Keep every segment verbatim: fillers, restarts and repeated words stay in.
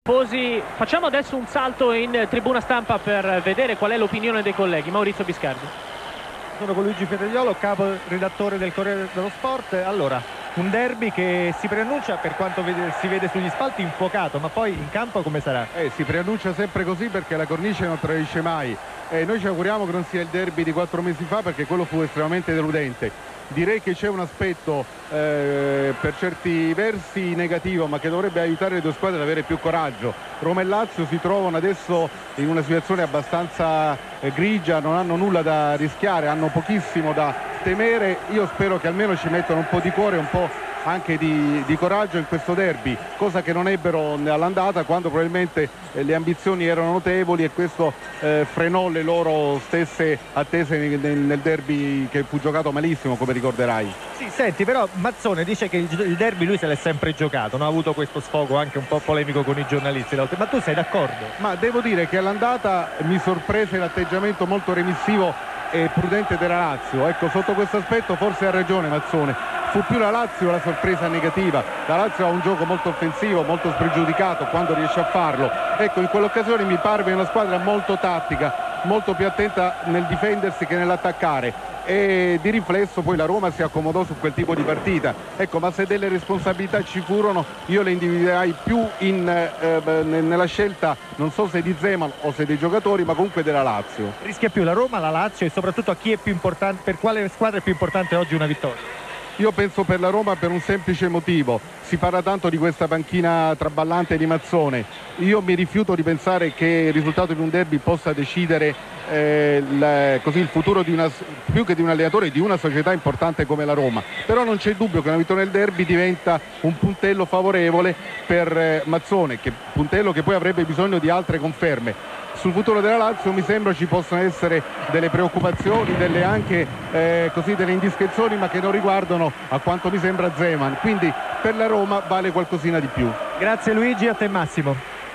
tifosi. Facciamo adesso un salto in tribuna stampa per vedere qual è l'opinione dei colleghi. Maurizio Biscardi. Sono con Luigi Federiolo, capo redattore del Corriere dello Sport. Allora, un derby che si preannuncia, per quanto vede, si vede sugli spalti, infuocato, ma poi in campo come sarà? Eh, si preannuncia sempre così perché la cornice non tradisce mai. Eh, noi ci auguriamo che non sia il derby di quattro mesi fa, perché quello fu estremamente deludente. Direi che c'è un aspetto eh, per certi versi negativo, ma che dovrebbe aiutare le due squadre ad avere più coraggio. Roma e Lazio si trovano adesso in una situazione abbastanza eh, grigia, non hanno nulla da rischiare, hanno pochissimo da temere. Io spero che almeno ci mettano un po' di cuore, un po' anche di, di coraggio in questo derby, cosa che non ebbero all'andata, quando probabilmente eh, le ambizioni erano notevoli, e questo eh, frenò le loro stesse attese nel, nel derby, che fu giocato malissimo, come ricorderai. Sì, senti, però Mazzone dice che il, il derby lui se l'è sempre giocato, non ha avuto questo sfogo anche un po' polemico con i giornalisti, ma tu sei d'accordo? Ma devo dire che all'andata mi sorprese l'atteggiamento molto remissivo e prudente della Lazio. Ecco, sotto questo aspetto forse ha ragione Mazzone. Fu più la Lazio la sorpresa negativa. La Lazio ha un gioco molto offensivo, molto spregiudicato quando riesce a farlo. Ecco, in quell'occasione mi parve una squadra molto tattica, molto più attenta nel difendersi che nell'attaccare, e di riflesso poi la Roma si accomodò su quel tipo di partita. Ecco, ma se delle responsabilità ci furono, io le individuerai più in, eh, nella scelta, non so se di Zeman o se dei giocatori, ma comunque della Lazio. Rischia più la Roma, la Lazio, e soprattutto a chi è più importante, per quale squadra è più importante oggi una vittoria? Io penso per la Roma, per un semplice motivo: si parla tanto di questa panchina traballante di Mazzone. Io mi rifiuto di pensare che il risultato di un derby possa decidere eh, la, così il futuro di una, più che di un allenatore, di una società importante come la Roma. Però non c'è dubbio che una vittoria nel derby diventa un puntello favorevole per eh, Mazzone, che puntello che poi avrebbe bisogno di altre conferme. Sul futuro della Lazio mi sembra ci possano essere delle preoccupazioni, delle anche eh, così delle indiscrezioni, ma che non riguardano, a quanto mi sembra, Zeman. Quindi per la Roma vale qualcosina di più. Grazie Luigi, a te Massimo.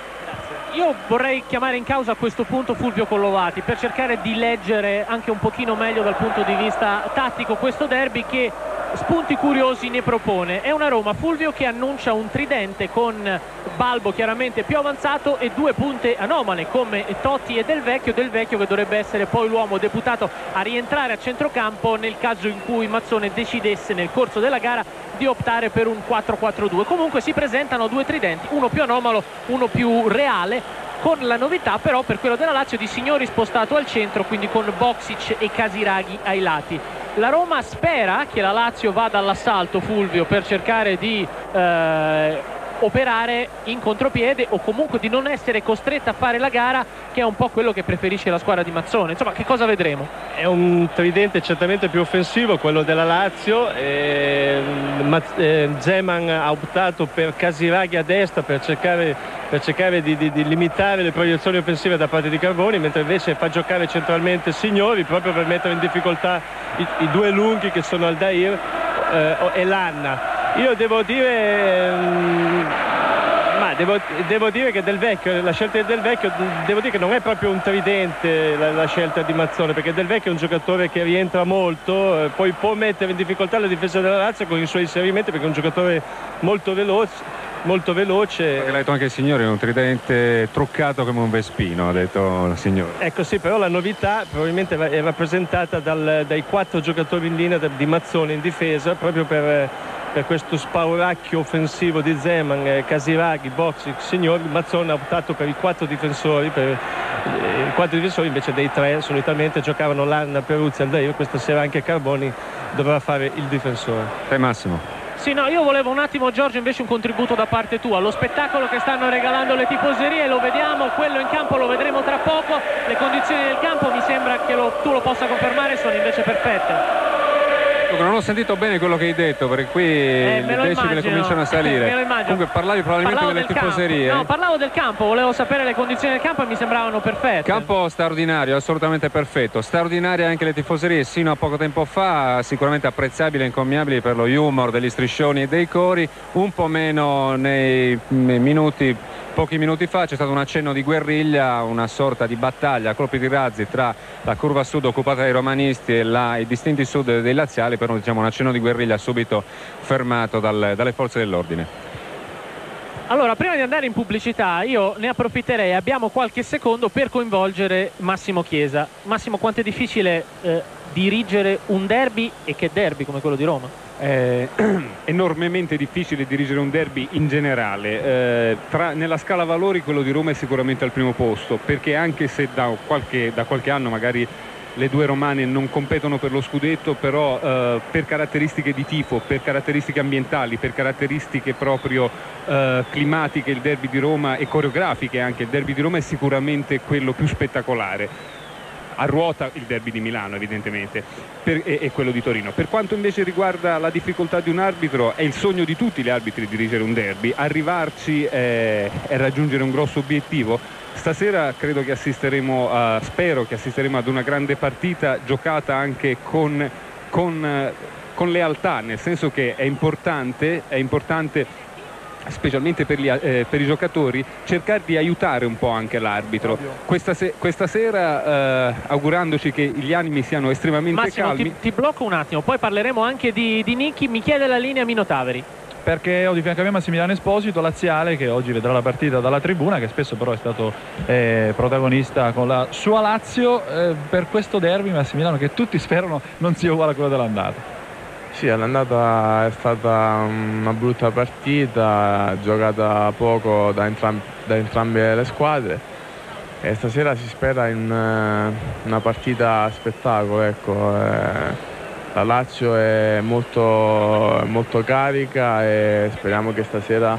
Io vorrei chiamare in causa a questo punto Fulvio Collovati per cercare di leggere anche un pochino meglio dal punto di vista tattico questo derby, che spunti curiosi ne propone. È una Roma, Fulvio, che annuncia un tridente con Balbo chiaramente più avanzato e due punte anomale come Totti e Del Vecchio. Del Vecchio che dovrebbe essere poi l'uomo deputato a rientrare a centrocampo nel caso in cui Mazzone decidesse nel corso della gara di optare per un quattro quattro due. Comunque si presentano due tridenti, uno più anomalo, uno più reale, con la novità però per quello della Lazio di Signori spostato al centro, quindi con Boksic e Casiraghi ai lati. La Roma spera che la Lazio vada all'assalto, Fulvio, per cercare di eh, operare in contropiede, o comunque di non essere costretta a fare la gara, che è un po' quello che preferisce la squadra di Mazzone. Insomma, che cosa vedremo? È un tridente certamente più offensivo, quello della Lazio. eh, eh, Zeman ha optato per Casiraghi a destra per cercare, per cercare di, di, di limitare le proiezioni offensive da parte di Carboni, mentre invece fa giocare centralmente Signori proprio per mettere in difficoltà i, i due lunghi che sono Aldair eh, e Lanna. Io devo dire mh, ma devo, devo dire che Del Vecchio, la scelta di Del Vecchio, devo dire che non è proprio un tridente la, la scelta di Mazzone, perché Del Vecchio è un giocatore che rientra molto, eh, poi può mettere in difficoltà la difesa della Lazio con i suoi inserimenti, perché è un giocatore molto veloce molto veloce. Perché l'ha detto anche il Signore, è un tridente truccato come un Vespino, ha detto il Signore. Ecco sì, però la novità probabilmente è rappresentata dal, dai quattro giocatori in linea di Mazzone in difesa, proprio per, per questo spauracchio offensivo di Zeman, eh, Casiraghi, Boksic, Signori. Mazzone ha optato per i quattro difensori, per, eh, i quattro difensori invece dei tre solitamente giocavano Lanna, Peruzzi, Aldair. Questa sera anche Carboni dovrà fare il difensore. Te Massimo. Sì, no, io volevo un attimo, Giorgio, invece un contributo da parte tua. Lo spettacolo che stanno regalando le tifoserie lo vediamo, quello in campo lo vedremo tra poco. Le condizioni del campo mi sembra che lo, tu lo possa confermare, sono invece perfette. Non ho sentito bene quello che hai detto, perché qui eh, le decibel cominciano a salire. Comunque parlavi probabilmente parlavo delle del tifoserie. Campo. No, parlavo del campo, volevo sapere le condizioni del campo e mi sembravano perfette. Campo straordinario, assolutamente perfetto. Straordinarie anche le tifoserie sino a poco tempo fa, sicuramente apprezzabili e incommiabili per lo humor degli striscioni e dei cori. Un po' meno nei minuti Pochi minuti fa c'è stato un accenno di guerriglia, una sorta di battaglia a colpi di razzi tra la curva sud occupata dai romanisti e la, i distinti sud dei laziali, però diciamo un accenno di guerriglia subito fermato dal, dalle forze dell'ordine. Allora, prima di andare in pubblicità, io ne approfitterei, abbiamo qualche secondo per coinvolgere Massimo Chiesa. Massimo, quanto è difficile eh, dirigere un derby, e che derby come quello di Roma? È enormemente difficile dirigere un derby in generale. Eh, tra, nella scala valori quello di Roma è sicuramente al primo posto, perché anche se da qualche, da qualche anno magari le due romane non competono per lo scudetto, però eh, per caratteristiche di tifo, per caratteristiche ambientali, per caratteristiche proprio eh, climatiche, il derby di Roma, e coreografiche anche, il derby di Roma è sicuramente quello più spettacolare. A ruota il derby di Milano evidentemente per, e, e quello di Torino. Per quanto invece riguarda la difficoltà di un arbitro, è il sogno di tutti gli arbitri dirigere un derby, arrivarci è, è raggiungere un grosso obiettivo. Stasera credo che assisteremo a, spero che assisteremo ad una grande partita giocata anche con, con, con lealtà, nel senso che è importante, è importante specialmente per, gli, eh, per i giocatori, cercare di aiutare un po' anche l'arbitro questa, se, questa sera, eh, augurandoci che gli animi siano estremamente Massimo, calmi. ti, ti blocco un attimo, poi parleremo anche di, di Nicchi. Mi chiede la linea Mino Taveri. Perché ho di fianco a me Massimiliano Esposito, laziale, che oggi vedrà la partita dalla tribuna, che spesso però è stato eh, protagonista con la sua Lazio. Eh, per questo derby, Massimiliano, che tutti sperano non sia uguale a quello dell'andata. Sì, all'andata è stata una brutta partita, giocata poco da, entram da entrambe le squadre, e stasera si spera in uh, una partita a spettacolo, ecco. Eh, la Lazio è molto, molto carica e speriamo che stasera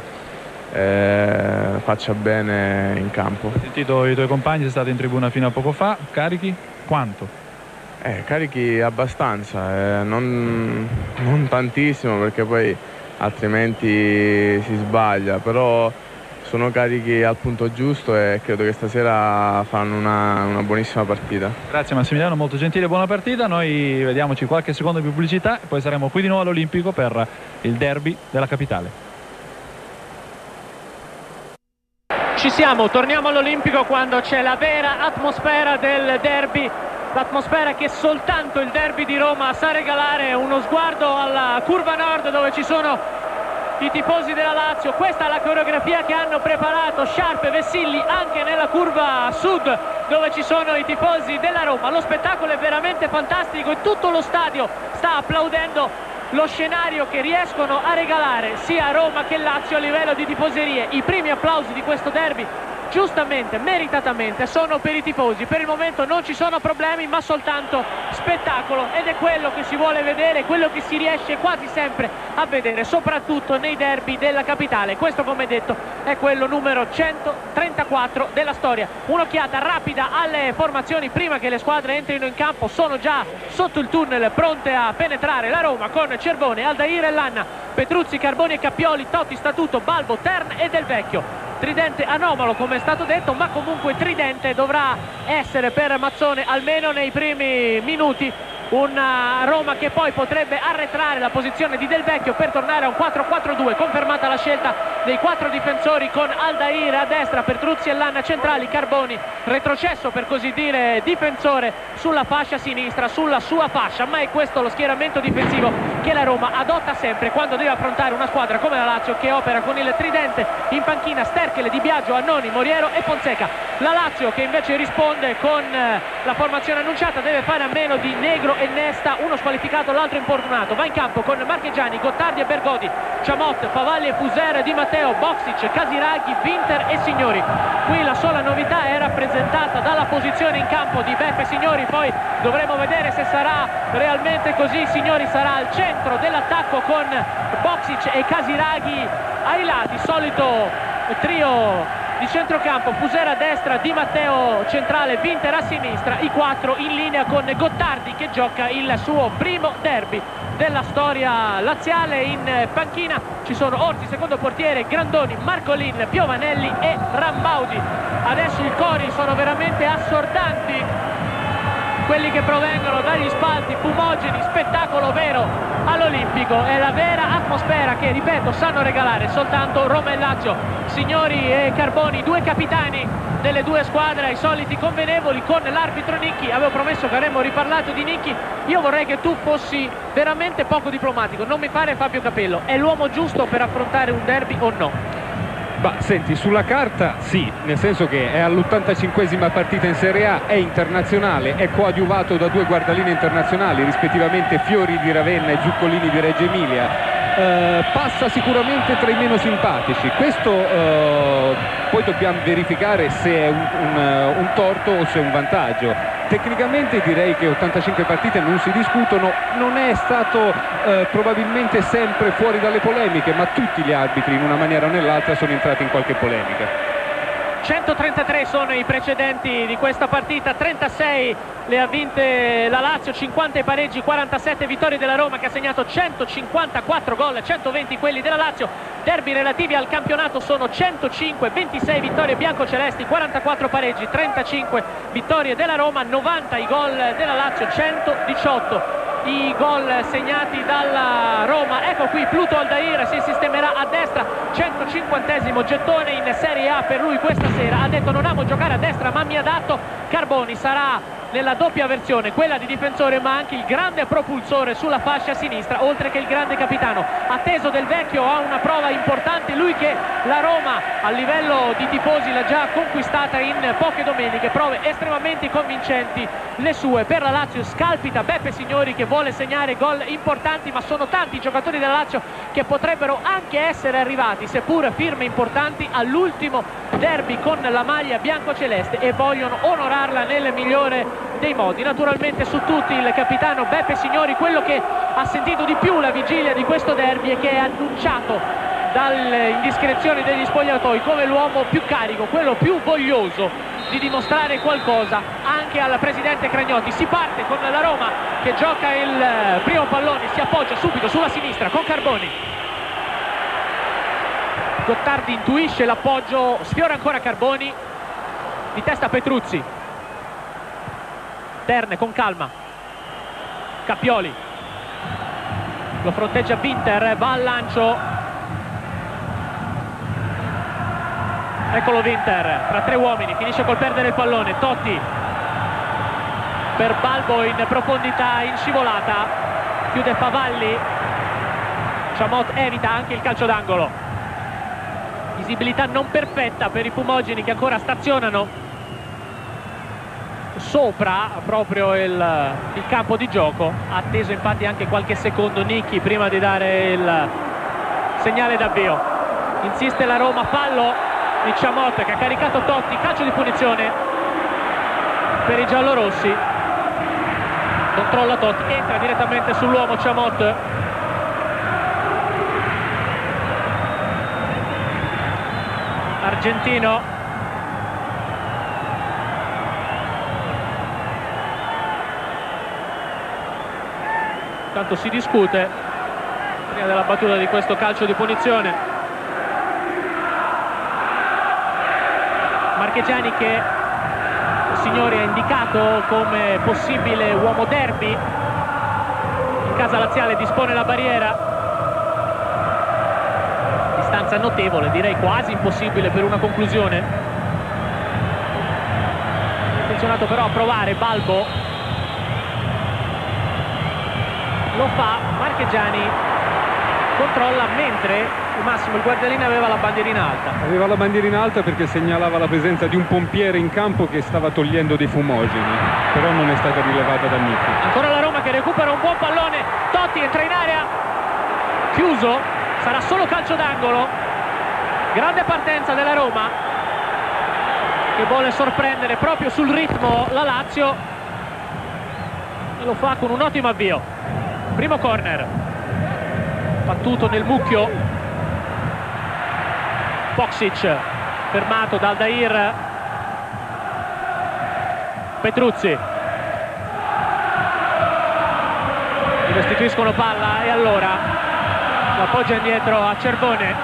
eh, faccia bene in campo. Ho sentito i tuoi compagni, sei stato in tribuna fino a poco fa, carichi? Quanto? Eh, carichi abbastanza, eh, non, non tantissimo, perché poi altrimenti si sbaglia, però sono carichi al punto giusto e credo che stasera fanno una, una buonissima partita. Grazie Massimiliano, molto gentile, buona partita. Noi vediamoci qualche secondo di pubblicità e poi saremo qui di nuovo all'Olimpico per il derby della capitale. Ci siamo, torniamo all'Olimpico quando c'è la vera atmosfera del derby, l'atmosfera che soltanto il derby di Roma sa regalare. Uno sguardo alla curva nord dove ci sono i tifosi della Lazio. Questa è la coreografia che hanno preparato Sciarp e Vessilli anche nella curva sud dove ci sono i tifosi della Roma. Lo spettacolo è veramente fantastico e tutto lo stadio sta applaudendo lo scenario che riescono a regalare sia Roma che Lazio a livello di tifoserie. I primi applausi di questo derby, giustamente, meritatamente, sono per i tifosi. Per il momento non ci sono problemi, ma soltanto spettacolo, ed è quello che si vuole vedere, quello che si riesce quasi sempre a vedere, soprattutto nei derby della capitale. Questo, come detto, è quello numero centotrentaquattro della storia. Un'occhiata rapida alle formazioni prima che le squadre entrino in campo. Sono già sotto il tunnel, pronte a penetrare la Roma, con Cervone, Aldair e Lanna, Petruzzi, Carboni e Cappioli, Totti, Statuto, Balbo, Tern e Del Vecchio. Tridente anomalo, come è stato detto, ma comunque tridente dovrà essere per Mazzone almeno nei primi minuti. Una Roma che poi potrebbe arretrare la posizione di Del Vecchio per tornare a un quattro quattro due, confermata la scelta dei quattro difensori con Aldair a destra, Petruzzi e Lanna centrali, Carboni retrocesso per così dire difensore sulla fascia sinistra, sulla sua fascia. Ma è questo lo schieramento difensivo che la Roma adotta sempre quando deve affrontare una squadra come la Lazio, che opera con il tridente in panchina: Sterchele, Di Biagio, Annoni, Moriero e Fonseca. La Lazio che invece risponde con la formazione annunciata, deve fare a meno di Negro e Nesta, uno squalificato, l'altro infortunato. Va in campo con Marchegiani, Gottardi e Bergodi, Ciamot, Favalli e Fuser, Di Matteo, Boksic, Casiraghi, Vinter e Signori. Qui la sola novità è rappresentata dalla posizione in campo di Beppe Signori, poi dovremo vedere se sarà realmente così. Signori sarà al centro dell'attacco con Boksic e Casiraghi ai lati, solito trio di centrocampo: Fuser a destra, Di Matteo centrale, Vinter a sinistra, i quattro in linea con Gottardi che gioca il suo primo derby della storia laziale. In panchina ci sono Orsi, secondo portiere, Grandoni, Marcolin, Piovanelli e Rambaudi. Adesso i cori sono veramente assordanti, quelli che provengono dagli spalti, fumogeni, spettacolo vero all'Olimpico. È la vera atmosfera che, ripeto, sanno regalare soltanto Roma e Lazio. Signori e Carboni, due capitani delle due squadre, ai soliti convenevoli con l'arbitro Nicchi. Avevo promesso che avremmo riparlato di Nicchi. Io vorrei che tu fossi veramente poco diplomatico, non mi pare Fabio Capello. È l'uomo giusto per affrontare un derby o no? Bah, senti, sulla carta sì, nel senso che è all'ottantacinquesima partita in Serie A, è internazionale, è coadiuvato da due guardaline internazionali, rispettivamente Fiori di Ravenna e Giuccolini di Reggio Emilia. Uh, passa sicuramente tra i meno simpatici. Questo uh, poi dobbiamo verificare se è un, un, uh, un torto o se è un vantaggio. Tecnicamente direi che ottantacinque partite non si discutono, non è stato uh, probabilmente sempre fuori dalle polemiche, ma tutti gli arbitri in una maniera o nell'altra sono entrati in qualche polemica. centotrentatré sono i precedenti di questa partita, trentasei le ha vinte la Lazio, cinquanta i pareggi, quarantasette vittorie della Roma che ha segnato centocinquantaquattro gol, centoventi quelli della Lazio. Derby relativi al campionato sono centocinque, ventisei vittorie biancocelesti, quarantaquattro pareggi, trentacinque vittorie della Roma, novanta i gol della Lazio, centodiciotto i gol segnati dalla Roma. Ecco qui Pluto Aldair si sistemerà a destra, centocinquantesimo gettone in Serie A per lui questa sera. Ha detto: non amo giocare a destra ma mi adatto. Carboni sarà nella doppia versione, quella di difensore ma anche il grande propulsore sulla fascia sinistra, oltre che il grande capitano. Atteso Del Vecchio ha una prova importante, lui che la Roma a livello di tifosi l'ha già conquistata in poche domeniche, prove estremamente convincenti le sue. Per la Lazio scalpita Beppe Signori che vuole segnare gol importanti, ma sono tanti i giocatori della Lazio che potrebbero anche essere arrivati, seppur firme importanti, all'ultimo derby con la maglia biancoceleste e vogliono onorarla nel migliore dei modi. Naturalmente su tutti il capitano Beppe Signori, quello che ha sentito di più la vigilia di questo derby e che è annunciato dalle indiscrezioni degli spogliatoi come l'uomo più carico, quello più voglioso di dimostrare qualcosa anche al presidente Cragnotti. Si parte con la Roma che gioca il primo pallone, si appoggia subito sulla sinistra con Carboni. Gottardi intuisce l'appoggio, sfiora ancora Carboni, di testa Petruzzi. Terne con calma, Cappioli lo fronteggia Winter, va al lancio, eccolo Winter tra tre uomini, finisce col perdere il pallone. Totti per Balbo in profondità, in scivolata, chiude Favalli, Chamot evita anche il calcio d'angolo. Visibilità non perfetta per i fumogeni che ancora stazionano sopra proprio il, il campo di gioco. Ha atteso infatti anche qualche secondo Nicchi prima di dare il segnale d'avvio. Insiste la Roma, fallo di Chamot che ha caricato Totti, calcio di punizione per i giallorossi. Controlla Totti, entra direttamente sull'uomo Chamot. Argentino tanto si discute prima della battuta di questo calcio di punizione. Marchegiani che Signori ha indicato come possibile uomo derby in casa laziale, dispone la barriera, distanza notevole, direi quasi impossibile per una conclusione. Intenzionato però a provare Balbo, lo fa, Marchegiani controlla mentre Massimo il guardialine aveva la bandierina alta. Aveva la bandierina alta perché segnalava la presenza di un pompiere in campo che stava togliendo dei fumogeni, però non è stata rilevata da Nicchi. Ancora la Roma che recupera un buon pallone, Totti entra in area, chiuso, sarà solo calcio d'angolo. Grande partenza della Roma che vuole sorprendere proprio sul ritmo la Lazio e lo fa con un ottimo avvio. Primo corner battuto nel mucchio, Poksic fermato da Aldair, Petruzzi, gli restituiscono palla e allora l'appoggia indietro a Cervone,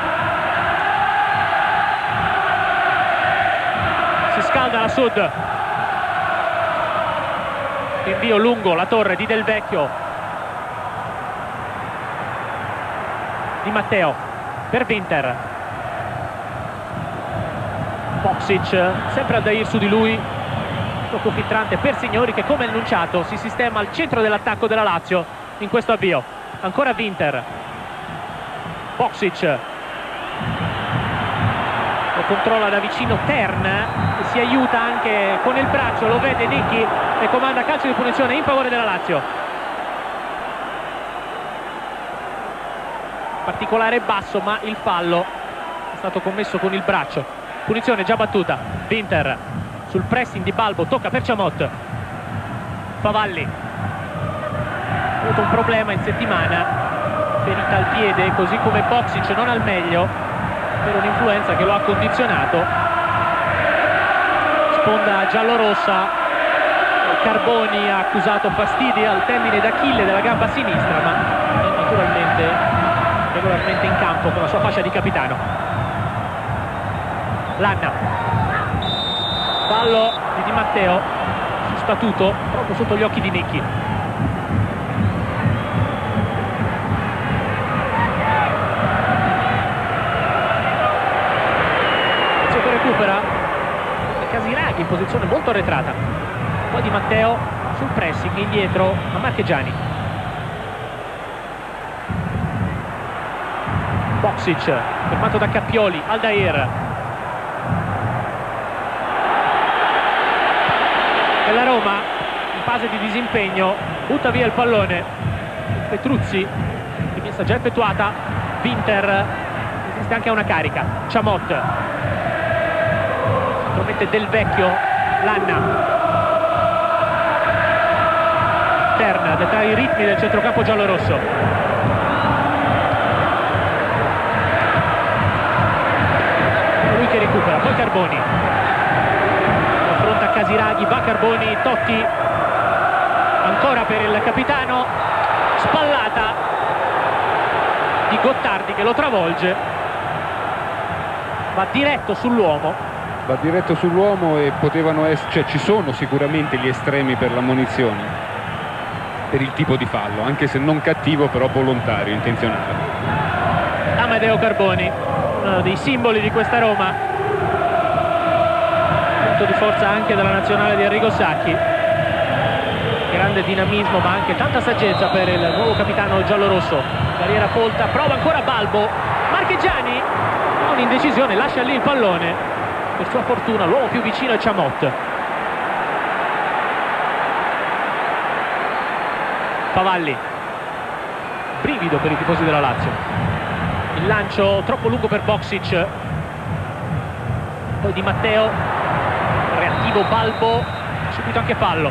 si scalda la Sud, invio lungo la torre di Del Vecchio, Di Matteo per Winter, Poksic, sempre Aldair su di lui, tocco filtrante per Signori che come annunciato si sistema al centro dell'attacco della Lazio in questo avvio. Ancora Winter, Poksic, controlla da vicino Tern, si aiuta anche con il braccio, lo vede Nicchi e comanda calcio di punizione in favore della Lazio. Particolare basso, ma il fallo è stato commesso con il braccio. Punizione già battuta. Winter sul pressing di Balbo, tocca per Chamot. Favalli ha avuto un problema in settimana, ferita al piede, così come Boksic non al meglio per un'influenza che lo ha condizionato. Sponda giallorossa, Carboni ha accusato fastidi al tendine d'Achille della gamba sinistra, ma è naturalmente regolarmente in campo con la sua fascia di capitano. Lanna, fallo di Di Matteo su Statuto proprio sotto gli occhi di Nicchi. Lazio che recupera, Casiraghi in posizione molto arretrata, poi Di Matteo sul pressing indietro a Marchegiani. Boksic fermato da Cappioli, Aldair. E la Roma in fase di disimpegno butta via il pallone. Petruzzi, rimessa già effettuata. Winter resiste anche a una carica. Chamot promette Del Vecchio. Lanna, Tern a dettare i ritmi del centrocampo giallorosso. Lui che recupera, poi Carboni affronta Casiraghi, va Carboni, Totti ancora per il capitano, spallata di Gottardi che lo travolge, va diretto sull'uomo. Va diretto sull'uomo e potevano essere, cioè ci sono sicuramente gli estremi per l'ammonizione, per il tipo di fallo, anche se non cattivo, però volontario, intenzionale. Amedeo Carboni, uno dei simboli di questa Roma, punto di forza anche della nazionale di Arrigo Sacchi. Grande dinamismo ma anche tanta saggezza per il nuovo capitano giallorosso. Carriera folta, prova ancora Balbo, Marchegiani, un'indecisione, lascia lì il pallone. Per sua fortuna l'uomo più vicino è Chamot. Favalli, brivido per i tifosi della Lazio. Il lancio troppo lungo per Boksic, poi Di Matteo, reattivo Balbo, subito anche fallo.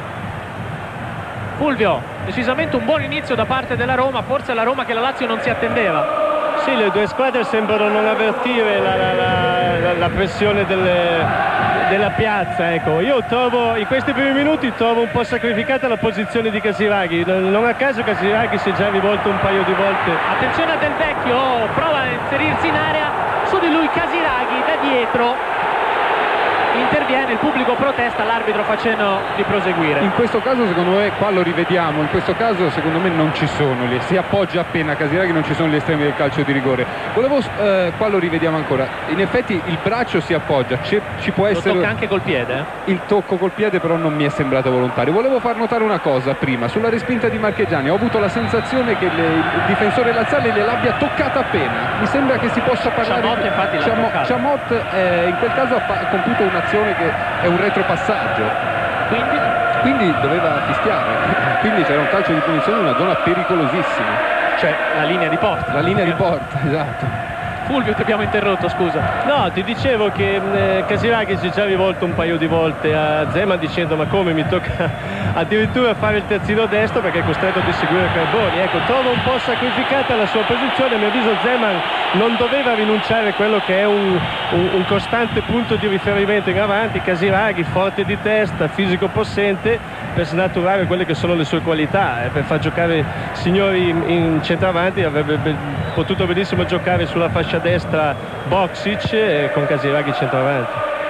Fulvio, decisamente un buon inizio da parte della Roma, forse la Roma che la Lazio non si attendeva. Sì, le due squadre sembrano non avvertire la, la, la, la pressione delle, della piazza. Ecco, io trovo in questi primi minuti trovo un po' sacrificata la posizione di Casiraghi. Non a caso Casiraghi si è già rivolto un paio di volte. Attenzione a Del Vecchio, prova a inserirsi in area, su di lui Casiraghi da dietro. Interviene, il pubblico protesta, l'arbitro fa cenno di proseguire. In questo caso secondo me, qua lo rivediamo, in questo caso secondo me non ci sono, si appoggia appena Casiraghi, non ci sono gli estremi del calcio di rigore. Volevo, eh, qua lo rivediamo ancora, in effetti il braccio si appoggia, ci, ci può essere... Lo tocca anche col piede? Il tocco col piede però non mi è sembrato volontario. Volevo far notare una cosa prima, sulla respinta di Marchegiani, ho avuto la sensazione che le, il difensore laziale gliel'abbia toccata appena, mi sembra che si possa parlare... Chamot infatti l'ha toccata. Chamot eh, in quel caso ha, ha compiuto un'azione che è un retropassaggio, quindi? quindi doveva fischiare, quindi c'era un calcio di punizione in una zona pericolosissima, cioè la linea di porta. la linea di porta, esatto. Fulvio, ti abbiamo interrotto, scusa. No, ti dicevo che eh, Casiraghi si è già rivolto un paio di volte a Zeman dicendo ma come mi tocca addirittura fare il terzino destro perché è costretto a seguire Carboni. Ecco, trovo un po' sacrificata la sua posizione, a mio avviso Zeman non doveva rinunciare a quello che è un, un, un costante punto di riferimento in avanti. Casiraghi forte di testa, fisico possente, per snaturare quelle che sono le sue qualità, eh, per far giocare signori in, in centravanti avrebbe be, potuto benissimo giocare sulla fascia destra Boksic e con Casiraghi centravanti.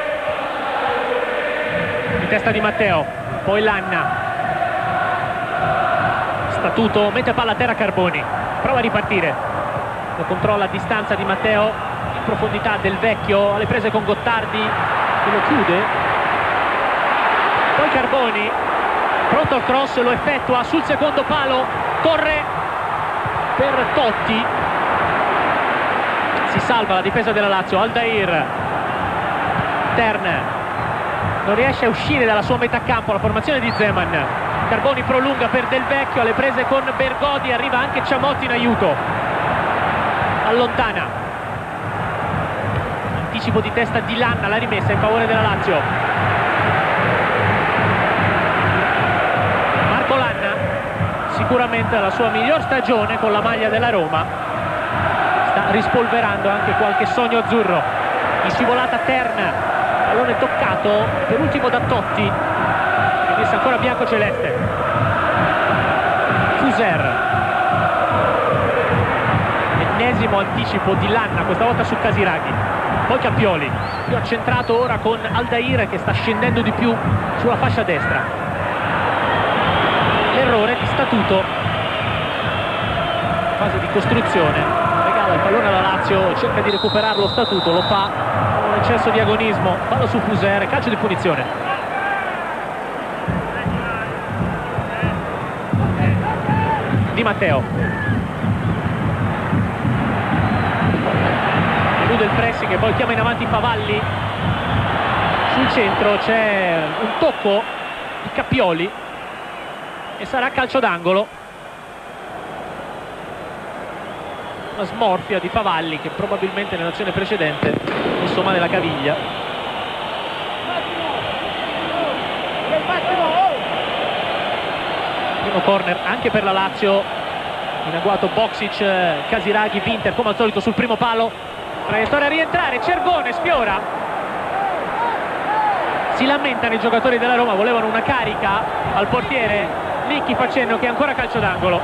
Di testa Di Matteo, poi Lanna, Statuto, mette palla a terra Carboni, prova a ripartire, lo controlla a distanza Di Matteo, in profondità Del Vecchio, alle prese con Gottardi che lo chiude, poi Carboni pronto al cross, lo effettua sul secondo palo, corre per Totti, si salva la difesa della Lazio. Aldair Tern non riesce a uscire dalla sua metà campo, la formazione di Zeman. Carboni prolunga per Del Vecchio, alle prese con Bergodi, arriva anche Ciamotti in aiuto, allontana, anticipo di testa di Lanna, la rimessa in favore della Lazio. Marco Lanna, sicuramente la sua miglior stagione con la maglia della Roma, sta rispolverando anche qualche sogno azzurro. In scivolata Tern, pallone toccato per ultimo da Totti, rimessa ancora bianco-celeste. Fuser, ennesimo anticipo di Lanna, questa volta su Casiraghi, poi Cappioli, più accentrato ora con Aldair che sta scendendo di più sulla fascia destra. L'errore di Statuto, fase di costruzione, regala il pallone alla Lazio, cerca di recuperarlo Statuto, lo fa con un eccesso di agonismo, fallo su Fuser, calcio di punizione. Di Matteo, elude il pressing e poi chiama in avanti Favalli. Sul centro c'è un tocco di Cappioli e sarà calcio d'angolo. Una smorfia di Favalli che probabilmente nell'azione precedente ha messo male la caviglia. Primo corner anche per la Lazio, in agguato Boksic, Casiraghi, Winter come al solito sul primo palo, traiettoria a rientrare, Cervone sfiora, si lamentano i giocatori della Roma, volevano una carica al portiere, Licchi facendo che è ancora calcio d'angolo.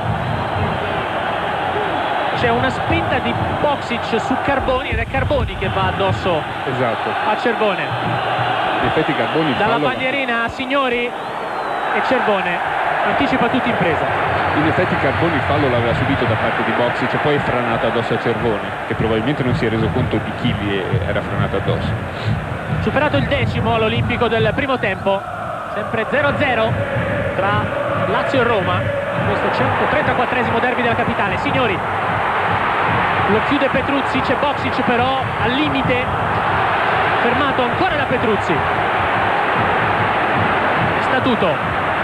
C'è una spinta di Boksic su Carboni ed è Carboni che va addosso esatto. a Cervone. In effetti Carboni dalla fallo... bandierina a Signori e Cervone anticipa tutti in presa. In effetti Carboni il fallo l'aveva subito da parte di Boksic e poi è franato addosso a Cervone, che probabilmente non si è reso conto di chi gli era franato addosso. Superato il decimo all'Olimpico del primo tempo, sempre zero a zero tra Lazio e Roma, questo centotrentaquattresimo derby della capitale. Signori, lo chiude Petruzzi, c'è Boksic però al limite, fermato ancora da Petruzzi. Statuto,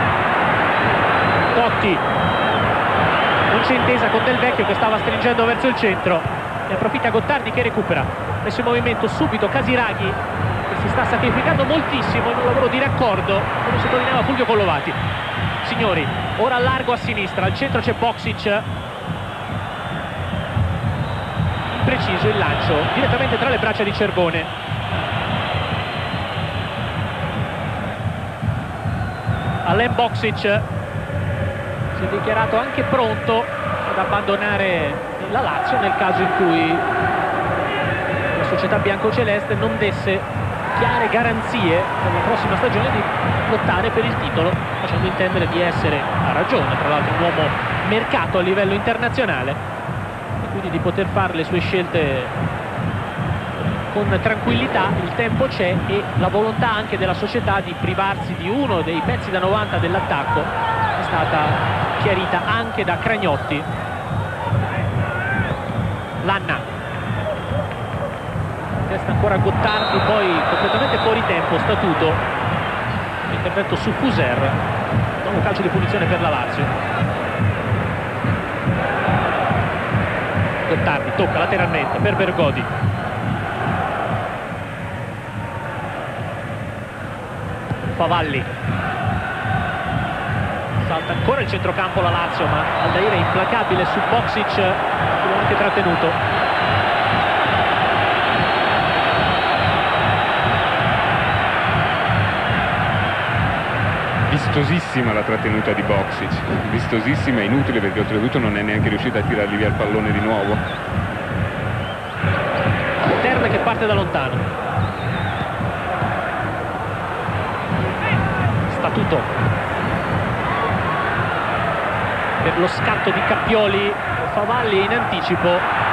Totti, non c'è intesa con Del Vecchio che stava stringendo verso il centro, ne approfitta Gottardi che recupera, messo in movimento subito Casiraghi che si sta sacrificando moltissimo in un lavoro di raccordo, come sottolineava Fulvio Collovati. Signori, ora largo a sinistra, al centro c'è Boksic, preciso il lancio direttamente tra le braccia di Cervone. Alain Boksic si è dichiarato anche pronto ad abbandonare la Lazio nel caso in cui la società biancoceleste non desse chiare garanzie per la prossima stagione di lottare per il titolo, facendo intendere di essere, a ragione tra l'altro, un uomo mercato a livello internazionale, quindi di poter fare le sue scelte con tranquillità. Il tempo c'è e la volontà anche della società di privarsi di uno dei pezzi da novanta dell'attacco è stata chiarita anche da Cragnotti. Lanna, testa ancora Gottardi, poi completamente fuori tempo Statuto, intervento su Fuser, nuovo calcio di punizione per la Lazio. Gottardi tocca lateralmente per Bergodi, Favalli, salta ancora il centrocampo la Lazio, ma Aldair è implacabile su Boksic che l'ha anche trattenuto. Vistosissima la trattenuta di Boksic, vistosissima e inutile perché oltretutto non è neanche riuscita a tirargli via il pallone di nuovo. Tern che parte da lontano, Statuto per lo scatto di Cappioli, Favalli in anticipo,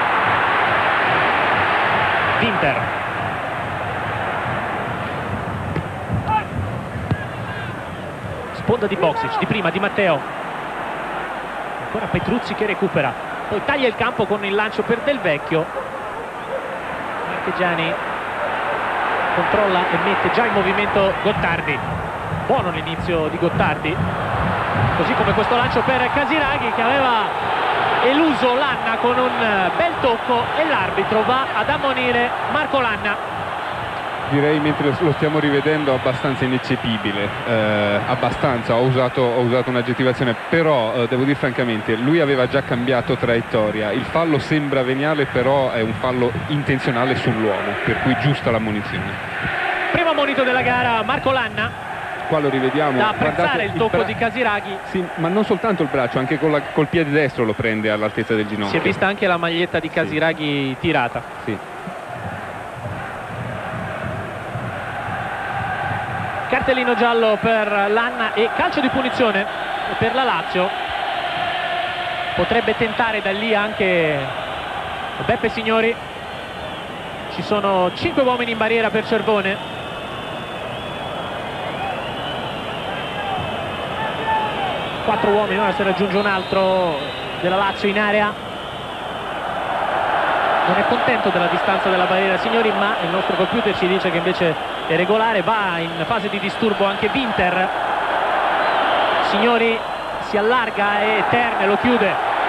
Winter, sponda di Boksic, di prima di Matteo, ancora Petruzzi che recupera, poi taglia il campo con il lancio per Del Vecchio. Marchegiani controlla e mette già in movimento Gottardi. Buono l'inizio di Gottardi, così come questo lancio per Casiraghi che aveva eluso Lanna con un bel tocco, e l'arbitro va ad ammonire Marco Lanna. Direi, mentre lo stiamo rivedendo, abbastanza ineccepibile, eh, abbastanza, ho usato, ho usato un'aggettivazione, però eh, devo dire francamente, lui aveva già cambiato traiettoria, il fallo sembra veniale, però è un fallo intenzionale sull'uomo, per cui giusta l'ammonizione. Primo ammonito della gara Marco Lanna. Qua lo rivediamo, da apprezzare. Guardate, il tocco il di Casiraghi. Sì, ma non soltanto il braccio, anche con la, col piede destro lo prende all'altezza del ginocchio. Si è vista anche la maglietta di Casiraghi, sì, tirata. Sì. Cartellino giallo per Lanna e calcio di punizione per la Lazio. Potrebbe tentare da lì anche Beppe Signori. Ci sono cinque uomini in barriera per Cervone. Quattro uomini, ora si raggiunge un altro della Lazio in area. Non è contento della distanza della barriera Signori, ma il nostro computer ci dice che invece è regolare. Va in fase di disturbo anche Winter. Signori si allarga e Terne lo chiude.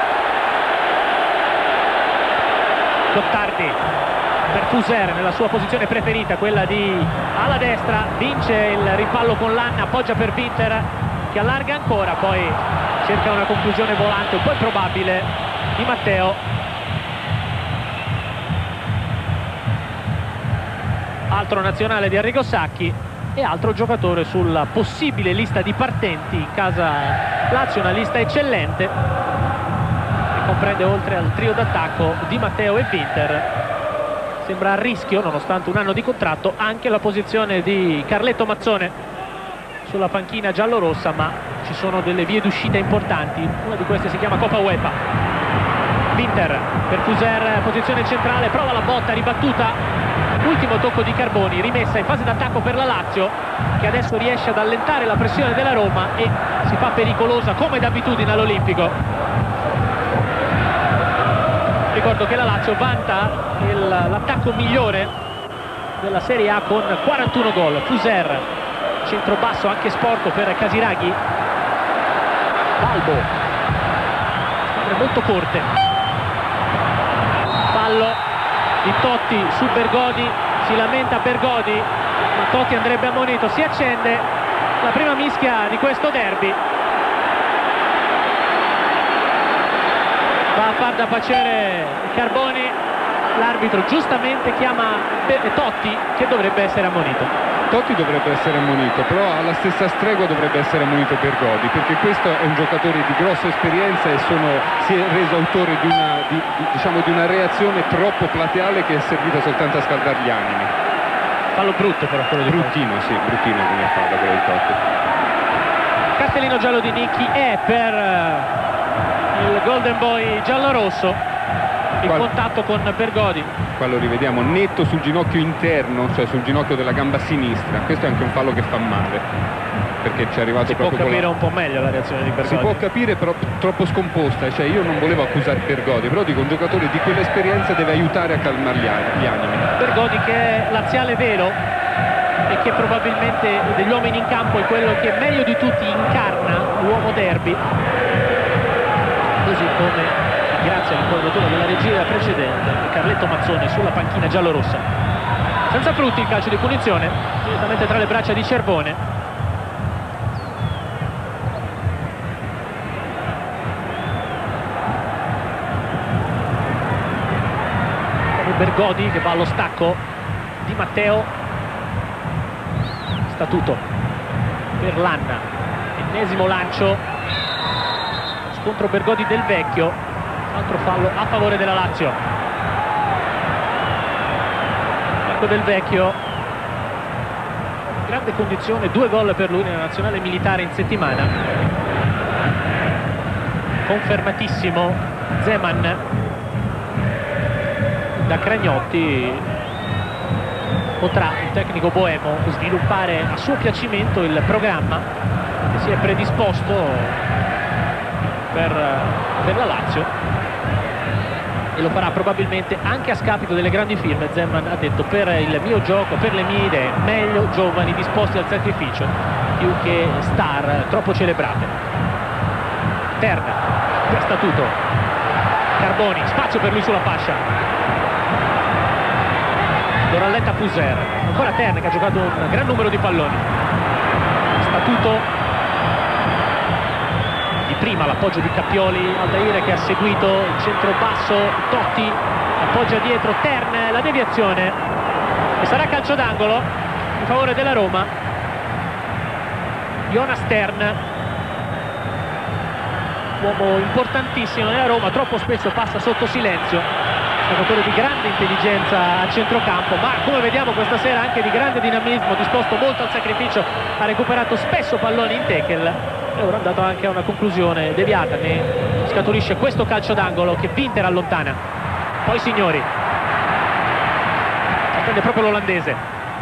Gottardi per Fuser nella sua posizione preferita, quella di ala destra, vince il rimpallo con Lanna, appoggia per Winter che allarga ancora, poi cerca una conclusione volante un po' improbabile di Matteo. Altro nazionale di Arrigo Sacchi e altro giocatore sulla possibile lista di partenti in casa Lazio, una lista eccellente che comprende, oltre al trio d'attacco Di Matteo e Winter, sembra a rischio, nonostante un anno di contratto, anche la posizione di Carletto Mazzone sulla panchina giallorossa, ma ci sono delle vie d'uscita importanti. Una di queste si chiama Coppa UEFA. Winter per Fuser, posizione centrale, prova la botta ribattuta, ultimo tocco di Carboni, rimessa in fase d'attacco per la Lazio, che adesso riesce ad allentare la pressione della Roma e si fa pericolosa come d'abitudine all'Olimpico. Ricordo che la Lazio vanta l'attacco migliore della Serie A con quarantuno gol. Fuser, centro basso anche sporco per Casiraghi. Balbo, squadre molto corte. Fallo di Totti su Bergodi, si lamenta Bergodi, ma Totti andrebbe ammonito. Si accende la prima mischia di questo derby. Va a far da pacere Carboni, l'arbitro giustamente chiama Totti che dovrebbe essere ammonito. Totti dovrebbe essere ammonito, però alla stessa stregua dovrebbe essere ammonito Bergodi, perché questo è un giocatore di grossa esperienza e sono, si è reso autore di una, di, di, diciamo, di una reazione troppo plateale che è servita soltanto a scaldare gli animi. Fallo brutto però quello di bruttino, Totti. Sì, bruttino come fallo quello di Totti. Cartellino giallo di Nicchi è per il Golden Boy giallorosso. Il Qual... contatto con Bergodi. Qua lo rivediamo netto sul ginocchio interno, cioè sul ginocchio della gamba sinistra. Questo è anche un fallo che fa male, perché ci è arrivato si proprio può capire la... un po' meglio la reazione di Bergodi. Si può capire, però troppo scomposta. Cioè io non volevo accusare Bergodi, però dico un giocatore di quell'esperienza deve aiutare a calmare gli animi. Bergodi, che è laziale vero e che probabilmente degli uomini in campo è quello che meglio di tutti incarna l'uomo derby, così come, grazie all'inquadratura della regia precedente, Carletto Mazzone sulla panchina giallorossa. Senza frutti il calcio di punizione, direttamente tra le braccia di Cervone. Bergodi che va allo stacco. Di Matteo, Statuto per Lanna, ennesimo lancio, scontro Bergodi del Vecchio. Altro fallo a favore della Lazio. Marco Del Vecchio, grande condizione, due gol per lui nella nazionale militare in settimana. Confermatissimo Zeman da Cragnotti. Potrà il tecnico boemo sviluppare a suo piacimento il programma che si è predisposto per, per la Lazio. e lo farà probabilmente anche a scapito delle grandi firme. Zeman ha detto: per il mio gioco, per le mie idee, meglio giovani disposti al sacrificio più che star troppo celebrate. Terna per statuto, Carboni, spazio per lui sulla fascia, lo rallenta Fuser, ancora Terna che ha giocato un gran numero di palloni. Statuto di prima, l'appoggio di Cappioli, Aldair che ha seguito il centro basso, Totti appoggia dietro, Tern, la deviazione e sarà calcio d'angolo in favore della Roma. Jonas Tern, uomo importantissimo nella Roma, troppo spesso passa sotto silenzio, giocatore di grande intelligenza a centrocampo, ma come vediamo questa sera anche di grande dinamismo, disposto molto al sacrificio, ha recuperato spesso palloni in tackle e ora è andato anche a una conclusione deviata. Ne scaturisce questo calcio d'angolo che Winter allontana. Poi Signori, attende proprio l'olandese,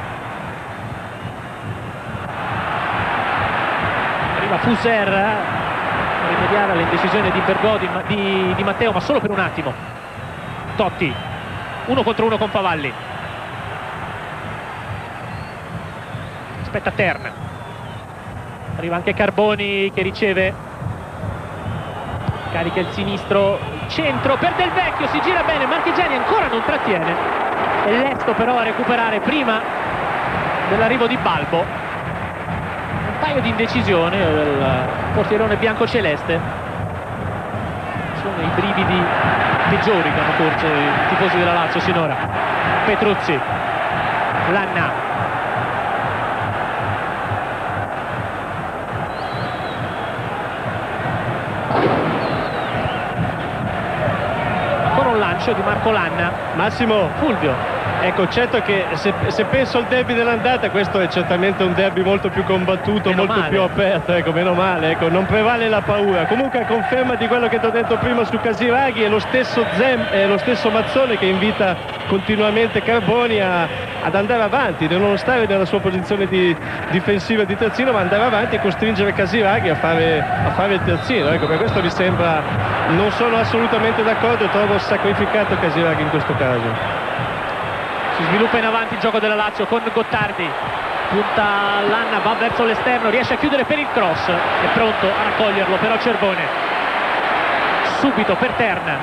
arriva Fuser a rimediare all'indecisione di Bergodi, di, di Matteo, ma solo per un attimo. Totti, uno contro uno con Favalli, aspetta Tern, arriva anche Carboni che riceve, carica il sinistro, centro per Del Vecchio, si gira bene, Marchigiani ancora non trattiene, è lesto però a recuperare prima dell'arrivo di Balbo. Un paio di indecisioni del portierone biancoceleste, sono i brividi peggiori che hanno corso i tifosi della Lazio sinora. Petruzzi, Lanna, ancora un lancio di Marco Lanna. Massimo, Fulvio, ecco, certo che se, se penso al derby dell'andata, questo è certamente un derby molto più combattuto, meno molto male. più aperto, ecco, meno male, ecco, non prevale la paura. Comunque a conferma di quello che ti ho detto prima su Casiraghi, è lo stesso Zem, è lo stesso Mazzone che invita continuamente Carboni a, ad andare avanti, di non stare nella sua posizione di, difensiva di terzino, ma andare avanti e costringere Casiraghi a fare, a fare il terzino. Ecco, per questo mi sembra, non sono assolutamente d'accordo e trovo sacrificato Casiraghi in questo caso. si sviluppa in avanti il gioco della Lazio con Gottardi, punta Lanna, va verso l'esterno, riesce a chiudere per il cross, è pronto a raccoglierlo però Cerbone, subito per Tern,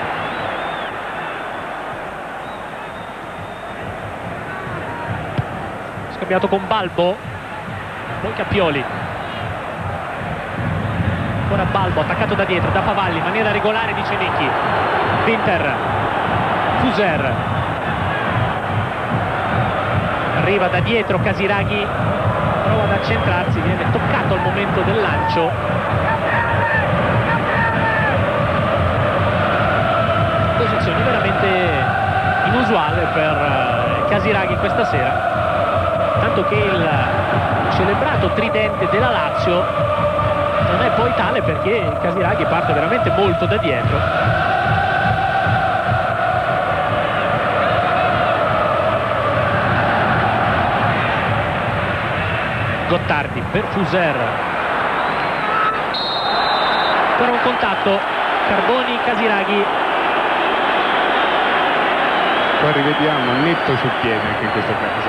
scambiato con Balbo, poi Cappioli, ancora Balbo attaccato da dietro, da Favalli in maniera regolare di Cenicchi, Winter, Fuser, arriva da dietro Casiraghi, prova ad accentrarsi, viene toccato al momento del lancio, posizione veramente inusuale per Casiraghi questa sera, tanto che il celebrato tridente della Lazio non è poi tale perché Casiraghi parte veramente molto da dietro. Gottardi per Fuser, ancora un contatto, Carboni, Casiraghi, poi rivediamo netto sul piede anche in questo caso.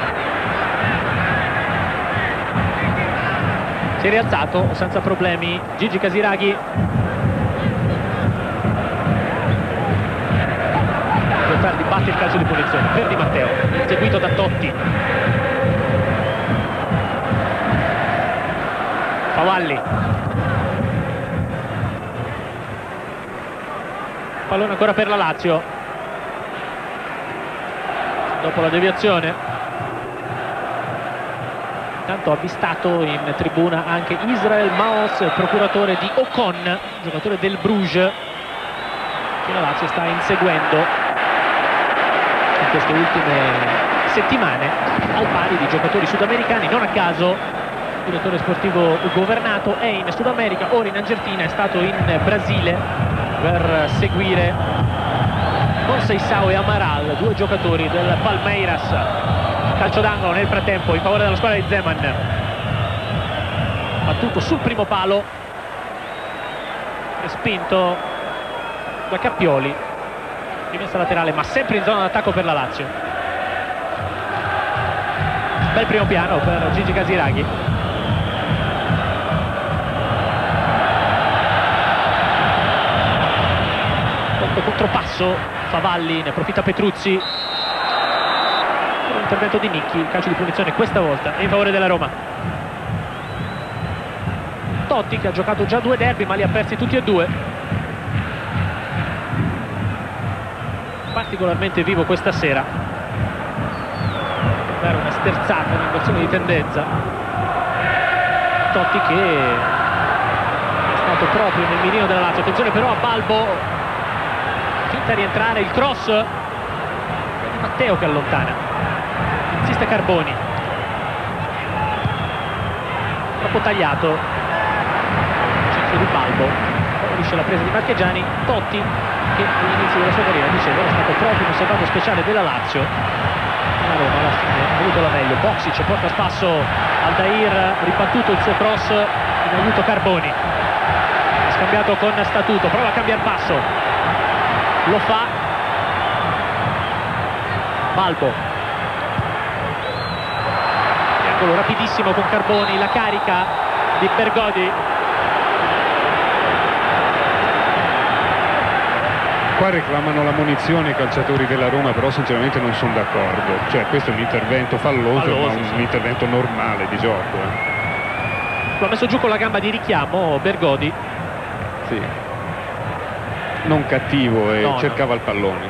si è rialzato senza problemi Gigi Casiraghi, Gottardi batte il calcio di punizione per Di Matteo, seguito da Totti, Favalli, pallone ancora per la Lazio dopo la deviazione. Intanto ha avvistato in tribuna anche Israel Maos, procuratore di Ocon, giocatore del Bruges che la Lazio sta inseguendo in queste ultime settimane al pari di giocatori sudamericani. Non a caso il direttore sportivo governato è in Sud America, ora in Argentina, è stato in Brasile per seguire Conceição e Amaral, due giocatori del Palmeiras. Calcio d'angolo nel frattempo in favore della squadra di Zeman, battuto sul primo palo e spinto da Cappioli. rimessa laterale ma sempre in zona d'attacco per la Lazio. Bel primo piano per Gigi Casiraghi. Contropasso, Favalli, ne approfitta Petruzzi. Intervento di Nicchi, calcio di punizione questa volta in favore della Roma. Totti che ha giocato già due derby ma li ha persi tutti e due. Particolarmente vivo questa sera. Era una sterzata, un'inversione di tendenza. Totti che è stato proprio nel mirino della Lazio. Attenzione però a Balbo. Finta di rientrare, il cross di Matteo che allontana, insiste Carboni, troppo tagliato, centro di Balbo, favorisce la presa di Marchegiani. Totti che all'inizio della sua carriera, dicevo, era stato proprio un osservato speciale della Lazio. La Roma alla fine ha avuto la meglio. Boksic porta a spasso Aldair, ribattuto il suo cross in aiuto Carboni, ha scambiato con Statuto, prova a cambiare passo, lo fa Balbo, triangolo rapidissimo con Carboni, la carica di Bergodi. Qua reclamano la munizione i calciatori della Roma, però sinceramente non sono d'accordo. Cioè questo è un intervento falloso, falloso ma un, sì. un intervento normale di gioco. Eh. L'ha messo giù con la gamba di richiamo Bergodi. Sì. Non cattivo e no, cercava no. il pallone.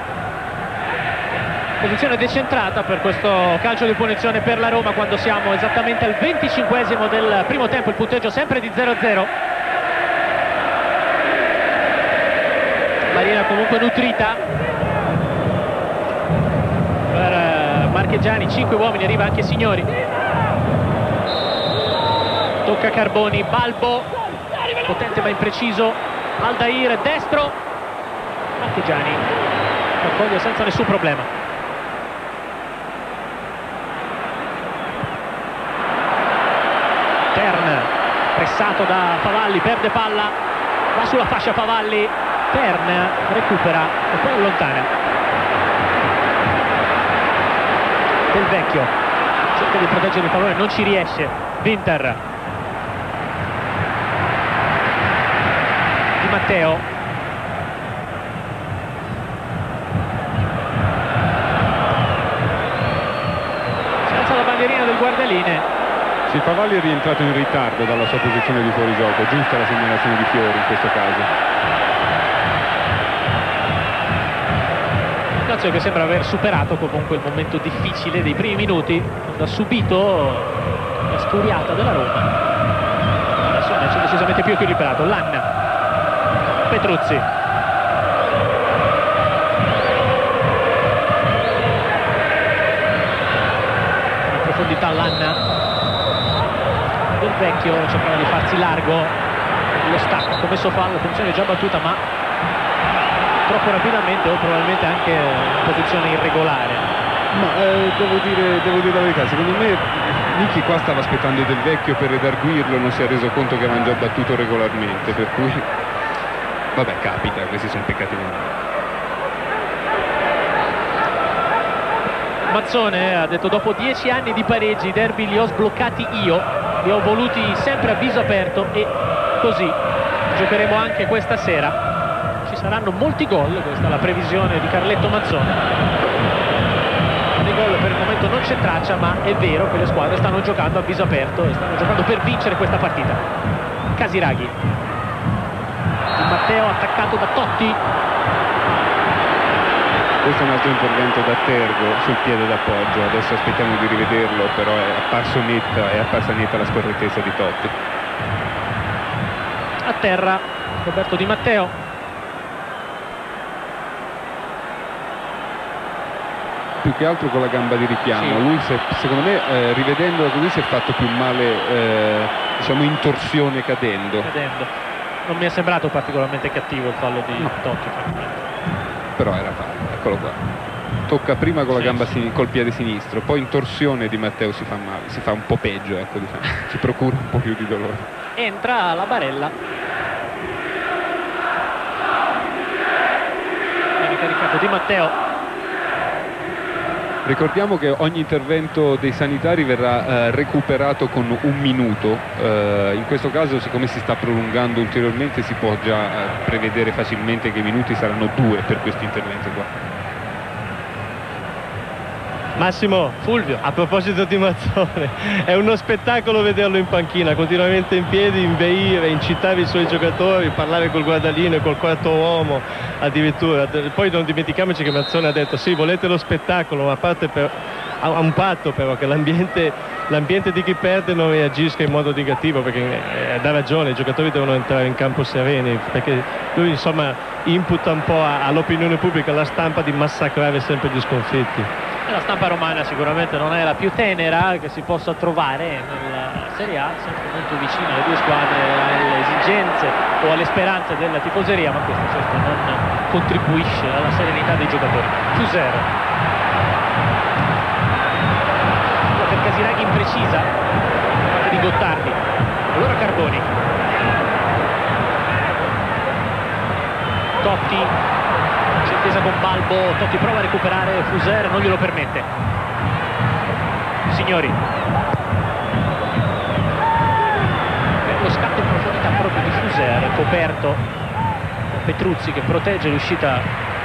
Posizione decentrata per questo calcio di punizione per la Roma quando siamo esattamente al venticinquesimo del primo tempo, il punteggio sempre di zero a zero. Barriera comunque nutrita per Marchegiani, cinque uomini, arriva anche Signori, tocca Carboni, Balbo, potente ma impreciso, Aldair, destro, Marchegiani raccoglie senza nessun problema. Tern, pressato da Favalli, perde palla, va sulla fascia Favalli, Tern recupera e poi allontana. Del Vecchio cerca di proteggere il pallone, non ci riesce. Winter, Di Matteo, si alza la bandierina del guardaline. Sì, Favalli è rientrato in ritardo dalla sua posizione di fuorigioco, giusta la segnalazione di Fiori in questo caso. Lazio che sembra aver superato comunque il momento difficile dei primi minuti, quando ha subito la sfuriata della Roma. Adesso il match è decisamente più equilibrato. Lanna, Petruzzi, in profondità Lanna, Del Vecchio cercava di farsi largo, lo stacco, ha commesso fallo, funzione già battuta ma troppo rapidamente o probabilmente anche in posizione irregolare. Ma eh, devo, dire, devo dire la verità, secondo me Nicchi qua stava aspettando Del Vecchio per redarguirlo, non si è reso conto che avevano già battuto regolarmente, per cui vabbè, capita, questi sono peccati minori. Mazzone ha detto: dopo dieci anni di pareggi i derby li ho sbloccati io, li ho voluti sempre a viso aperto e così giocheremo anche questa sera. Ci saranno molti gol, questa è la previsione di Carletto Mazzone. Di gol per il momento non c'è traccia, ma è vero che le squadre stanno giocando a viso aperto e stanno giocando per vincere questa partita. Casiraghi, Di Matteo attaccato da Totti. Questo è un altro intervento da Tergo sul piede d'appoggio, adesso aspettiamo di rivederlo, però è apparso netta, è apparsa netta la scorrettezza di Totti. A terra Roberto Di Matteo. Più che altro con la gamba di richiamo, sì. Lui se, secondo me eh, rivedendolo così si è fatto più male, eh, diciamo in torsione cadendo. cadendo non mi è sembrato particolarmente cattivo il fallo di no. Totti, però era fallo, eccolo qua, tocca prima con la sì, gamba sì. Sin- col piede sinistro, poi in torsione Di Matteo si fa male, si fa un po' peggio, ecco, diciamo. Si procura un po' più di dolore. Entra la Barella, ha caricato Di Matteo. Ricordiamo che ogni intervento dei sanitari verrà eh, recuperato con un minuto. Eh, in questo caso, siccome si sta prolungando ulteriormente, si può già eh, prevedere facilmente che i minuti saranno due per questo intervento qua. Massimo, Fulvio, a proposito di Mazzone, è uno spettacolo vederlo in panchina, continuamente in piedi, inveire, incitare i suoi giocatori, parlare col guardalino e col quarto uomo addirittura. Poi non dimentichiamoci che Mazzone ha detto sì, volete lo spettacolo, ma a parte per, ha un patto però che l'ambiente l'ambiente di chi perde non reagisca in modo negativo, perché eh, dà ragione, i giocatori devono entrare in campo sereni, perché lui insomma imputa un po' all'opinione pubblica, alla stampa, di massacrare sempre gli sconfitti. La stampa romana sicuramente non è la più tenera che si possa trovare nella Serie A, sempre molto vicina alle due squadre, alle esigenze o alle speranze della tifoseria, ma questo certo non contribuisce alla serenità dei giocatori. Fuser, per Casiraghi imprecisa da parte di Gottardi, allora Carboni, Totti, c'è intesa con Balbo, Totti prova a recuperare Fuser, non glielo permette. Signori, per lo scatto in profondità proprio di Fuser, coperto Petruzzi che protegge l'uscita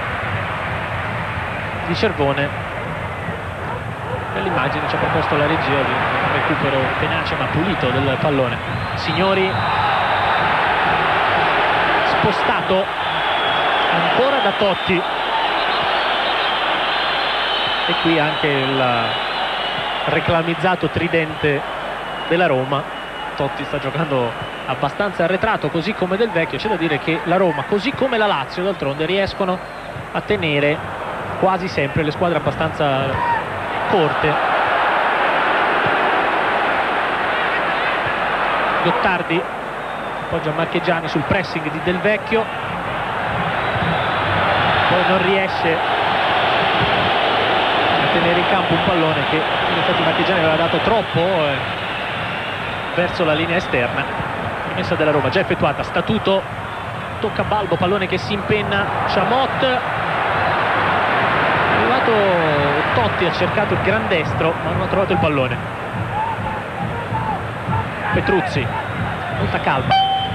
di Cervone. Nell'immagine ci ha proposto la regia di un recupero tenace ma pulito del pallone. Signori, spostato ancora da Totti, e qui anche il reclamizzato tridente della Roma. Totti sta giocando abbastanza arretrato, così come Del Vecchio. C'è da dire che la Roma, così come la Lazio d'altronde, riescono a tenere quasi sempre le squadre abbastanza corte. Gottardi appoggia Marchegiani sul pressing di Del Vecchio, poi non riesce a tenere in campo un pallone che in effetti Marchegiani aveva dato troppo eh, verso la linea esterna. Rimessa della Roma già effettuata, Statuto, tocca Balbo, pallone che si impenna, Chamot, è arrivato Totti, ha cercato il gran destro ma non ha trovato il pallone. Petruzzi, molta calma,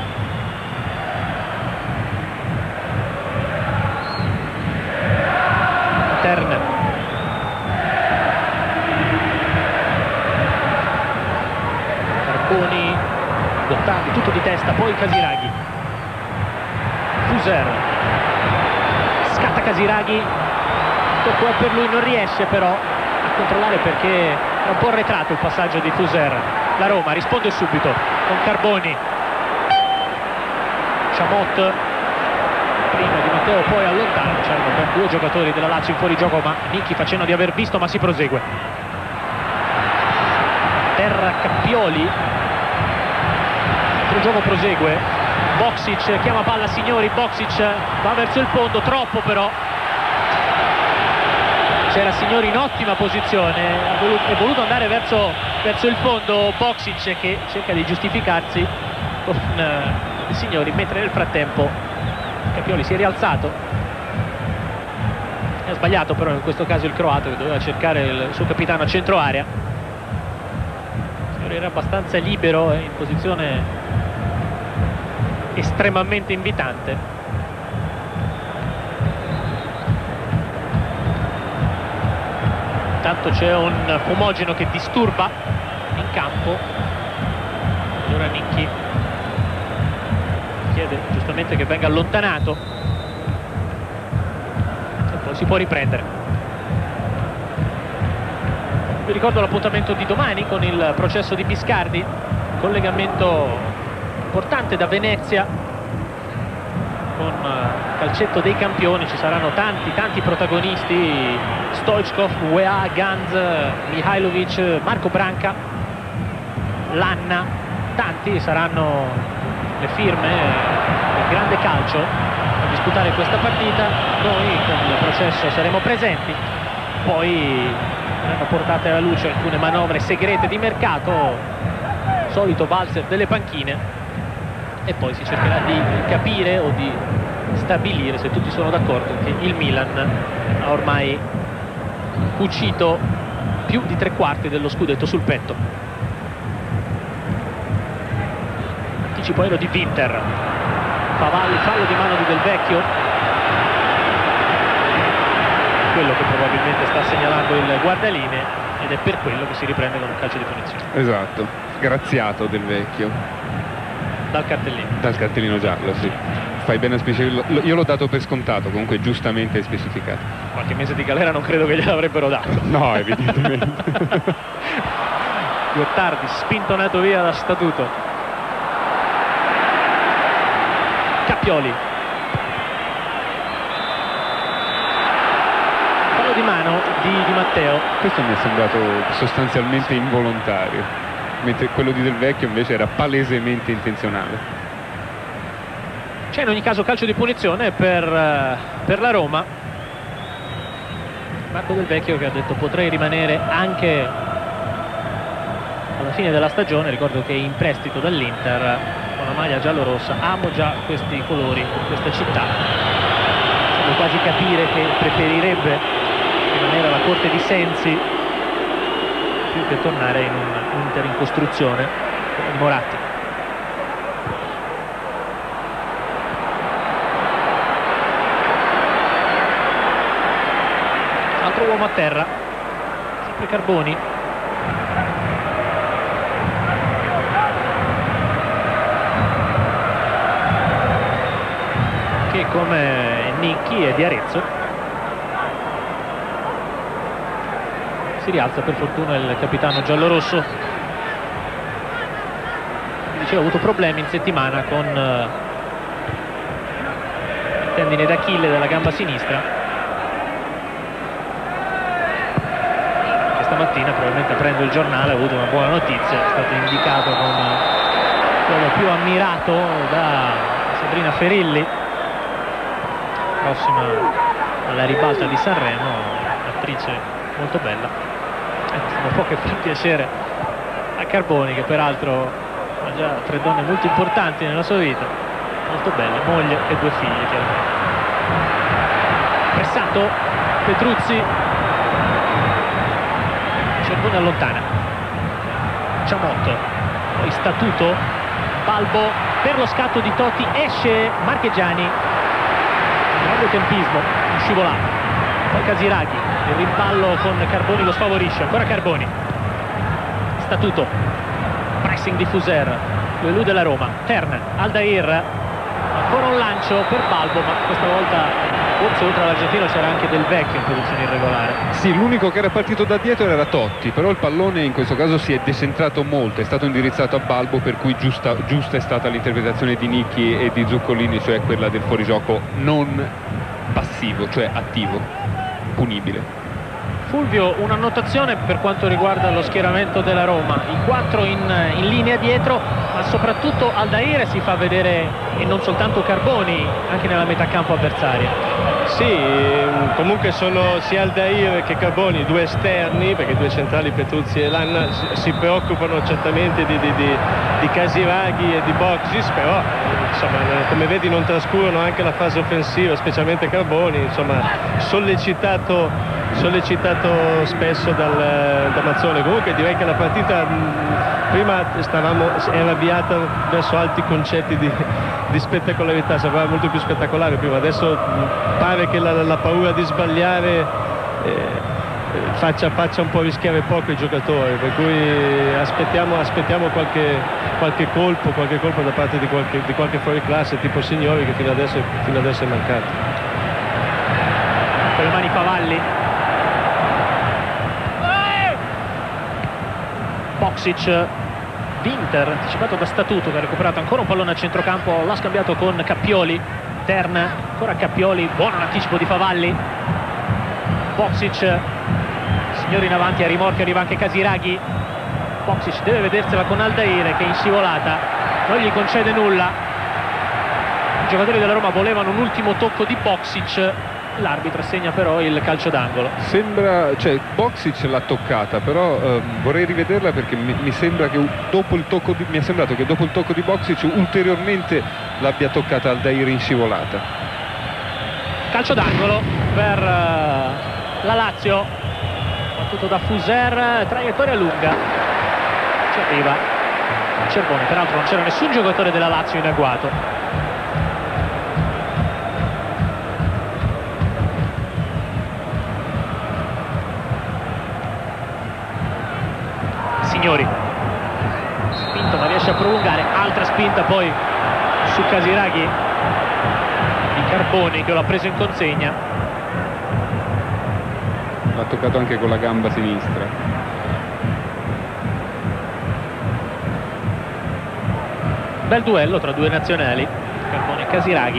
Turner, Carboni, Gottardi, tutto di testa, poi Casiraghi, Fuser, scatta Casiraghi, tocco è per lui, non riesce però a controllare perché è un po' arretrato il passaggio di Fuser. La Roma risponde subito con Carboni, Chamot, prima Di Matteo, poi allontana. C'erano ben due giocatori della Lazio in fuorigioco, ma Nicchi fa cenno di aver visto, ma si prosegue. Terra Cappioli, il gioco prosegue, Boksic chiama palla Signori, Boksic va verso il fondo, troppo però. C'era Signori in ottima posizione, è voluto andare verso, verso il fondo Boksic, che cerca di giustificarsi con uh, Signori, mentre nel frattempo Cappioli si è rialzato, ha sbagliato però in questo caso il croato, che doveva cercare il suo capitano a centro area. Signori era abbastanza libero, eh, in posizione estremamente invitante. Intanto c'è un Fumogeno che disturba in campo, allora Nicchi chiede giustamente che venga allontanato e poi si può riprendere. Vi ricordo l'appuntamento di domani con il processo di Biscardi, collegamento importante da Venezia con calcetto dei campioni. Ci saranno tanti tanti protagonisti: Stoichkov, U E A, Ganz, Mihailovic, Marco Branca, Lanna, tanti saranno le firme del grande calcio a disputare questa partita. Noi con il processo saremo presenti, poi saranno portate alla luce alcune manovre segrete di mercato, solito valzer delle panchine, e poi si cercherà di capire o di stabilire se tutti sono d'accordo che il Milan ha ormai cucito più di tre quarti dello scudetto sul petto. Anticipo aereo di Winter, Favalli, fallo di mano di Del Vecchio, quello che probabilmente sta segnalando il guardalinee, ed è per quello che si riprende con un calcio di punizione. Esatto, graziato Del Vecchio dal cartellino. Dal cartellino giallo, sì. Fai bene a specificarlo. Io l'ho dato per scontato, comunque giustamente specificato. Qualche mese di galera non credo che gliel'avrebbero dato. No, evidentemente. Gottardi spintonato via da Statuto. Cappioli, fallo di mano di, di Matteo. Questo mi è sembrato sostanzialmente involontario, mentre quello di Del Vecchio invece era palesemente intenzionale. C'è in ogni caso calcio di punizione per, per la Roma. Marco Del Vecchio che ha detto potrei rimanere anche alla fine della stagione. Ricordo che è in prestito dall'Inter con la maglia giallo-rossa. Amo già questi colori, questa città. Devo quasi capire che preferirebbe rimanere alla corte di Sensi più che tornare in un Inter in costruzione di Moratti. Altro uomo a terra, sempre Carboni. Che come Nicchi è di Arezzo. Si rialza per fortuna il capitano giallorosso. Dicevo, ha avuto problemi in settimana con il tendine d'Achille della gamba sinistra. Stamattina, probabilmente aprendo il giornale, ha avuto una buona notizia, è stato indicato come quello più ammirato da Sabrina Ferilli, prossima alla ribalta di Sanremo, un'attrice molto bella. Non può che far piacere a Carboni, che peraltro ha già tre donne molto importanti nella sua vita, molto belle, moglie e due figli chiaramente. Pressato Petruzzi, Cervone allontana, Ciamotto, poi Statuto, Balbo per lo scatto di Totti, esce Marchegiani, grande tempismo, un scivolato, poi Casiraghi, il rimpallo con Carboni lo sfavorisce, ancora Carboni, Statuto, pressing di Fuser, lo elude la Roma, Terna, Aldair, ancora un lancio per Balbo, ma questa volta forse oltre all'argentino c'era anche Del Vecchio in posizione irregolare. Sì, l'unico che era partito da dietro era Totti, però il pallone in questo caso si è decentrato molto, è stato indirizzato a Balbo, per cui giusta, giusta è stata l'interpretazione di Nicchi e di Zuccolini, cioè quella del fuorigioco non passivo, cioè attivo, punibile. Fulvio, un'annotazione per quanto riguarda lo schieramento della Roma, i quattro in, in linea dietro, ma soprattutto Aldair si fa vedere, e non soltanto Carboni, anche nella metà campo avversaria. Sì, comunque sono sia Aldair che Carboni, due esterni, perché due centrali, Petruzzi e Lanna, si preoccupano certamente di, di, di, di Casiraghi e di Boxis, però insomma, come vedi non trascurano anche la fase offensiva, specialmente Carboni, insomma, sollecitato, sollecitato spesso dal, da Mazzone. Comunque direi che la partita mh, prima stavamo, era avviata verso alti concetti di, di spettacolarità, sembrava molto più spettacolare prima, adesso mh, pare che la, la paura di sbagliare eh, faccia, faccia un po' rischiare poco i giocatori, per cui aspettiamo, aspettiamo qualche, qualche colpo qualche colpo da parte di qualche, di qualche fuoriclasse tipo Signori, che fino adesso, fino adesso è mancato. Con le mani Favalli, Boksic, Winter anticipato da Statuto, che ha recuperato ancora un pallone a centrocampo, l'ha scambiato con Cappioli, Terna, ancora Cappioli, buono l'anticipo di Favalli, Boksic, Signori in avanti, a rimorchio arriva anche Casiraghi, Boksic deve vedersela con Aldair che in scivolata non gli concede nulla. I giocatori della Roma volevano un ultimo tocco di Boksic, l'arbitro assegna però il calcio d'angolo. Sembra, cioè Boksic l'ha toccata, però eh, vorrei rivederla, perché mi, mi sembra che dopo il tocco di, mi è sembrato che dopo il tocco di Boksic ulteriormente l'abbia toccata Aldair in scivolata. Calcio d'angolo per uh, la Lazio, battuto da Fuser, traiettoria lunga, ci arriva Cervone. Peraltro non c'era nessun giocatore della Lazio in agguato. Signori, spinto ma riesce a prolungare, altra spinta poi su Casiraghi di Carboni che l'ha preso in consegna. L'ha toccato anche con la gamba sinistra. Bel duello tra due nazionali, Carboni e Casiraghi.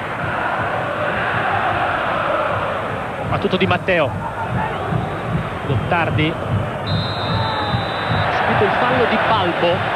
Battuto di Matteo, Gottardi, subito il fallo di Balbo.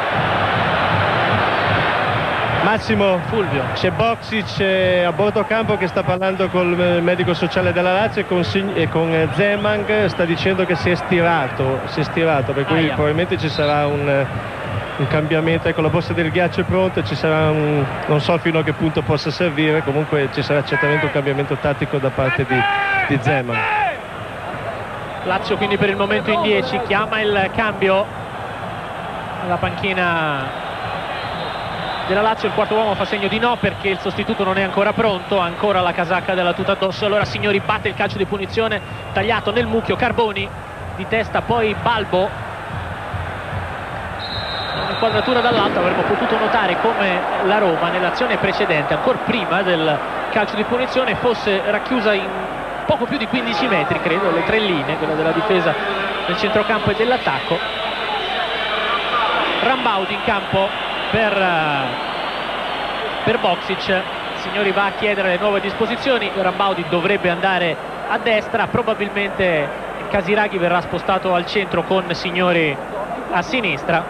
Massimo, Fulvio, c'è Boksic eh, a bordo campo che sta parlando col eh, medico sociale della Lazio e con, Sig- e con eh, Zeman, sta dicendo che si è stirato, si è stirato, per cui Aia. probabilmente ci sarà un, eh, un cambiamento. Ecco, la borsa del ghiaccio è pronta, ci sarà un, non so fino a che punto possa servire, comunque ci sarà certamente un cambiamento tattico da parte di, di Zeman. Lazio quindi per il momento in dieci, chiama il cambio alla panchina della Lazio. Il quarto uomo fa segno di no perché il sostituto non è ancora pronto, ancora la casacca della tuta addosso. Allora Signori batte il calcio di punizione tagliato nel mucchio, Carboni di testa, poi Balbo. Un'inquadratura dall'alto, avremmo potuto notare come la Roma nell'azione precedente, ancora prima del calcio di punizione, fosse racchiusa in poco più di quindici metri, credo, le tre linee, quella della difesa, del centrocampo e dell'attacco. Rambaudi in campo per, per Boksic. Signori va a chiedere le nuove disposizioni. Rambaudi dovrebbe andare a destra, probabilmente Casiraghi verrà spostato al centro con Signori a sinistra.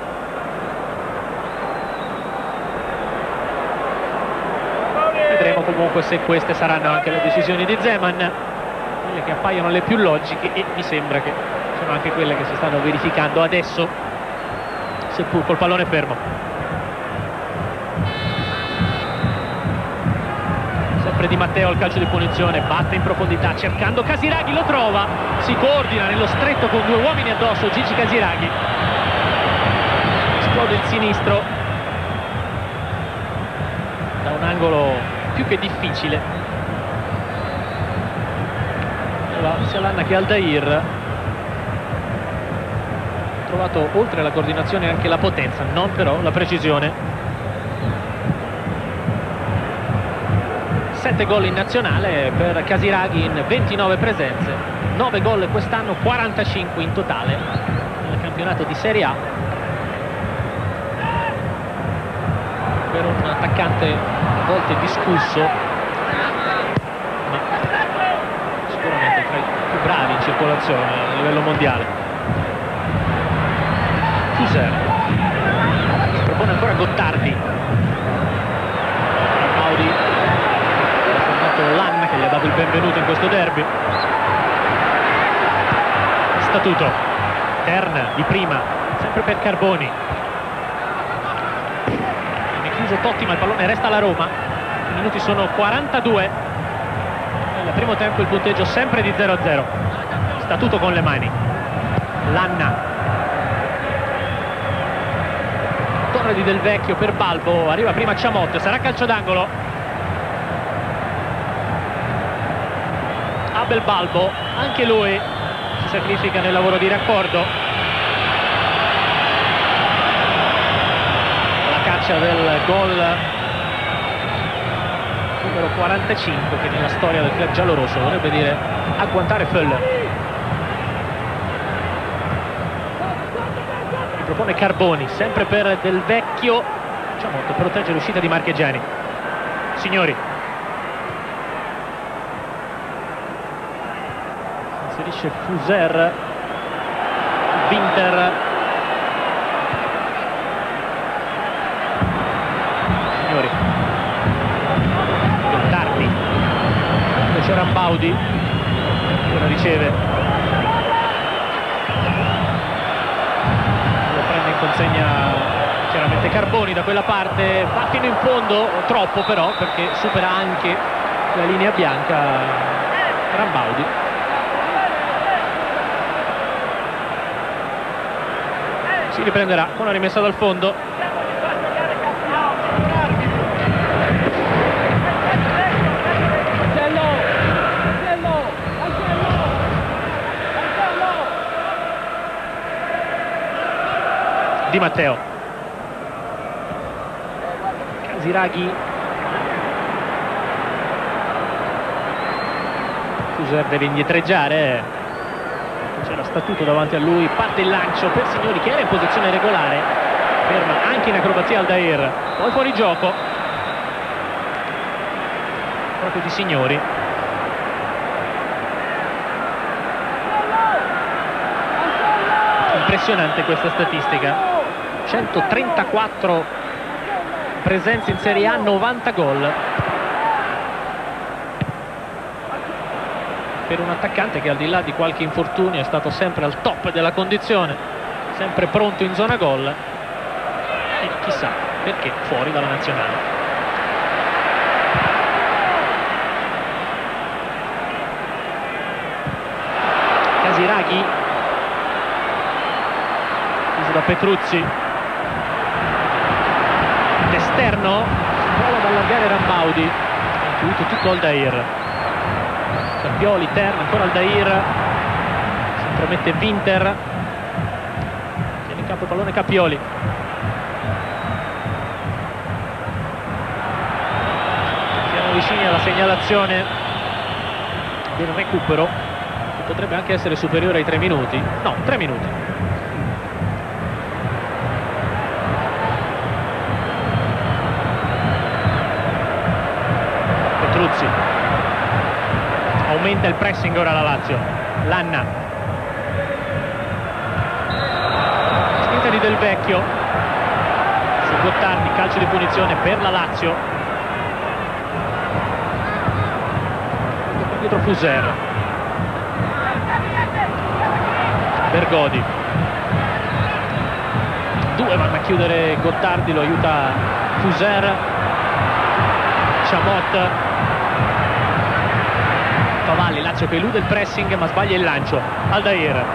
Vedremo comunque se queste saranno anche le decisioni di Zeman, quelle che appaiono le più logiche, e mi sembra che sono anche quelle che si stanno verificando adesso, seppur col pallone fermo. Sempre Di Matteo al calcio di punizione, batte in profondità cercando Casiraghi, lo trova, si coordina nello stretto con due uomini addosso Gigi Casiraghi, esplode il sinistro da un angolo più che difficile. Sia Lanna che Aldair ha trovato oltre la coordinazione anche la potenza, non però la precisione. Sette gol in nazionale per Casiraghi in ventinove presenze, nove gol quest'anno, quarantacinque in totale nel campionato di Serie A. Per un attaccante a volte discusso, ma sicuramente tra i più bravi in circolazione a livello mondiale. Fuser si propone ancora Gottardi, Mauri ha fermato Lanna che gli ha dato il benvenuto in questo derby. Statuto, Terna di prima, sempre per Carboni, viene chiuso Totti ma il pallone resta alla Roma. I minuti sono quarantadue, nel primo tempo il punteggio sempre di zero a zero. Statuto con le mani, Lanna, torre di Del Vecchio per Balbo, arriva prima Ciamotto, sarà calcio d'angolo. Abel Balbo, anche lui si sacrifica nel lavoro di raccordo. La caccia del gol numero quarantacinque che nella storia del club giallorosso vorrebbe dire agguantare Föller. Mi propone Carboni, sempre per Del Vecchio, Ciamotto protegge l'uscita di Marchegiani. Signori, inserisce Fuser, Winter, Signori, Gottardi, c'è Rambaudi, ora riceve, lo prende in consegna chiaramente Mette Carboni da quella parte, va fino in fondo, troppo però, perché supera anche la linea bianca Rambaudi. Si riprenderà con la rimessa dal fondo. Di Matteo. Casiraghi. Fuser deve indietreggiare. C'era Statuto davanti a lui. Parte il lancio per Signori che era in posizione regolare. Ferma anche in acrobazia Aldair. Poi fuori gioco. Proprio di Signori. Impressionante questa statistica. centotrentaquattro presenze in Serie A, novanta gol per un attaccante che al di là di qualche infortunio è stato sempre al top della condizione, sempre pronto in zona gol e chissà perché fuori dalla nazionale. Casiraghi chiuso da Petruzzi, esterno, prova ad allargare Rambaudi, ha intuito tutto Aldair. Capioli, Terna, ancora Aldair, si intromette Winter, tiene in campo il pallone Capioli. Siamo vicini alla segnalazione del recupero, che potrebbe anche essere superiore ai tre minuti. No, tre minuti. Aumenta il pressing ora la Lazio. Lanna, spinta di Del Vecchio su Gottardi, calcio di punizione per la Lazio. Dietro Fuser, Bergodi, due vanno a chiudere Gottardi, lo aiuta Fuser. Chamot, Favalli, Lazio che elude il pressing ma sbaglia il lancio. Aldair,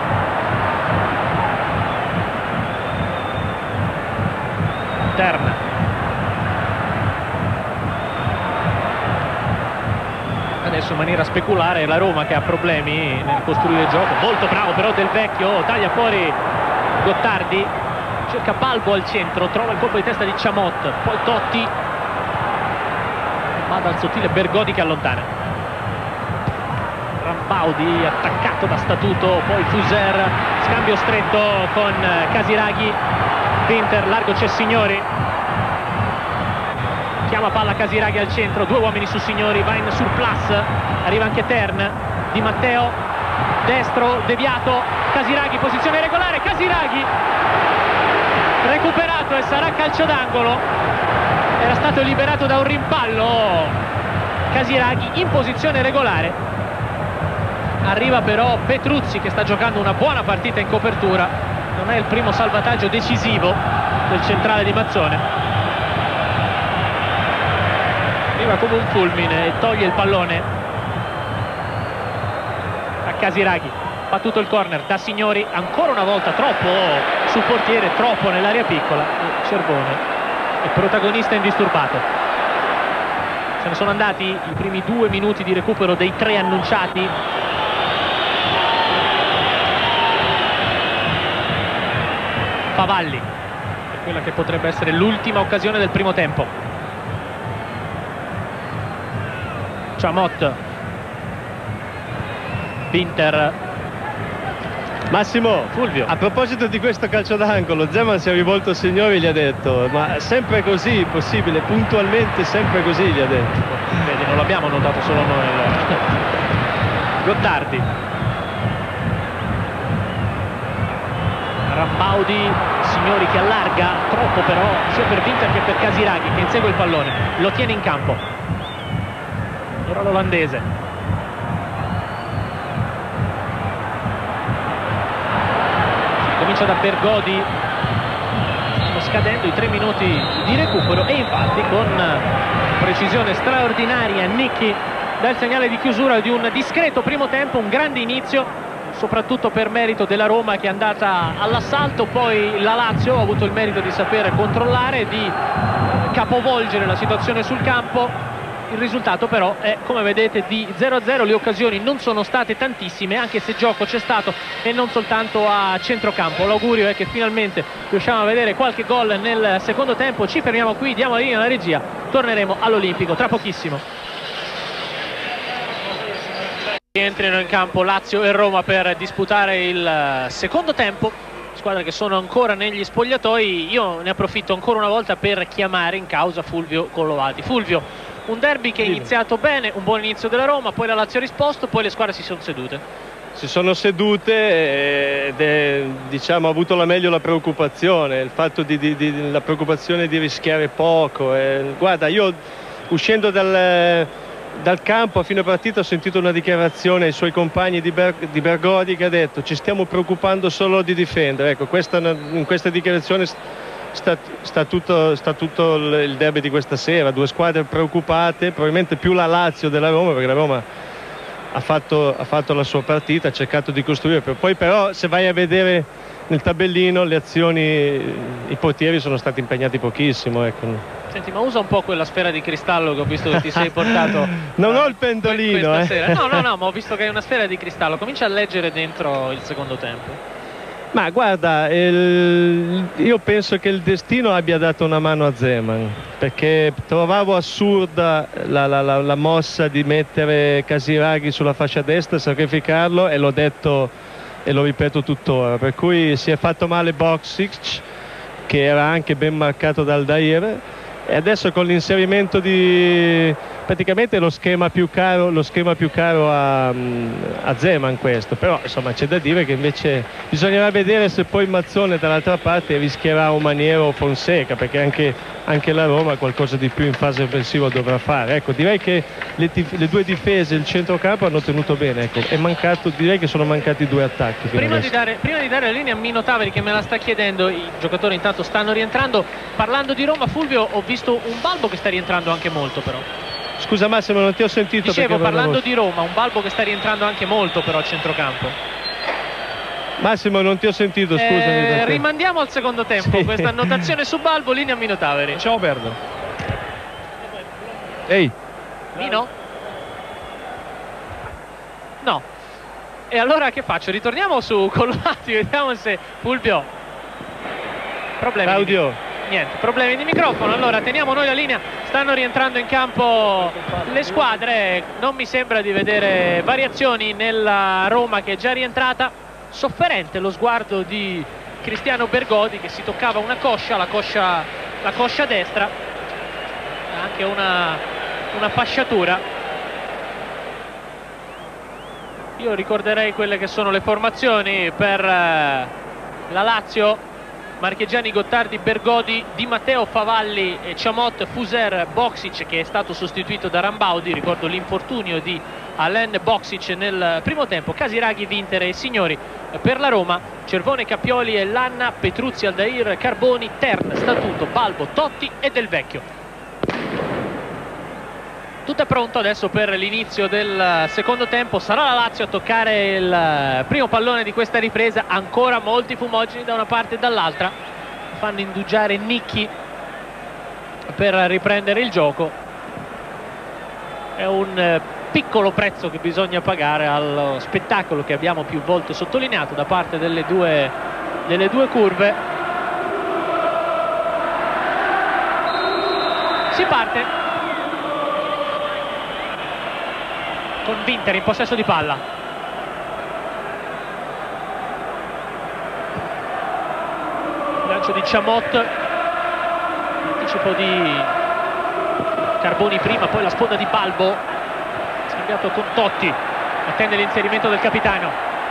Terna, adesso in maniera speculare la Roma che ha problemi nel costruire il gioco. Molto bravo però Del Vecchio, taglia fuori Gottardi, cerca Balbo al centro, trova il colpo di testa di Chamot, poi Totti, va dal sottile Bergodi che allontana. Rambaudi attaccato da Statuto, poi Fuser, scambio stretto con Casiraghi. Winter, largo c'è Signori, chiama palla Casiraghi al centro, due uomini su Signori, va in surplus, arriva anche Tern. Di Matteo, destro, deviato, Casiraghi, posizione regolare, Casiraghi recuperato e sarà calcio d'angolo. Era stato liberato da un rimpallo Casiraghi in posizione regolare. Arriva però Petruzzi che sta giocando una buona partita in copertura, non è il primo salvataggio decisivo del centrale di Mazzone. Arriva come un fulmine e toglie il pallone a Casiraghi. Battuto il corner da Signori, ancora una volta troppo sul portiere, troppo nell'area piccola, e Cervone è protagonista indisturbato. Se ne sono andati i primi due minuti di recupero dei tre annunciati. Favalli per quella che potrebbe essere l'ultima occasione del primo tempo. Chamot, Winter, Massimo, Fulvio. A proposito di questo calcio d'angolo, Zeman si è rivolto a Signori e gli ha detto: ma sempre così, possibile, puntualmente sempre così, gli ha detto. Vedi, non l'abbiamo notato solo noi allora. Gottardi, Rambaudi, Signori che allarga, troppo però sia per Winter che per Casiraghi che insegue il pallone, lo tiene in campo. Ora l'olandese, comincia da Bergodi, scadendo i tre minuti di recupero e infatti con precisione straordinaria Nicchi dà il segnale di chiusura di un discreto primo tempo, un grande inizio soprattutto per merito della Roma che è andata all'assalto, poi la Lazio ha avuto il merito di sapere controllare, di capovolgere la situazione sul campo. Il risultato però è, come vedete, di zero a zero, le occasioni non sono state tantissime anche se gioco c'è stato e non soltanto a centrocampo. L'augurio è che finalmente riusciamo a vedere qualche gol nel secondo tempo. Ci fermiamo qui, diamo la linea alla regia, torneremo all'Olimpico tra pochissimo. Entrano in campo Lazio e Roma per disputare il secondo tempo, squadre che sono ancora negli spogliatoi. Io ne approfitto ancora una volta per chiamare in causa Fulvio Collovati. Fulvio, un derby che è iniziato bene, un buon inizio della Roma, poi la Lazio ha risposto, poi le squadre si sono sedute. Si sono sedute ed è, diciamo, ha avuto la meglio la preoccupazione, il fatto di, di, di la preoccupazione di rischiare poco. E, guarda, io uscendo dal, dal campo a fine partita ho sentito una dichiarazione ai suoi compagni di, Ber, di Bergodi che ha detto ci stiamo preoccupando solo di difendere. Ecco, questa, in questa dichiarazione Sta, sta, tutto, sta tutto il derby di questa sera, due squadre preoccupate, probabilmente più la Lazio della Roma, perché la Roma ha fatto, ha fatto la sua partita, ha cercato di costruire, poi però se vai a vedere nel tabellino le azioni, i portieri sono stati impegnati pochissimo, ecco. Senti, ma usa un po' quella sfera di cristallo che ho visto che ti sei portato. Non ho il pendolino, eh. Sera. No, no, no, ma ho visto che hai una sfera di cristallo, comincia a leggere dentro il secondo tempo. Ma guarda, il, io penso che il destino abbia dato una mano a Zeman, perché trovavo assurda la, la, la, la mossa di mettere Casiraghi sulla fascia destra, sacrificarlo, e l'ho detto e lo ripeto tuttora, per cui si è fatto male Boksic, che era anche ben marcato dal Dair, e adesso con l'inserimento di praticamente lo schema più caro, lo schema più caro a, a Zeman questo, però insomma c'è da dire che invece bisognerà vedere se poi Mazzone dall'altra parte rischierà un Maniero o Fonseca, perché anche, anche la Roma qualcosa di più in fase offensiva dovrà fare. Ecco, direi che le, le due difese e il centrocampo hanno tenuto bene, ecco. È mancato, direi che sono mancati due attacchi. Prima di, dare, prima di dare la linea a Mino Taveri che me la sta chiedendo, i giocatori intanto stanno rientrando. Parlando di Roma, Fulvio, ho visto un Balbo che sta rientrando anche molto però. Scusa Massimo, non ti ho sentito. Dicevo, parlando di Roma, un Balbo che sta rientrando anche molto però a centrocampo. Massimo, non ti ho sentito, scusami. Eh, rimandiamo al secondo tempo, sì. Questa annotazione su Balbo, linea a Mino Taveri. Ciao Berdo. Ehi. Mino? No. E allora che faccio? Ritorniamo su Collovati, vediamo se Fulvio. Problemi. Claudio. Niente, problemi di microfono. Allora teniamo noi la linea, stanno rientrando in campo le squadre, non mi sembra di vedere variazioni nella Roma che è già rientrata. Sofferente lo sguardo di Cristiano Bergodi che si toccava una coscia, la coscia, la coscia destra, anche una, una fasciatura. Io ricorderei quelle che sono le formazioni per eh, la Lazio: Marchegiani, Gottardi, Bergodi, Di Matteo, Favalli, Ciamot, Fuser, Boksic che è stato sostituito da Rambaudi. Ricordo l'infortunio di Alain Boksic nel primo tempo. Casiraghi, Vinter e Signori per la Roma, Cervone, Capioli e Lanna, Petruzzi, Aldair, Carboni, Tern, Statuto, Balbo, Totti e Del Vecchio. Tutto è pronto adesso per l'inizio del secondo tempo. Sarà la Lazio a toccare il primo pallone di questa ripresa. Ancora molti fumogeni da una parte e dall'altra. Fanno indugiare Nicchi per riprendere il gioco. È un piccolo prezzo che bisogna pagare allo spettacolo che abbiamo più volte sottolineato da parte delle due, delle due curve. Si parte con Vinter in possesso di palla. Lancio di Ciamot, anticipo di Carboni prima, poi la sponda di Balbo, scambiato con Totti, attende l'inserimento del capitano.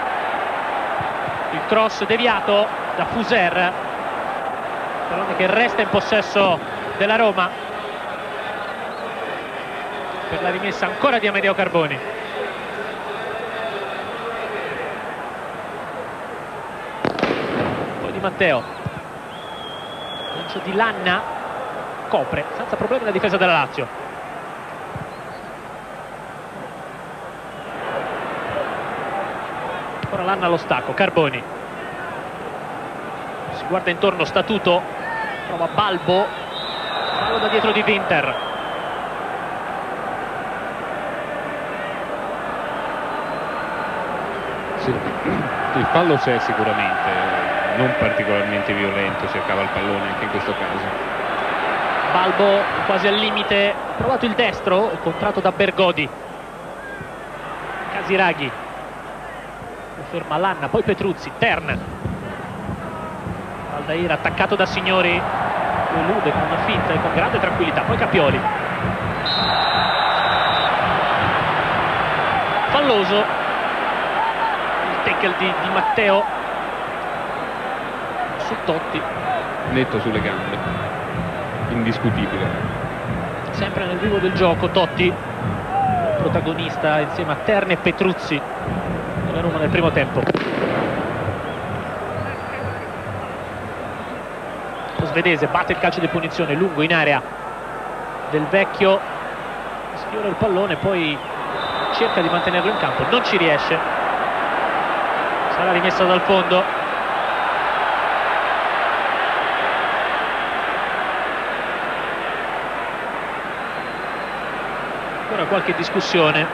Il cross deviato da Fuser, pallone che resta in possesso della Roma. Per la rimessa ancora di Amedeo Carboni. Poi Di Matteo. lancio di Lanna, copre senza problemi la difesa della Lazio. Ora Lanna allo stacco, Carboni si guarda intorno, Statuto trova Balbo, fallo da dietro di Winter. Sì. Il fallo c'è sicuramente, non particolarmente violento, cercava il pallone anche in questo caso. Balbo quasi al limite, ha provato il destro, contratto da Bergodi. Casiraghi lo ferma Lanna, poi Petruzzi, Tern. Aldair attaccato da Signori, lo elude con una finta e con grande tranquillità, poi Capioli. Falloso il tackle di, di Matteo su Totti. Netto sulle gambe, indiscutibile. Sempre nel vivo del gioco Totti, protagonista insieme a Tern e Petruzzi nella Roma nel primo tempo. Lo svedese batte il calcio di punizione lungo in area Del Vecchio, sfiora il pallone, poi cerca di mantenerlo in campo, non ci riesce, sarà rimessa dal fondo. Ancora qualche discussione,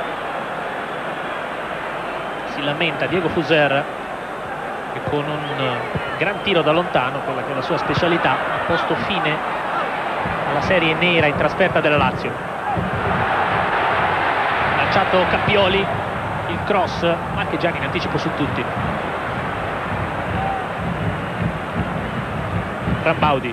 si lamenta Diego Fuser che con un gran tiro da lontano, quella che è la sua specialità, ha posto fine alla serie nera in trasferta della Lazio. Lanciato Capioli, il cross, Marchegiani in anticipo su tutti. Rambaudi,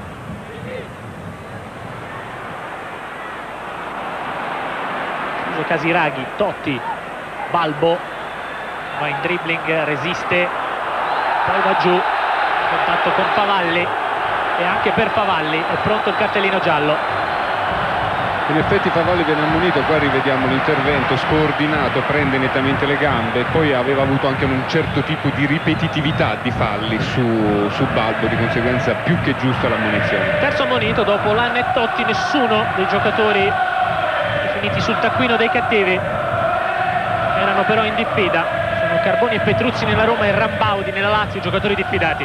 chiuso Casiraghi, Totti, Balbo va in dribbling, resiste, poi va giù, contatto con Favalli e anche per Favalli è pronto il cartellino giallo. In effetti Favalli viene ammonito, qua rivediamo l'intervento scordinato, prende nettamente le gambe, poi aveva avuto anche un certo tipo di ripetitività di falli su, su Balbo, di conseguenza più che giusta l'ammonizione. Terzo ammonito dopo Lanna e Totti, nessuno dei giocatori definiti sul taccuino dei cattivi erano però in diffida. Sono Carboni e Petruzzi nella Roma e Rambaudi nella Lazio, i giocatori diffidati.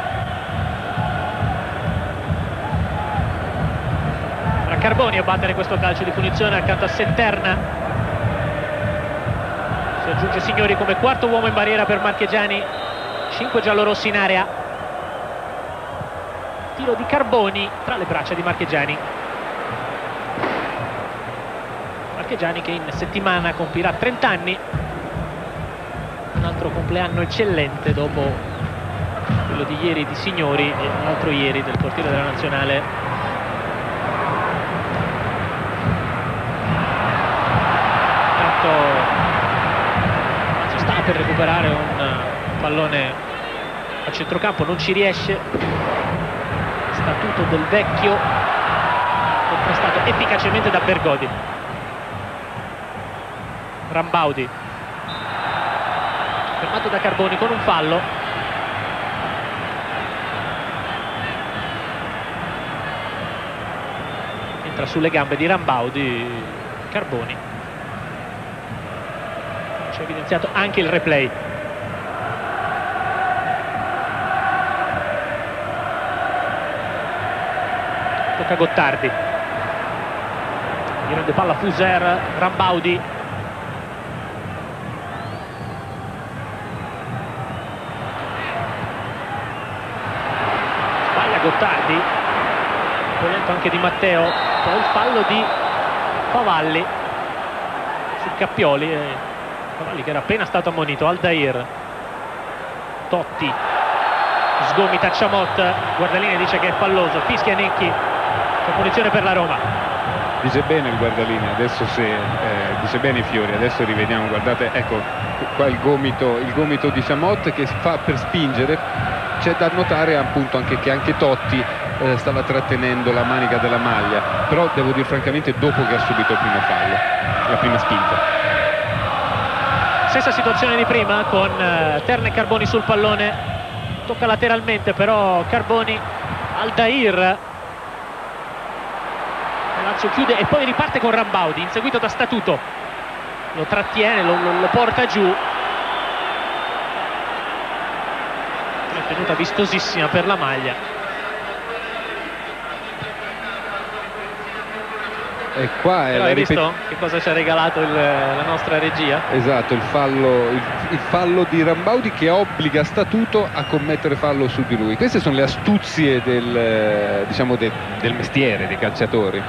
Era Carboni a battere questo calcio di punizione accanto a Setterna. Si aggiunge Signori come quarto uomo in barriera per Marchegiani. Cinque giallorossi in area. Tiro di Carboni tra le braccia di Marchegiani. Marchegiani che in settimana compirà trenta anni. Un altro compleanno eccellente dopo quello di ieri di Signori e l'altro ieri del portiere della Nazionale. Intanto si sta per recuperare un pallone a centrocampo, non ci riesce. Statuto Del Vecchio, contrastato efficacemente da Bergodi. Rambaudi fermato da Carboni con un fallo. Entra sulle gambe di Rambaudi Carboni. Ci ha evidenziato anche il replay. Tocca Gottardi. Gli rende palla Fuser, Rambaudi. Gottardi, poi lento anche di Matteo, poi il fallo di Favalli su Capioli, e Favalli che era appena stato ammonito. Aldair, Totti, sgomita Chamot, guardalinea dice che è falloso, fischia Necchi, c'è punizione per la Roma. Dice bene il guardalinea, adesso se eh, dice bene i Fiori, adesso rivediamo, guardate, ecco qua il gomito, il gomito di Chamot che fa per spingere. C'è da notare appunto anche che anche Totti eh, stava trattenendo la manica della maglia, però devo dire francamente dopo che ha subito il primo fallo, la prima spinta. Stessa situazione di prima con eh, Tern e Carboni sul pallone, tocca lateralmente però Carboni, Aldair. Lazio chiude e poi riparte con Rambaudi, inseguito da Statuto, lo trattiene, lo, lo, lo porta giù. Tenuta vistosissima per la maglia. E qua è Però la hai visto ripet- che cosa ci ha regalato il, la nostra regia? Esatto, il fallo, il, il fallo di Rambaudi che obbliga Statuto a commettere fallo su di lui. Queste sono le astuzie del, diciamo de, del mestiere dei calciatori.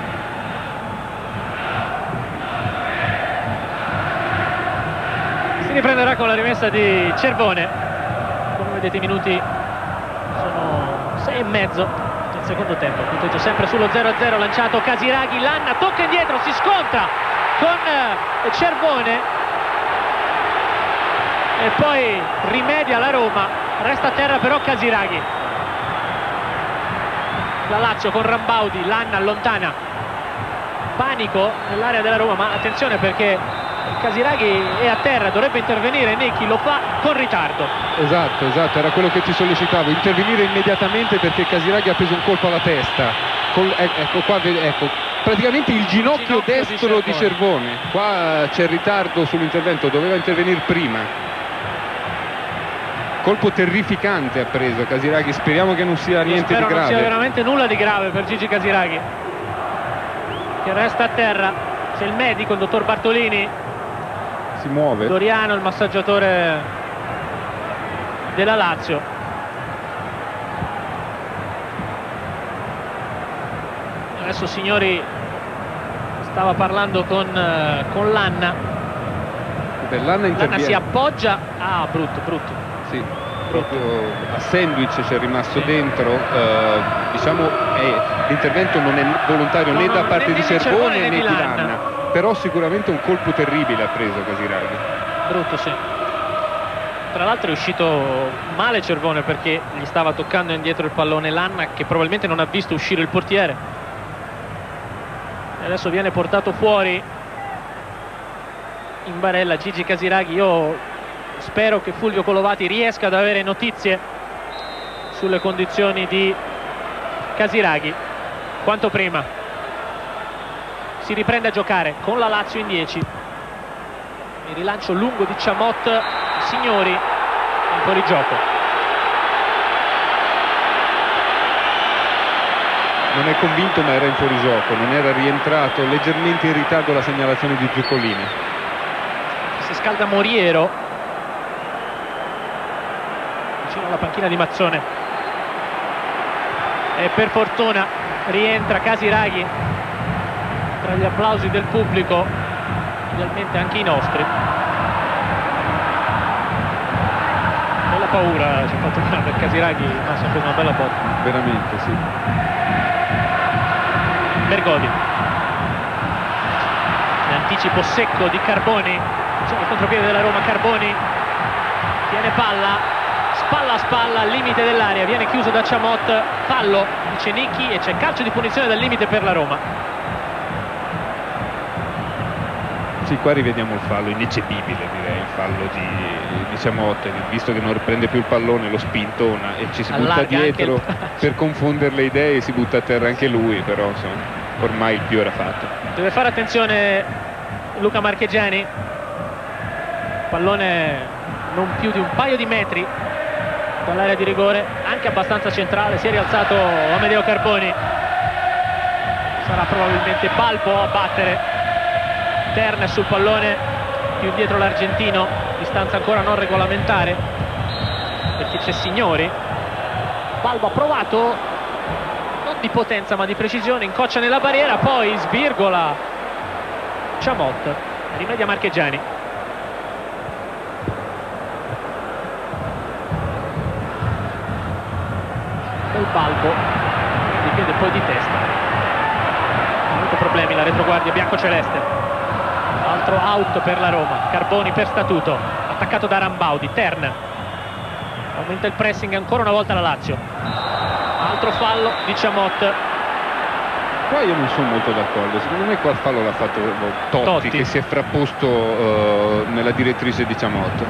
Si riprenderà con la rimessa di Cervone. Come vedete i minuti sono sei e mezzo del secondo tempo. Punteggio sempre sullo zero a zero. Lanciato Casiraghi, Lanna tocca indietro, si scontra con Cervone e poi rimedia la Roma. Resta a terra però Casiraghi. La Lazio con Rambaudi, Lanna allontana, panico nell'area della Roma, ma attenzione perché Casiraghi è a terra, dovrebbe intervenire Necchi, lo fa con ritardo. Esatto, esatto, era quello che ti sollecitavo, intervenire immediatamente perché Casiraghi ha preso un colpo alla testa. Col, ecco qua, ecco, praticamente il ginocchio, ginocchio destro di di Cervone. Qua c'è ritardo sull'intervento, doveva intervenire prima. Colpo terrificante ha preso Casiraghi, speriamo che non sia niente di Spero grave. non sia veramente nulla di grave per Gigi Casiraghi, che resta a terra. C'è il medico, il dottor Bartolini, Si muove. Doriano, il massaggiatore della Lazio. Adesso signori stava parlando con, eh, con Lanna. Lanna Lanna si interviene. appoggia. Ah, brutto, brutto. Sì, proprio a sandwich c'è rimasto Sì. dentro. eh, diciamo eh, l'intervento non è volontario No, né no, da né- parte né di di Cervone Cervone né né di di Lanna. Lanna, però sicuramente un colpo terribile ha preso Casiraghi. Brutto, sì. Tra l'altro è uscito male Cervone perché gli stava toccando indietro il pallone Lanna, che probabilmente non ha visto uscire il portiere. E adesso viene portato fuori in barella Gigi Casiraghi. Io spero che Fulvio Colovati riesca ad avere notizie sulle condizioni di Casiraghi quanto prima. Si riprende a giocare con la Lazio in dieci. Il rilancio lungo di Chamot, signori, in fuorigioco. Non è convinto, ma era in fuorigioco, non era rientrato, leggermente in ritardo la segnalazione di Zuccolini. Si scalda Moriero vicino alla panchina di Mazzone e per fortuna rientra Casiraghi tra gli applausi del pubblico, idealmente anche i nostri. Bella paura ci ha fatto per Casiraghi, ma ha sempre una bella botta. Veramente, sì. Bergodi, l'anticipo secco di Carboni, c'è il contropiede della Roma. Carboni tiene palla, spalla a spalla al limite dell'area, viene chiuso da Chamot, fallo dice Nicchi e c'è calcio di punizione dal limite per la Roma. Sì, qua rivediamo il fallo ineccepibile, direi, il fallo di, di Chamot, visto che non riprende più il pallone, lo spintona e ci si butta Allarga dietro anche il- per confondere le idee, si butta a terra anche lui, però insomma, ormai il più era fatto. Deve fare attenzione Luca Marchegiani, pallone non più di un paio di metri dall'area di rigore, anche abbastanza centrale. Si è rialzato Amedeo Carboni, sarà probabilmente Balbo a battere. Terna sul pallone, più indietro l'argentino, distanza ancora non regolamentare perché c'è Signori. Balbo ha provato, non di potenza ma di precisione, incoccia nella barriera, poi svirgola Chamot, rimedia Marchegiani. Bel Balbo di piede e poi di testa. Molto problemi la retroguardia biancoceleste. Altro out per la Roma. Carboni per Statuto, attaccato da Rambaudi. Tern aumenta il pressing ancora una volta la Lazio. Altro fallo di Chamot. Qua io non sono molto d'accordo, secondo me qua il fallo l'ha fatto Totti, Totti. che si è frapposto eh, nella direttrice di Chamot.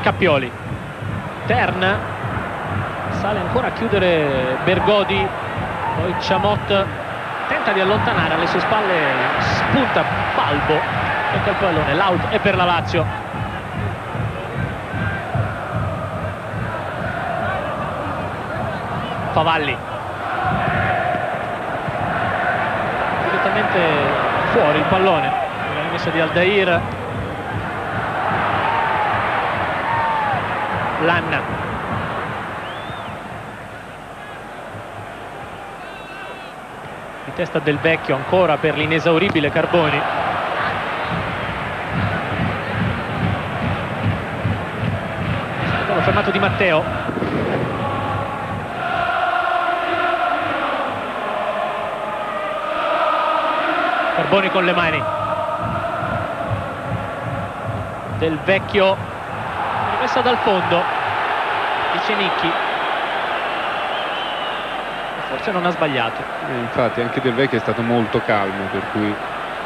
Cappioli. Tern sale ancora a chiudere Bergodi, poi Chamot tenta di allontanare, alle sue spalle spunta Balbo, tocca il pallone, l'out è per la Lazio. Favalli direttamente fuori il pallone, la rimessa di Aldair. Lanna, di testa Del Vecchio ancora per l'inesauribile Carboni. L'ho fermato Di Matteo. Carboni con le mani. Del Vecchio, rimessa dal fondo, dice Nicchi. Forse non ha sbagliato. Eh, infatti anche Del Vecchio è stato molto calmo, per cui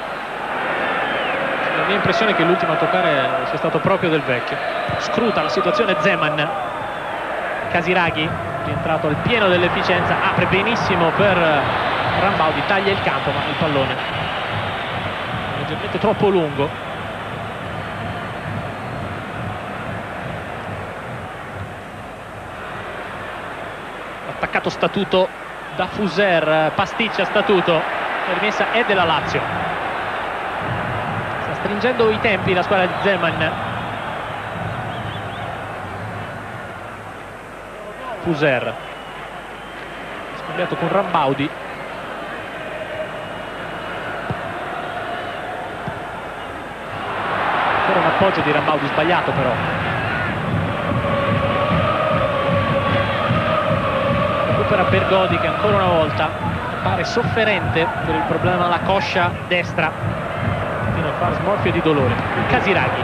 la mia impressione è che l'ultimo a toccare sia stato proprio Del Vecchio. Scruta la situazione Zeman. Casiraghi, rientrato al pieno dell'efficienza, apre benissimo per Rambaudi, taglia il campo, ma il pallone è leggermente troppo lungo. Attaccato Statuto da Fuser, pasticcia Statuto, la rimessa è della Lazio. Sta stringendo i tempi la squadra di Zeman. Fuser scambiato con Rambaudi. Ancora un appoggio di Rambaudi sbagliato però. Recupera Bergodi che ancora una volta pare sofferente per il problema alla coscia destra, fino a far smorfio di dolore. Casiraghi.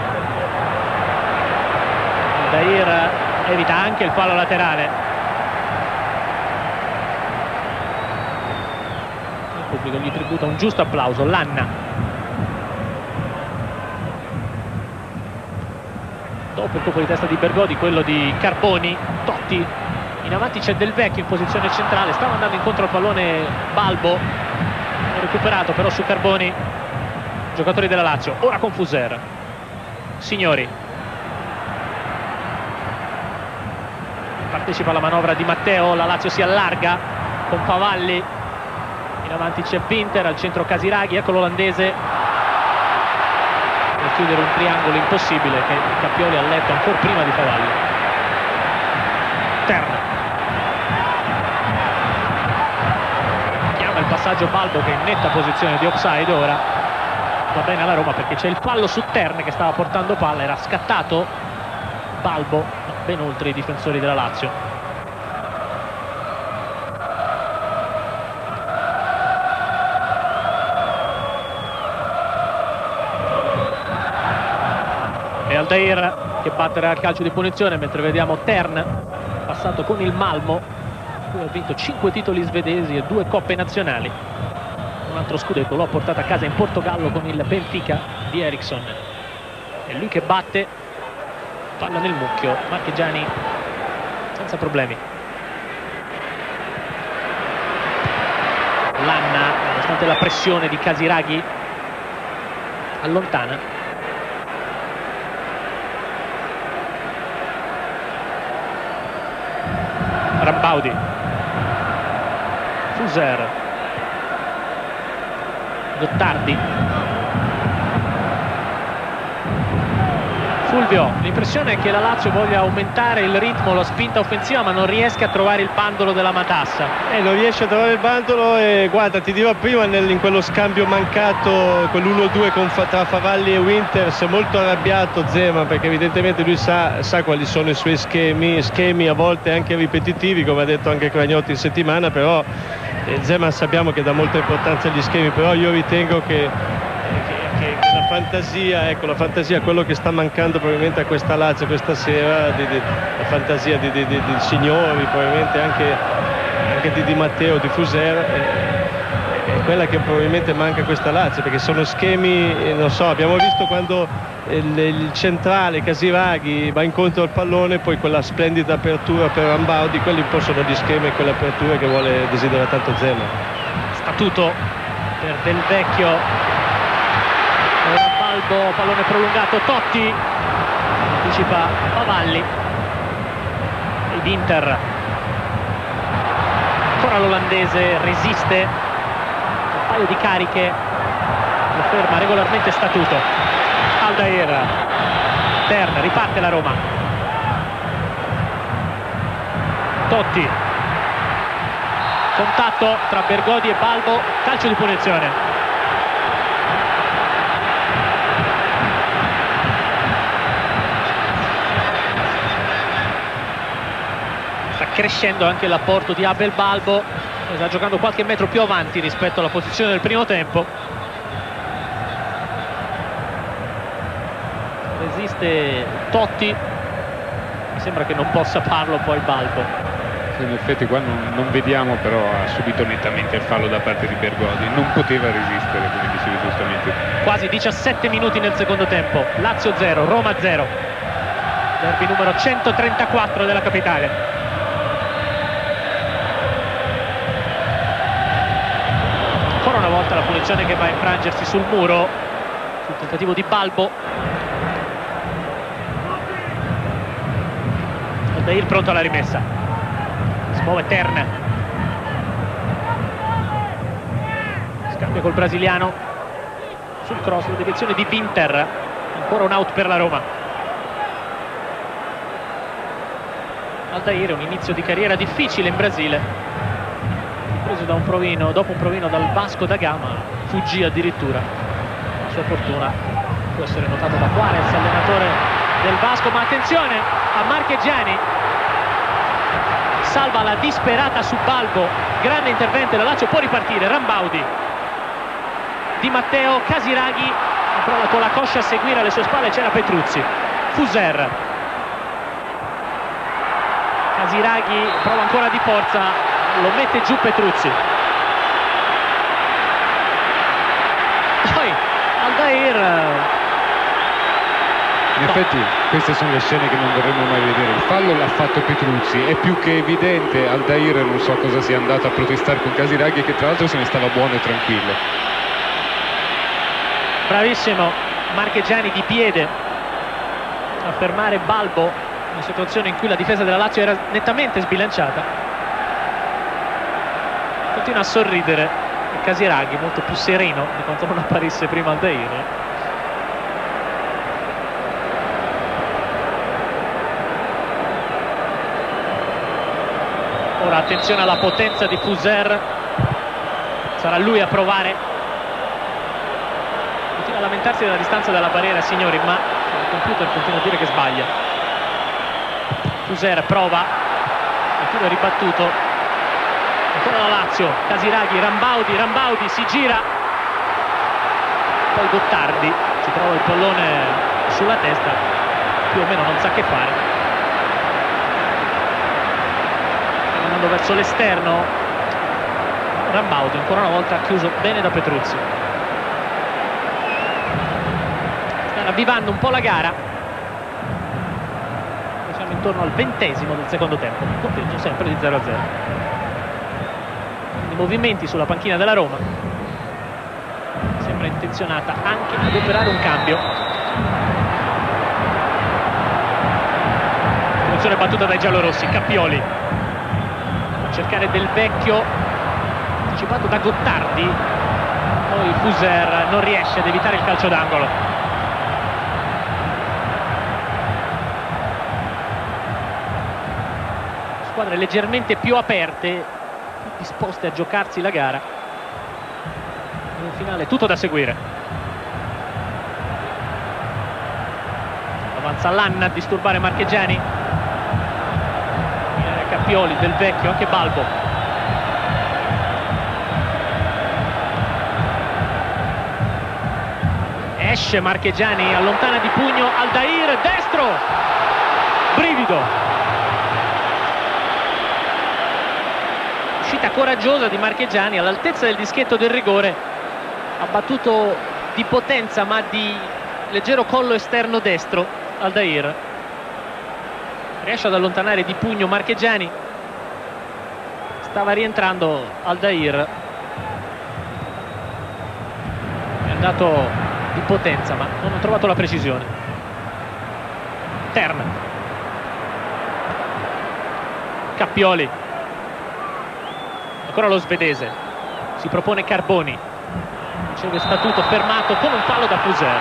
Dair evita anche il fallo laterale. Il pubblico gli tributa un giusto applauso. Lanna. Dopo il colpo di testa di Bergodi, quello di Carboni. Totti. In avanti c'è Del Vecchio in posizione centrale. Stava andando incontro al pallone Balbo. Ha recuperato però su Carboni. Giocatori della Lazio. Ora con Fuser. Signori. Partecipa alla manovra Di Matteo, la Lazio si allarga con Favalli, in avanti c'è Winter, al centro Casiraghi, ecco l'olandese per chiudere un triangolo impossibile che Cappioli ha letto ancora prima di Favalli. Tern chiama il passaggio Balbo che è in netta posizione di offside. Ora va bene alla Roma perché c'è il fallo su Tern che stava portando palla, era scattato Balbo ben oltre i difensori della Lazio. E Aldair che batterà il calcio di punizione, mentre vediamo Tern passato con il Malmo, lui ha vinto cinque titoli svedesi e due coppe nazionali. Un altro scudetto lo ha portato a casa in Portogallo con il Benfica di Eriksson. È lui che batte, palla nel mucchio, Marchigiani senza problemi. Lanna, nonostante la pressione di Casiraghi, allontana. Rambaudi. Fuser. Gottardi. Fulvio, l'impressione è che la Lazio voglia aumentare il ritmo, la spinta offensiva, ma non riesca a trovare il bandolo della matassa. Eh, non riesce a trovare il bandolo e guarda, ti dirò prima nel, in quello scambio mancato, quell'uno due tra Favalli e Winter, si è molto arrabbiato Zeman perché evidentemente lui sa, sa quali sono i suoi schemi, schemi a volte anche ripetitivi, come ha detto anche Cragnotti in settimana, però eh, Zeman sappiamo che dà molta importanza agli schemi, però io ritengo che Che, che la fantasia, ecco la fantasia, quello che sta mancando probabilmente a questa Lazio questa sera, di, di, la fantasia di, di, di, di Signori, probabilmente anche, anche di Di Matteo, di Fuser, e, è quella che probabilmente manca a questa Lazio, perché sono schemi, eh, non so, abbiamo visto quando il, il centrale Casiraghi va incontro al pallone, poi quella splendida apertura per Rambaudi, quelli un po' sono gli schemi e quelle aperture che vuole desidera tanto Zeman. Statuto per Del Vecchio, ora Balbo, pallone prolungato, Totti anticipa Pavalli ed Inter, ancora l'olandese resiste, un paio di cariche, lo ferma regolarmente Statuto. Aldair, Tern, riparte la Roma, Totti, contatto tra Bergodi e Balbo, calcio di punizione. Sta crescendo anche l'apporto di Abel Balbo, sta giocando qualche metro più avanti rispetto alla posizione del primo tempo. Resiste Totti, mi sembra che non possa farlo poi Balbo. In effetti qua non, non vediamo, però ha subito nettamente il fallo da parte di Bergodi, non poteva resistere, come dicevi giustamente. Quasi diciassette minuti nel secondo tempo, Lazio zero, Roma zero, derby numero centotrentaquattro della capitale. Ancora una volta la punizione che va a infrangersi sul muro, sul tentativo di Balbo. Aldair pronto alla rimessa, si muove Tern, scambia col brasiliano sul cross, la deviazione di Winter, ancora un out per la Roma. Aldair, un inizio di carriera difficile in Brasile, preso da un provino, dopo un provino dal Vasco da Gama, fuggì addirittura. La sua fortuna può essere notata da Juarez, allenatore del Vasco, ma attenzione a Marchegiani, salva la disperata su Balbo, grande intervento, la Lazio può ripartire. Rambaudi, Di Matteo, Casiraghi prova con la coscia a seguire alle sue spalle, c'era Petruzzi, Fuser, Casiraghi prova ancora di forza, lo mette giù Petruzzi, poi Aldair. In no. effetti queste sono le scene che non vorremmo mai vedere. Il fallo l'ha fatto Petruzzi, è più che evidente. Aldair non so cosa sia andato a protestare con Casiraghi, che tra l'altro se ne stava buono e tranquillo. Bravissimo Marchegiani di piede a fermare Balbo in una situazione in cui la difesa della Lazio era nettamente sbilanciata. Continua a sorridere e Casiraghi, molto più sereno di quanto non apparisse prima Aldair. Ora attenzione alla potenza di Fuser, sarà lui a provare. Continua a lamentarsi della distanza dalla barriera, signori, ma il computer continua a dire che sbaglia. Fuser prova, il tiro è ribattuto, ancora la Lazio, Casiraghi, Rambaudi, Rambaudi si gira, poi Gottardi ci trova il pallone sulla testa, più o meno non sa che fare. Andando verso l'esterno, Rambaudi ancora una volta chiuso bene da Petruzzi. Sta ravvivando un po' la gara, siamo intorno al ventesimo del secondo tempo, conteggio sempre di zero a zero. Quindi movimenti sulla panchina della Roma, sembra intenzionata anche ad operare un cambio. Punizione battuta dai giallorossi, Cappioli a cercare Del Vecchio, anticipato da Gottardi, poi Fuser non riesce ad evitare il calcio d'angolo. Squadre leggermente più aperte, più disposte a giocarsi la gara. In un finale tutto da seguire. Avanza Lanna a disturbare Marchegiani. Cappioli, Del Vecchio, anche Balbo. Esce Marchegiani, allontana di pugno Aldair, destro, brivido. uscita coraggiosa di Marchegiani all'altezza del dischetto del rigore, ha battuto di potenza ma di leggero collo esterno destro Aldair. Riesce ad allontanare di pugno Marchegiani, stava rientrando Aldair, è andato di potenza ma non ha trovato la precisione. Tern, Cappioli, ancora lo svedese, si propone Carboni, riceve Statuto, fermato con un fallo da Fuser.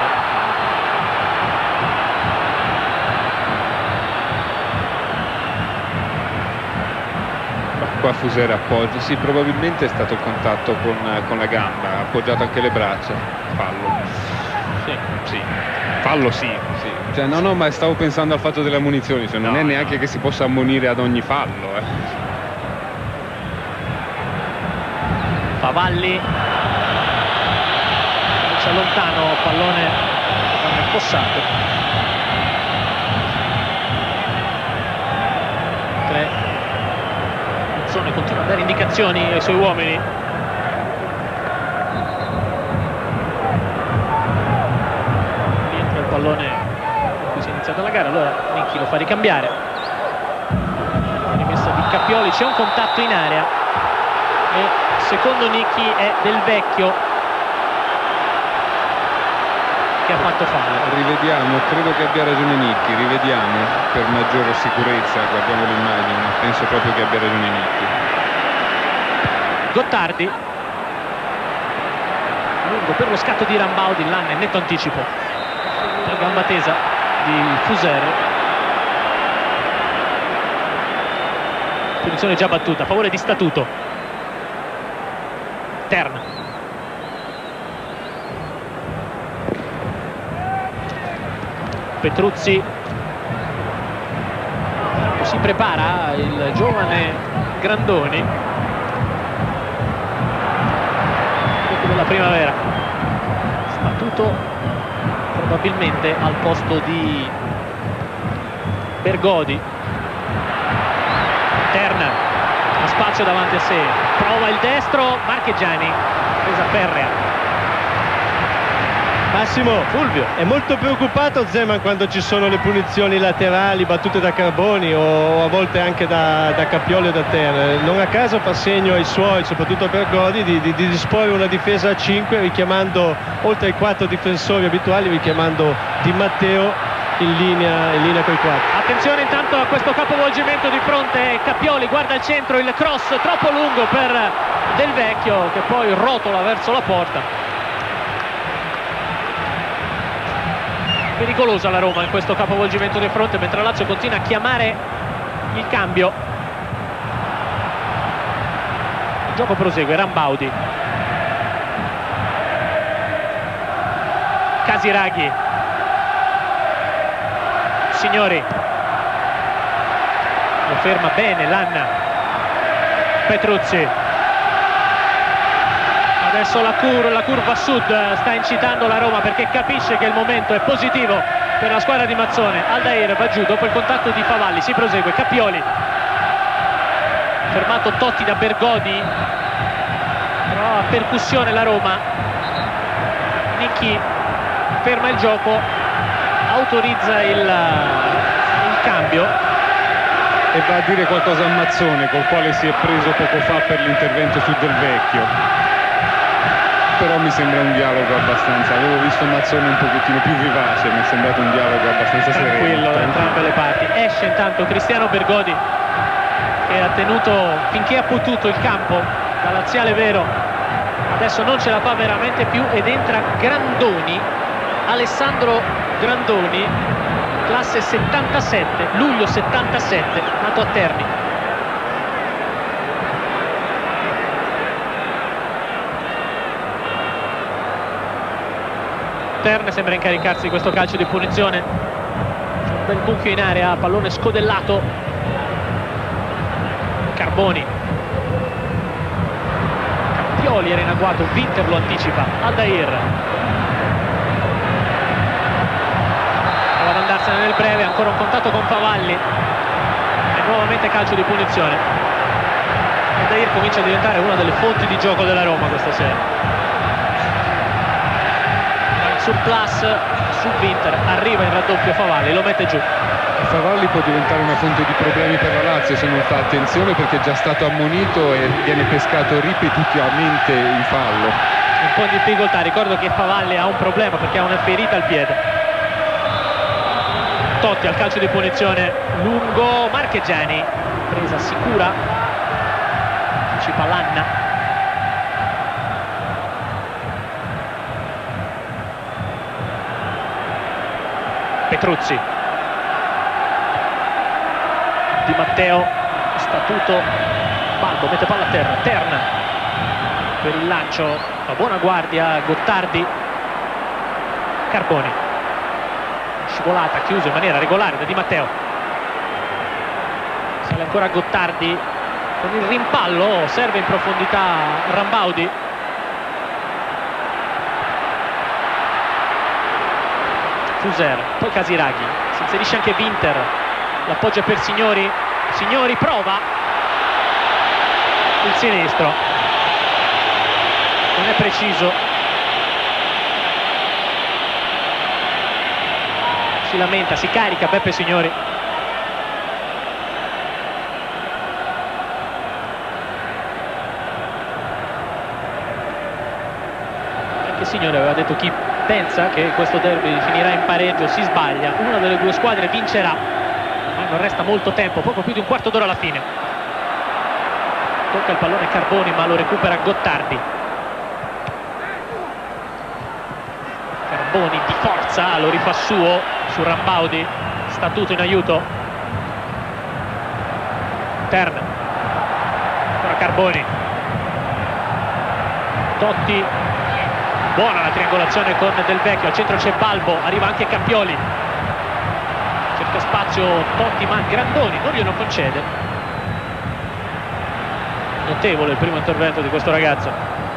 Qua Fuser appoggia, sì, probabilmente è stato il contatto con, con la gamba, ha appoggiato anche le braccia. Fallo. Sì. Sì. Fallo sì, sì. Cioè, no, no, ma stavo pensando al fatto delle ammonizioni, cioè, non no, è neanche no. che si possa ammonire ad ogni fallo. Eh. Favalli, c'è lontano, pallone nel fossato. Tre. Mazzone continua a dare indicazioni ai suoi uomini. Rientra il pallone con cui si è iniziata la gara, allora Nicchi lo fa ricambiare. Rimessa di Cappioli, c'è un contatto in area e secondo Nicchi è Del Vecchio che ha fatto fallo. Rivediamo, credo che abbia ragione Nicchi, rivediamo per maggiore sicurezza, guardiamo l'immagine, ma penso proprio che abbia ragione Nicchi. Gottardi, lungo per lo scatto di Rambaudi, là nel netto anticipo, la gamba tesa di Fuser. Punizione già battuta a favore di Statuto. Tern, Petruzzi, si prepara il giovane Grandoni, dopo della primavera. Statuto probabilmente al posto di Bergodi. Tern ha spazio davanti a sé, prova il destro, Marchegiani, presa ferrea. Massimo, Fulvio, è molto preoccupato Zeman quando ci sono le punizioni laterali battute da Carboni o a volte anche da, da Cappioli o da Tern. Non a caso fa segno ai suoi, soprattutto a Bergodi, di, di, di disporre una difesa a cinque, richiamando, oltre ai quattro difensori abituali, richiamando Di Matteo in linea, in linea con i quattro. Attenzione intanto a questo capovolgimento di fronte, Cappioli guarda il centro, il cross troppo lungo per Del Vecchio che poi rotola verso la porta. Pericolosa la Roma in questo capovolgimento di fronte, mentre la Lazio continua a chiamare il cambio. Il gioco prosegue, Rambaudi, Casiraghi, Signori, lo ferma bene Lanna, Petruzzi, adesso la, cur la curva sud sta incitando la Roma perché capisce che il momento è positivo per la squadra di Mazzone. Aldair va giù dopo il contatto di Favalli, si prosegue, Cappioli, fermato Totti da Bergodi, però a percussione la Roma. Nicchi ferma il gioco, autorizza il, il cambio e va a dire qualcosa a Mazzone, col quale si è preso poco fa per l'intervento su Del Vecchio. Però mi sembra un dialogo abbastanza, avevo visto Mazzone un pochettino più vivace, mi è sembrato un dialogo abbastanza tranquillo da entrambe le parti. Esce intanto Cristiano Bergodi che ha tenuto finché ha potuto il campo da laziale vero, adesso non ce la fa veramente più ed entra Grandoni, Alessandro Grandoni, classe settantasette, luglio settantasette, nato a Terni. Tern sembra incaricarsi di questo calcio di punizione, un bel buchio in area, pallone scodellato. Carboni, Cappioli era in agguato, Winter lo anticipa, Aldair prova ad andarsene nel breve, ancora un contatto con Favalli e nuovamente calcio di punizione. e Dair comincia a diventare una delle fonti di gioco della Roma questa sera. Il surplus su Winter, arriva in raddoppio Favalli, lo mette giù. Favalli può diventare una fonte di problemi per la Lazio se non fa attenzione, perché è già stato ammonito e viene pescato ripetitivamente in fallo. Un po' in difficoltà, ricordo che Favalli ha un problema perché ha una ferita al piede. Totti al calcio di punizione lungo, Marchegiani, presa sicura, anticipa Lanna. Petruzzi, Di Matteo, Statuto, Balbo mette palla a terra, Terna per il lancio, una buona guardia, Gottardi, Carboni, scivolata, chiuso in maniera regolare da Di Matteo, sale ancora Gottardi con il rimpallo, serve in profondità Rambaudi. Fuser, poi Casiraghi, si inserisce anche Winter, l'appoggio per Signori, Signori prova il sinistro, non è preciso, si lamenta, si carica Beppe Signori. Anche Signori aveva detto: chi pensa che questo derby finirà in pareggio si sbaglia, una delle due squadre vincerà, ma non resta molto tempo, poco più di un quarto d'ora alla fine. Tocca il pallone Carboni ma lo recupera Gottardi. Carboni di forza, lo rifà suo su Rambaudi, Statuto in aiuto, Terna, ancora Carboni, Totti, buona la triangolazione con Del Vecchio, al centro c'è Balbo, arriva anche Campioli, cerca spazio Totti ma Grandoni non glielo concede. Notevole il primo intervento di questo ragazzo.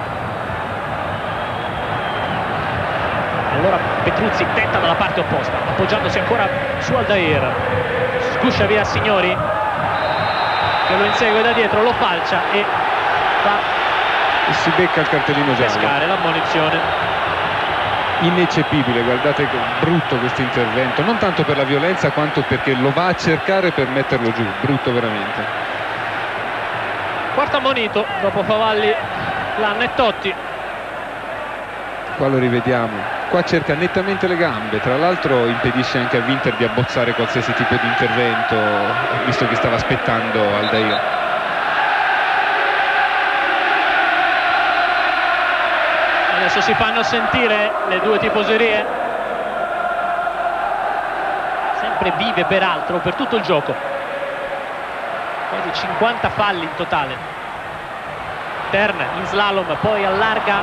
Allora Petruzzi tenta dalla parte opposta, appoggiandosi ancora su Aldair, sguscia via Signori che lo insegue da dietro, lo falcia e fa E si becca il cartellino giallo. pescare l'ammonizione. Ineccepibile, guardate che brutto questo intervento, non tanto per la violenza quanto perché lo va a cercare per metterlo giù, brutto veramente. Quarto ammonito dopo Favalli, Lanna e Totti. Qua lo rivediamo, qua cerca nettamente le gambe, tra l'altro impedisce anche a Winter di abbozzare qualsiasi tipo di intervento, visto che stava aspettando Aldair. Adesso si fanno sentire le due tifoserie, sempre vive peraltro per tutto il gioco, quasi cinquanta falli in totale. Terna in slalom, poi allarga,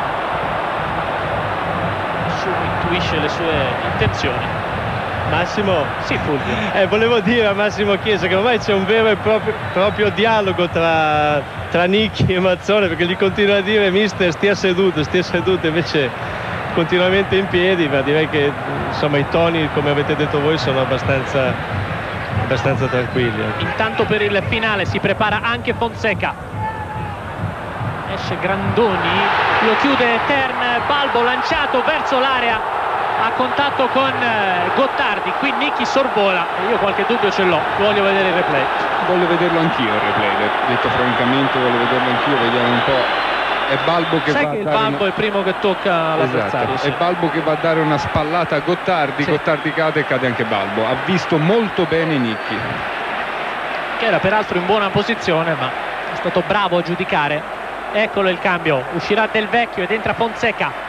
nessuno intuisce le sue intenzioni. Massimo, Sì, Fulvio. eh, volevo dire a Massimo Chiesa che ormai c'è un vero e proprio, proprio dialogo tra, tra Nicchi e Mazzone, perché gli continua a dire: mister, stia seduto, stia seduto, invece continuamente in piedi, ma direi che insomma i toni, come avete detto voi, sono abbastanza, abbastanza tranquilli. Intanto per il finale si prepara anche Fonseca, esce Grandoni, lo chiude Tern, Balbo lanciato verso l'area a contatto con Gottardi, qui Nicchi sorvola e io qualche dubbio ce l'ho, voglio vedere il replay. Voglio vederlo anch'io il replay, detto francamente voglio vederlo anch'io, vediamo un po'. È Balbo che Sai va che a il dare Balbo una... è il primo che tocca l'avversario. Esatto. Sì. È Balbo che va a dare una spallata a Gottardi, Sì. Gottardi cade e cade anche Balbo. Ha visto molto bene Nicchi, Che era peraltro in buona posizione ma è stato bravo a giudicare. Eccolo il cambio, uscirà Del Vecchio ed entra Fonseca.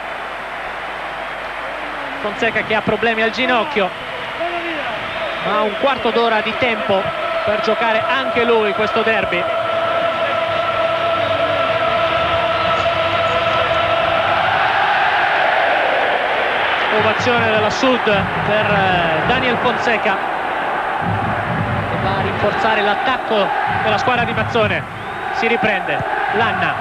Fonseca che ha problemi al ginocchio, ma ha un quarto d'ora di tempo per giocare anche lui questo derby. Ovazione della Sud per Daniel Fonseca, che va a rinforzare l'attacco della squadra di Mazzone. Si riprende Lanna,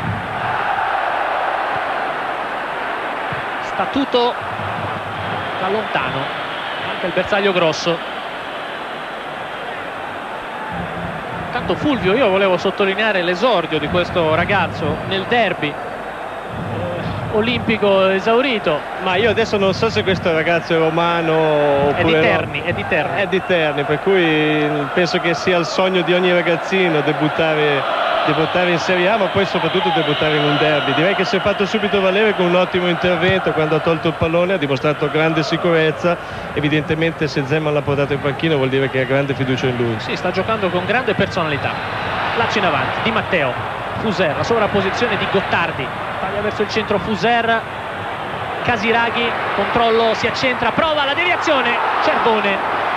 Statuto da lontano, anche il bersaglio grosso. Intanto Fulvio, io volevo sottolineare l'esordio di questo ragazzo nel derby eh, olimpico esaurito. Ma io adesso non so se questo ragazzo è romano È di oppure Terni, no. è di Terni. È di Terni, per cui penso che sia il sogno di ogni ragazzino debuttare, debuttare in Serie A, ma poi soprattutto debuttare in un derby. Direi che si è fatto subito valere con un ottimo intervento. Quando ha tolto il pallone ha dimostrato grande sicurezza. Evidentemente se Zeman l'ha portato in panchina vuol dire che ha grande fiducia in lui. Sì, sta giocando con grande personalità. Lazio in avanti, Di Matteo, Fuser, la sovrapposizione di Gottardi, taglia verso il centro Fuser, Casiraghi, controllo, si accentra, prova la deviazione, Cerbone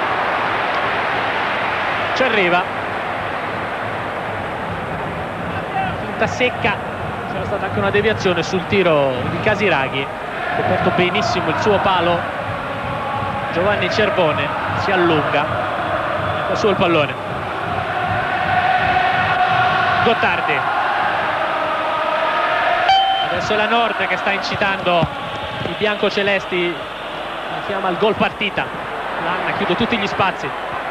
ci arriva, finta secca, c'era stata anche una deviazione sul tiro di Casiraghi, coperto benissimo il suo palo, Giovanni Cerbone si allunga, ecco su il pallone, Gottardi, adesso è la Nord che sta incitando i biancocelesti, chiama il gol partita, Lanna chiude tutti gli spazi,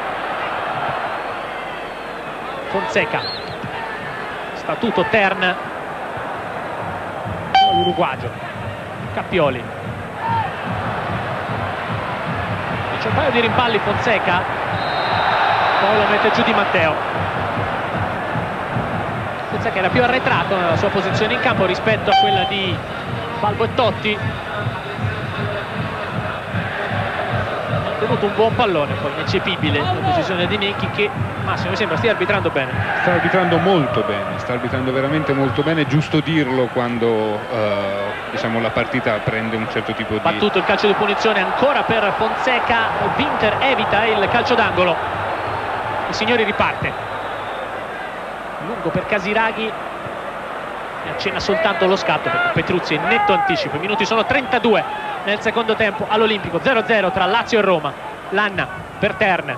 Fonseca, statuto Tern, l'uruguagio, Cappioli, c'è un paio di rimpalli Fonseca, poi lo mette giù Di Matteo. Fonseca era più arretrato nella sua posizione in campo rispetto a quella di Balbo e Totti, ha tenuto un buon pallone, poi ineccepibile la decisione di Nicchi che Massimo mi sembra stia arbitrando bene. Sta arbitrando molto bene, sta arbitrando veramente molto bene, è giusto dirlo quando eh, diciamo, la partita prende un certo tipo di... Battuto il calcio di punizione ancora per Fonseca, Winter evita il calcio d'angolo, il signori riparte, lungo per Casiraghi e accenna soltanto lo scatto perché Petruzzi in netto anticipo. I minuti sono trentadue nel secondo tempo all'Olimpico, zero a zero tra Lazio e Roma. Lanna per Tern,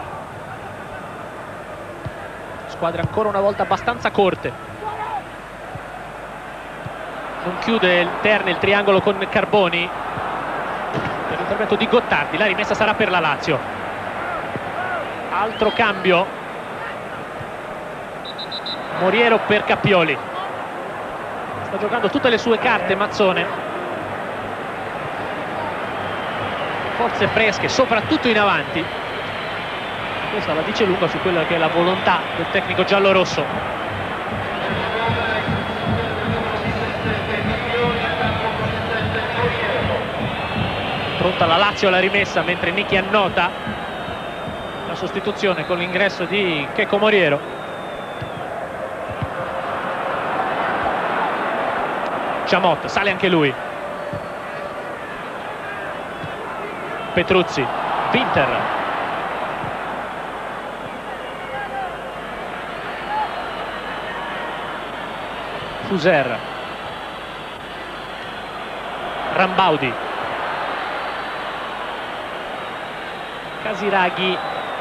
squadre ancora una volta abbastanza corte, non chiude il Tern il triangolo con Carboni per l'intervento di Gottardi, la rimessa sarà per la Lazio, altro cambio, Moriero per Cappioli, sta giocando tutte le sue carte Mazzone, forze fresche soprattutto in avanti, questa la dice lunga su quella che è la volontà del tecnico giallorosso. Pronta la Lazio alla rimessa mentre Nicchi annota la sostituzione con l'ingresso di Checco Moriero. Chamot, sale anche lui, Petruzzi, Winter, Fuser, Rambaudi, Casiraghi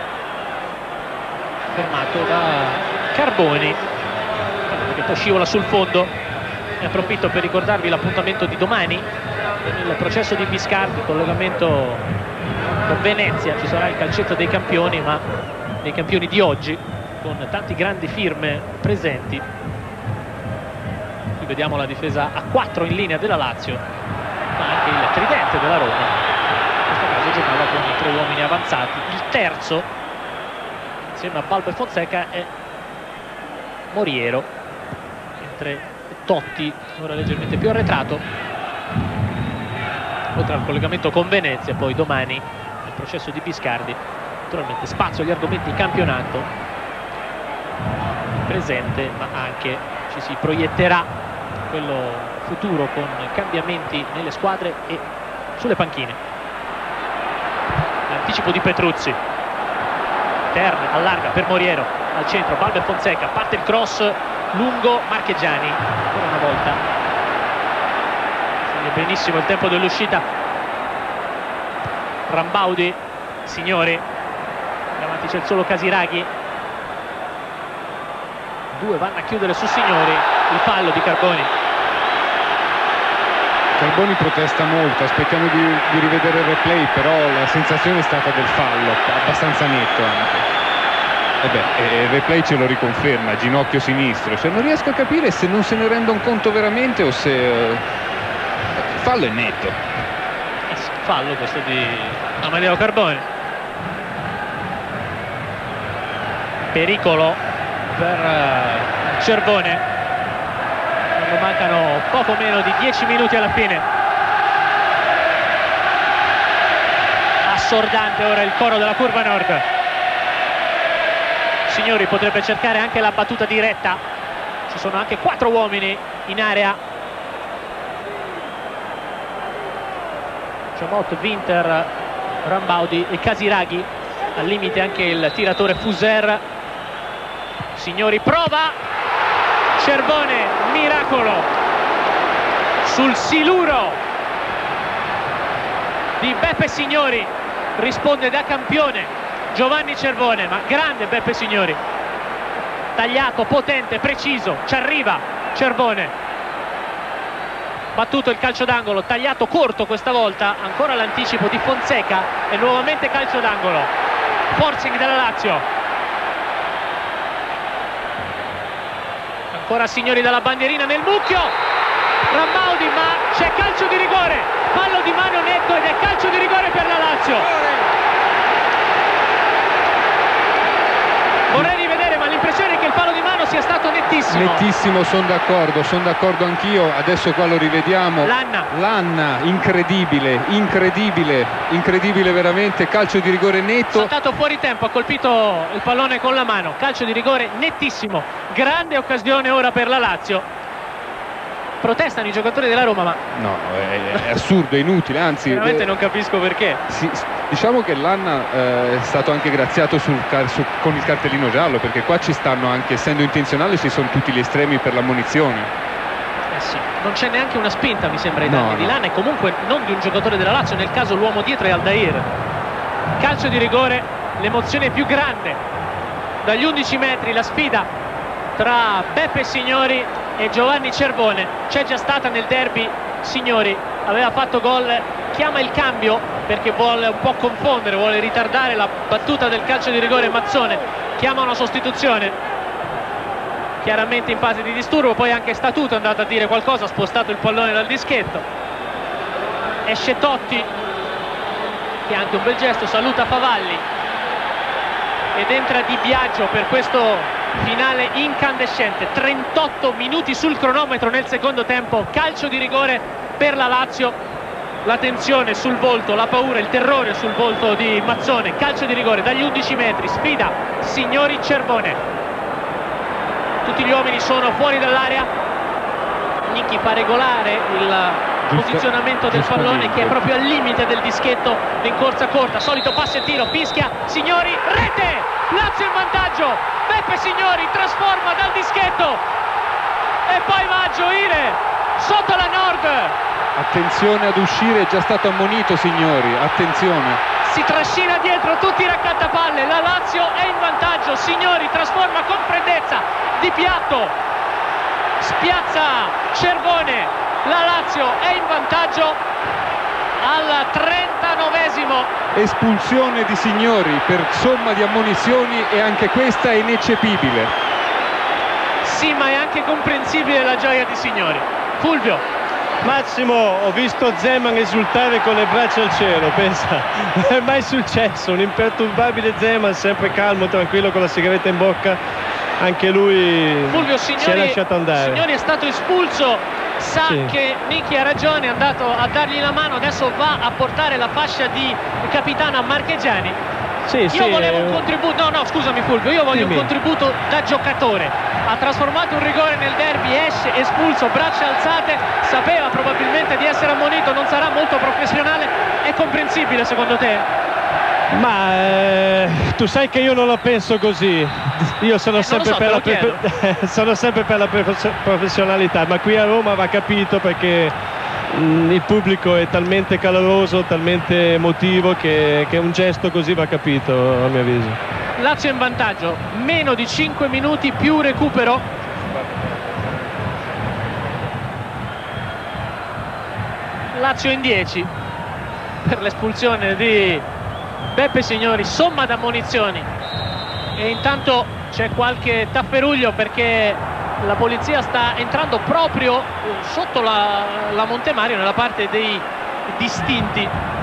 fermato da Carboni che poi scivola sul fondo. Ne approfitto per ricordarvi l'appuntamento di domani nel processo di Biscardi, collegamento con Venezia, ci sarà il calcetto dei campioni, ma dei campioni di oggi con tanti grandi firme presenti. Qui vediamo la difesa a quattro in linea della Lazio, ma anche il tridente della Roma, in questo caso giocava con i tre uomini avanzati. Il terzo insieme a Balbo e Fonseca è Moriero, mentre Totti ora leggermente più arretrato, oltre al collegamento con Venezia. Poi domani nel processo di Biscardi naturalmente spazio agli argomenti campionato presente, ma anche ci si proietterà quello futuro con cambiamenti nelle squadre e sulle panchine. L'anticipo di Petruzzi, Tern allarga per Moriero al centro, Balbo e Fonseca, parte il cross lungo, Marchegiani ancora una volta segna benissimo il tempo dell'uscita Rambaudi, Signori, davanti c'è il solo Casiraghi, due vanno a chiudere su Signori, il fallo di Carboni. Carboni protesta molto, aspettiamo di, di rivedere il replay, però la sensazione è stata del fallo, abbastanza netto anche. Eh beh, il replay ce lo riconferma, ginocchio sinistro, cioè non riesco a capire se non se ne rendono conto veramente o se uh, fallo è netto. Eh sì, fallo questo di Amedeo Carbone. Pericolo per uh, Cervone quando mancano poco meno di dieci minuti alla fine. Assordante ora il coro della curva nord. Signori potrebbe cercare anche la battuta diretta, ci sono anche quattro uomini in area. Ciamot, Winter, Rambaudi e Casiraghi, al limite anche il tiratore Fuser. Signori prova, Cervone, miracolo sul siluro di Beppe Signori, risponde da campione Giovanni Cervone, ma grande Beppe Signori, tagliato, potente, preciso, ci arriva Cervone, battuto il calcio d'angolo, tagliato corto questa volta, ancora l'anticipo di Fonseca e nuovamente calcio d'angolo, forcing della Lazio, ancora Signori dalla bandierina nel mucchio, Rambaudi, ma c'è calcio di rigore, fallo di mano netto ed è calcio di rigore per la Lazio. Vorrei rivedere, ma l'impressione è che il palo di mano sia stato nettissimo. Nettissimo, sono d'accordo, sono d'accordo anch'io. Adesso qua lo rivediamo. Lanna. Lanna, incredibile, incredibile, incredibile veramente. Calcio di rigore netto. Saltato fuori tempo, ha colpito il pallone con la mano. Calcio di rigore nettissimo. Grande occasione ora per la Lazio. Protestano i giocatori della Roma, ma no, è, è assurdo, è inutile, anzi veramente eh, non capisco perché. Sì, diciamo che Lanna eh, è stato anche graziato sul car su, con il cartellino giallo, perché qua ci stanno anche, essendo intenzionali, ci sono tutti gli estremi per l'ammonizione. Eh sì, non c'è neanche una spinta, mi sembra, ai danni no, di no. Lanna, e comunque non di un giocatore della Lazio, nel caso l'uomo dietro è Aldair. Calcio di rigore, l'emozione più grande dagli undici metri, la sfida tra Beppe Signori e Giovanni Cervone. C'è già stata nel derby, Signori aveva fatto gol, chiama il cambio perché vuole un po' confondere, vuole ritardare la battuta del calcio di rigore. Mazzone chiama una sostituzione, chiaramente in fase di disturbo, poi anche Statuto è andato a dire qualcosa, ha spostato il pallone dal dischetto. Esce Totti, che ha anche un bel gesto, saluta Favalli ed entra Di Biagio per questo finale incandescente. Trentotto minuti sul cronometro nel secondo tempo, calcio di rigore per la Lazio. La tensione sul volto, la paura, il terrore sul volto di Mazzone. Calcio di rigore dagli undici metri, sfida Signori Cervone. Tutti gli uomini sono fuori dall'area. Nicchi fa regolare il posizionamento del pallone, che è proprio al limite del dischetto in corsa corta. Solito passo e tiro, fischia Signori, rete! Lazio in vantaggio, Beppe Signori trasforma dal dischetto e poi va a gioire sotto la Nord. Attenzione ad uscire, è già stato ammonito Signori, attenzione. Si trascina dietro tutti i raccattapalle, la Lazio è in vantaggio. Signori trasforma con freddezza, di piatto spiazza Cervone, la Lazio è in vantaggio al trentanovesimo. Espulsione di Signori per somma di ammonizioni, e anche questa è ineccepibile. Sì, ma è anche comprensibile la gioia di Signori. Fulvio. Massimo, ho visto Zeman esultare con le braccia al cielo, pensa, non è mai successo. Un imperturbabile Zeman, sempre calmo, tranquillo, con la sigaretta in bocca. Anche lui Fulvio, si è Signori, lasciato andare. Signori è stato espulso, sa Sì. che Nicchi ha ragione, è andato a dargli la mano, adesso va a portare la fascia di capitano a Marchegiani. Sì, Io sì, volevo un eh, contributo, no no scusami Fulvio, io voglio Dimmi. un contributo da giocatore. Ha trasformato un rigore nel derby, esce espulso, braccia alzate, sapeva probabilmente di essere ammonito, non sarà molto professionale. È comprensibile secondo te? Ma eh, tu sai che io non la penso così. Io sono, Eh, sempre, non lo so, per te lo la pre- sono sempre per la pre- professionalità, ma qui a Roma va capito, perché mh, il pubblico è talmente caloroso, talmente emotivo, che, che un gesto così va capito, a mio avviso. Lazio in vantaggio, meno di cinque minuti più recupero. Lazio in dieci per l'espulsione di Beppe Signori, somma d'ammonizioni E intanto c'è qualche tafferuglio perché la polizia sta entrando proprio sotto la, la Montemario, nella parte dei distinti.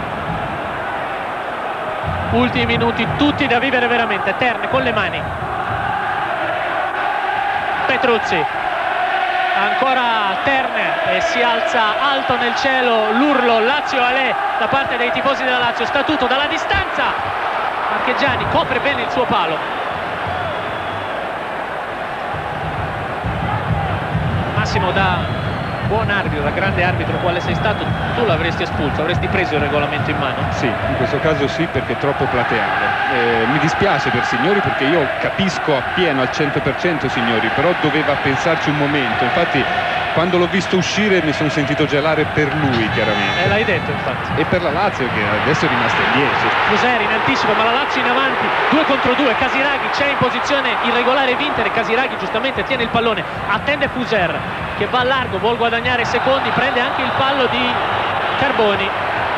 Ultimi minuti tutti da vivere veramente. Terne con le mani, Petruzzi, ancora Terne, e si alza alto nel cielo l'urlo Lazio Alè da parte dei tifosi della Lazio. Statuto dalla distanza, Marchegiani copre bene il suo palo. Massimo, da buon arbitro, da grande arbitro quale sei stato, tu l'avresti espulso, avresti preso il regolamento in mano? Sì, in questo caso sì, perché è troppo plateale. Eh, mi dispiace per Signori, perché io capisco appieno al cento per cento Signori, però doveva pensarci un momento. Infatti quando l'ho visto uscire mi sono sentito gelare per lui, chiaramente. Eh, l'hai detto, infatti. E per la Lazio, che adesso è rimasta in dieci. Fuseri in anticipo, ma la Lazio in avanti, due contro due. Casiraghi c'è in posizione irregolare Winter e Casiraghi giustamente tiene il pallone, attende Fuser che va a largo, vuol guadagnare secondi, prende anche il fallo di Carboni.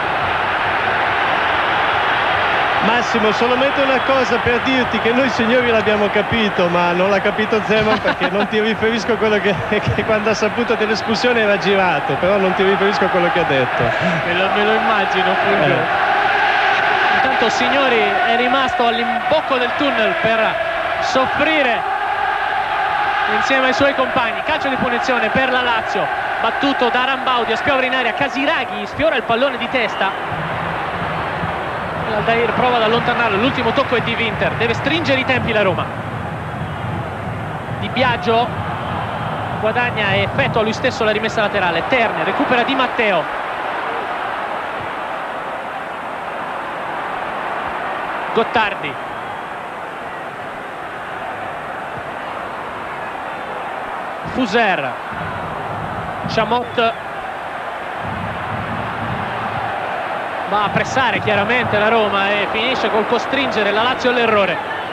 Massimo, solamente una cosa per dirti che noi Signori l'abbiamo capito, ma non l'ha capito Zeman, perché non ti riferisco a quello che, che quando ha saputo dell'espulsione era girato, però non ti riferisco a quello che ha detto. Me lo, me lo immagino, Fulvio. Eh. Intanto Signori è rimasto all'imbocco del tunnel per soffrire insieme ai suoi compagni. Calcio di punizione per la Lazio, battuto da Rambaudi, a spiovere in aria Casiraghi, sfiora il pallone di testa. Aldair prova ad allontanarlo, l'ultimo tocco è di Winter, deve stringere i tempi la Roma. Di Biagio guadagna e effettua lui stesso la rimessa laterale. Terne recupera Di Matteo, Gottardi, Fuser, Chamot va a pressare chiaramente la Roma e finisce col costringere la Lazio all'errore.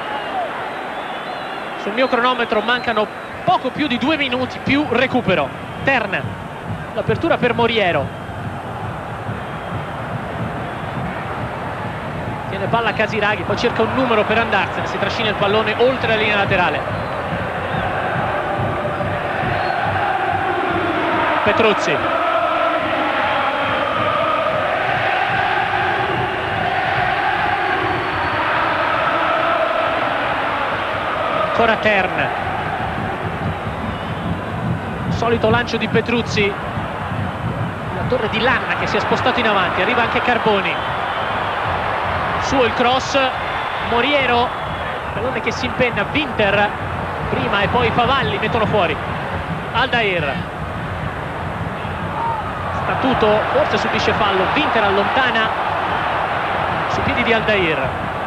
Sul mio cronometro mancano poco più di due minuti più recupero. Terne, l'apertura per Moriero, tiene palla Casiraghi, poi cerca un numero per andarsene, si trascina il pallone oltre la linea laterale. Petruzzi, ancora Terne, solito lancio di Petruzzi, la torre di Lanna che si è spostato in avanti, arriva anche Carboni, suo il cross, Moriero, pallone che si impenna, Winter prima e poi Favalli mettono fuori. Aldair, Statuto forse subisce fallo, Winter allontana sui piedi di Aldair.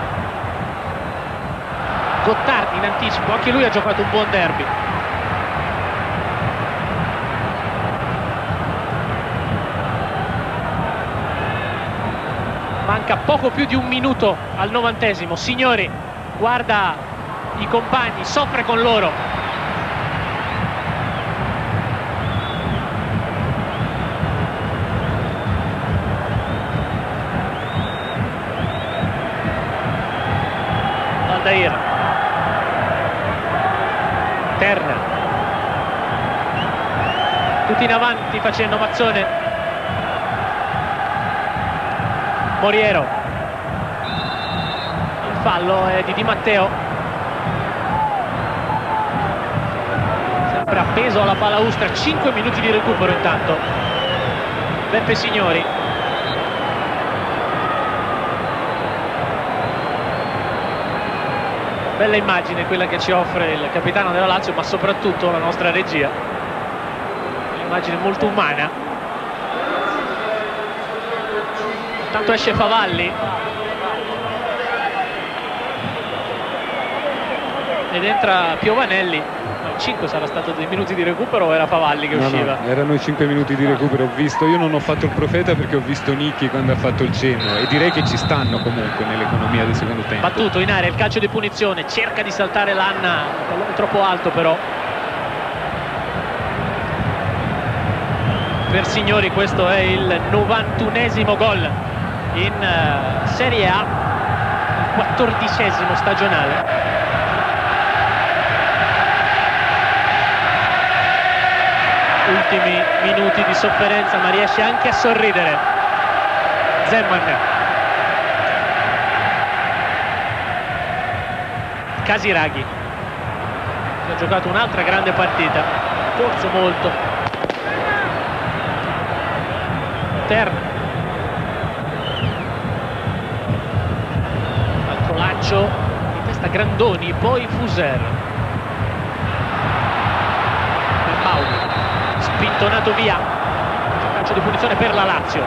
Gottardi in anticipo, anche lui ha giocato un buon derby. Manca poco più di un minuto al novantesimo. Signori guarda i compagni, soffre con loro. Aldair, Terna, tutti in avanti facendo Mazzone. Moriero, il fallo è di Di Matteo, sempre appeso alla balaustra. Cinque minuti di recupero intanto. Beppe Signori, bella immagine quella che ci offre il capitano della Lazio, ma soprattutto la nostra regia, un'immagine molto umana. Intanto esce Favalli ed entra Piovanelli. cinque sarà stato dei minuti di recupero o era Favalli che no, usciva? No, erano i cinque minuti di recupero. Ho visto, io non ho fatto il profeta perché ho visto Nicchi quando ha fatto il cenno, e direi che ci stanno comunque nell'economia del secondo tempo. Battuto in area, il calcio di punizione, cerca di saltare Lanna, il pallone troppo alto però. Per Signori questo è il novantunesimo gol in uh, Serie A, il quattordicesimo stagionale. ultimi minuti di sofferenza, ma riesce anche a sorridere. Zeman, Casiraghi, che ha giocato un'altra grande partita, corso molto. Ter, altro lancio di testa Grandoni, poi Fuser, Pauli, spintonato via, calcio di punizione per la Lazio.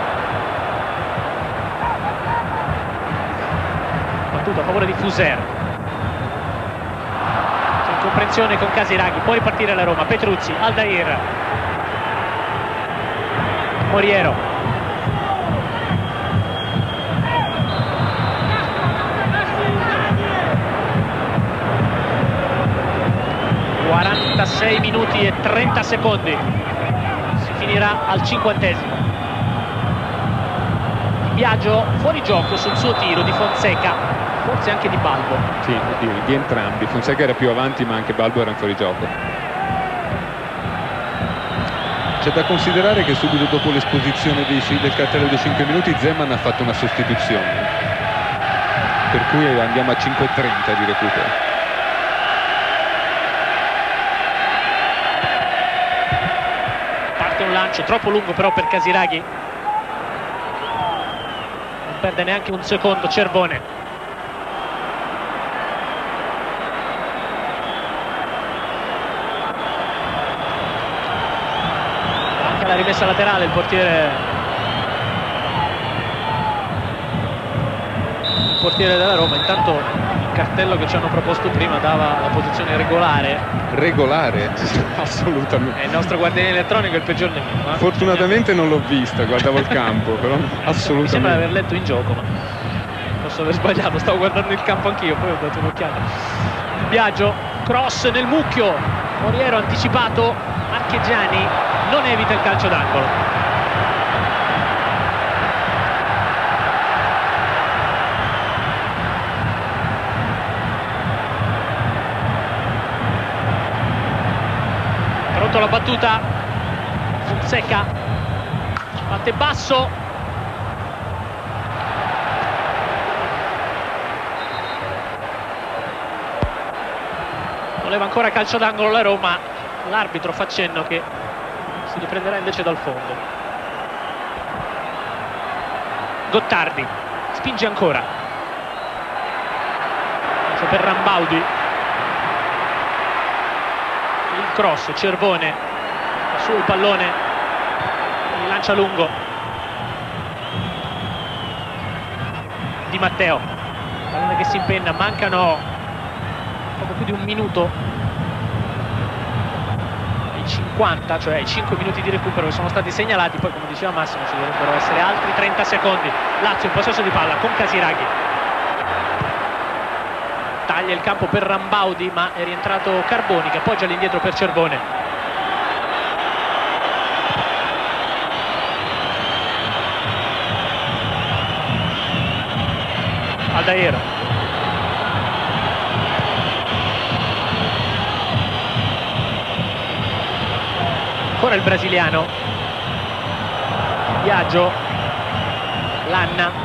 Battuto a favore di Fuser, c'è incomprensione con Casiraghi, può ripartire la Roma. Petruzzi, Aldair, Moriero, quarantasei minuti e trenta secondi, si finirà al cinquantesimo. Biagio fuori gioco sul suo tiro di Fonseca, forse anche di Balbo. Sì, di, di entrambi. Fonseca era più avanti, ma anche Balbo era in fuori gioco. C'è da considerare che subito dopo l'esposizione del cartello dei cinque minuti Zeman ha fatto una sostituzione, per cui andiamo a cinque e trenta di recupero. Un lancio troppo lungo però per Casiraghi, non perde neanche un secondo. Cervone, anche la rimessa laterale il portiere il portiere della Roma. Intanto il cartello che ci hanno proposto prima dava la posizione regolare. Regolare? Assolutamente. È il nostro guardiano elettronico, il peggior nemico. Eh? Fortunatamente non l'ho vista, guardavo il campo, però assolutamente. Mi sembra di aver letto in gioco, ma posso aver sbagliato, stavo guardando il campo anch'io, poi ho dato un'occhiata. Biagio, cross nel mucchio, Moriero anticipato, Marchegiani non evita il calcio d'angolo. La battuta, Fonseca batte basso, voleva ancora calcio d'angolo la Roma, l'arbitro fa cenno che si riprenderà invece dal fondo. Gottardi spinge ancora, calcio per Rambaudi. Cross, Cervone sul pallone, il lancia lungo Di Matteo, pallone che si impenna, mancano poco più di un minuto ai cinquanta, cioè ai cinque minuti di recupero che sono stati segnalati. Poi, come diceva Massimo, ci dovrebbero essere altri trenta secondi. Lazio in possesso di palla con Casiraghi, taglia il campo per Rambaudi, ma è rientrato Carboni che appoggia all'indietro per Cervone. Aldair, ancora il brasiliano, Biagio, Lanna,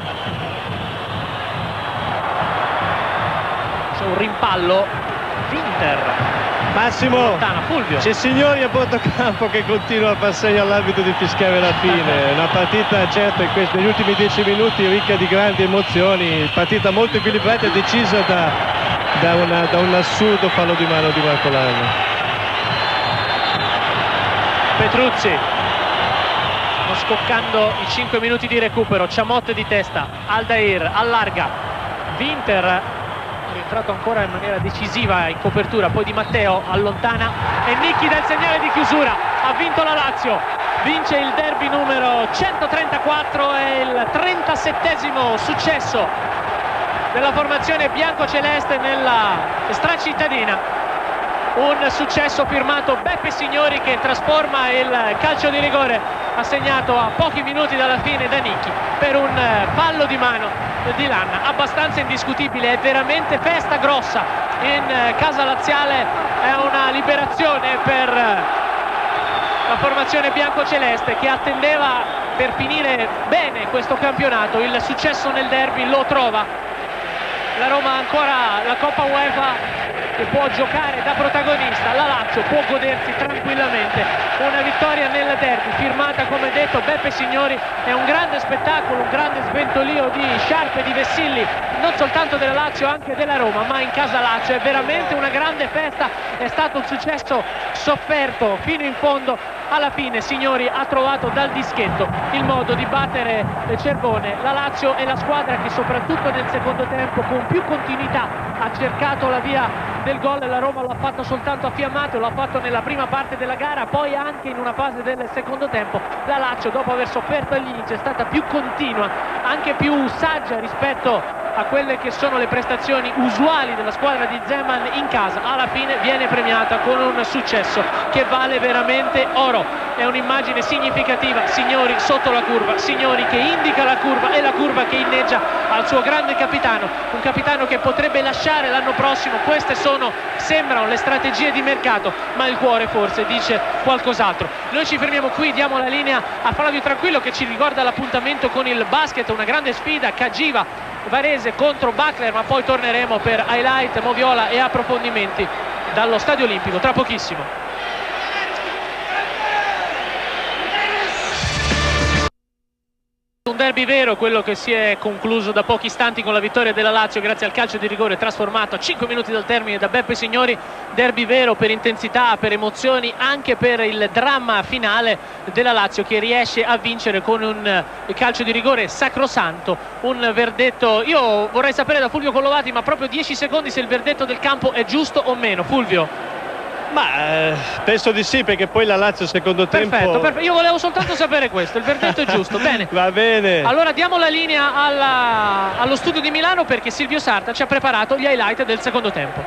un rimpallo, Winter, Massimo, lontana, Fulvio. c'è Signori a bordo campo che continua a far segno all'arbitro di fischiare la fine. Una partita certo in questi, negli ultimi dieci minuti ricca di grandi emozioni, partita molto equilibrata e decisa da, da, una, da un assurdo fallo di mano di Marco Lanna. Petruzzi, stanno scoccando i cinque minuti di recupero, Ciamotte di testa, Aldair allarga, Winter è entrato ancora in maniera decisiva in copertura, poi Di Matteo allontana e Nicchi dà il segnale di chiusura. Ha vinto la Lazio, vince il derby numero centotrentaquattro e il trentasettesimo successo della formazione biancoceleste nella stracittadina. Un successo firmato Beppe Signori che trasforma il calcio di rigore assegnato a pochi minuti dalla fine da Nicchi per un fallo di mano di Lanna, abbastanza indiscutibile. È veramente festa grossa in casa laziale, è una liberazione per la formazione biancoceleste che attendeva per finire bene questo campionato il successo nel derby, lo trova. La Roma ha ancora la Coppa UEFA che può giocare da protagonista, la Lazio può godersi tranquillamente una vittoria nel derby firmata, come detto, Beppe Signori. È un grande spettacolo, un grande sventolio di sciarpe, di vessilli, non soltanto della Lazio, anche della Roma, ma in casa Lazio è veramente una grande festa. È stato un successo sofferto fino in fondo. Alla fine Signori ha trovato dal dischetto il modo di battere Cervone. La Lazio è la squadra che soprattutto nel secondo tempo con più continuità ha cercato la via del gol. La Roma lo ha fatto soltanto a fiammate, lo ha fatto nella prima parte della gara, poi anche in una fase del secondo tempo. La Lazio, dopo aver sofferto all'inizio, è stata più continua, anche più saggia rispetto a quelle che sono le prestazioni usuali della squadra di Zeman in casa. Alla fine viene premiata con un successo che vale veramente oro. È un'immagine significativa, Signori sotto la curva, Signori che indica la curva e la curva che inneggia al suo grande capitano, un capitano che potrebbe lasciare l'anno prossimo. Queste sono, sembrano le strategie di mercato, ma il cuore forse dice qualcos'altro. Noi ci fermiamo qui, diamo la linea a Flavio Tranquillo che ci ricorda l'appuntamento con il basket, una grande sfida, Cagiva Varese contro Butler, ma poi torneremo per highlight, moviola e approfondimenti dallo Stadio Olimpico tra pochissimo. Un derby vero, quello che si è concluso da pochi istanti con la vittoria della Lazio grazie al calcio di rigore trasformato a cinque minuti dal termine da Beppe Signori. Derby vero per intensità, per emozioni, anche per il dramma finale della Lazio che riesce a vincere con un calcio di rigore sacrosanto, un verdetto. Io vorrei sapere da Fulvio Collovati, ma proprio dieci secondi, se il verdetto del campo è giusto o meno. Fulvio? Ma eh, penso di sì, perché poi la Lazio secondo tempo... Perfetto, perfetto, io volevo soltanto sapere questo, il verdetto è giusto, bene. Va bene. Allora diamo la linea alla, allo studio di Milano, perché Silvio Sarta ci ha preparato gli highlight del secondo tempo.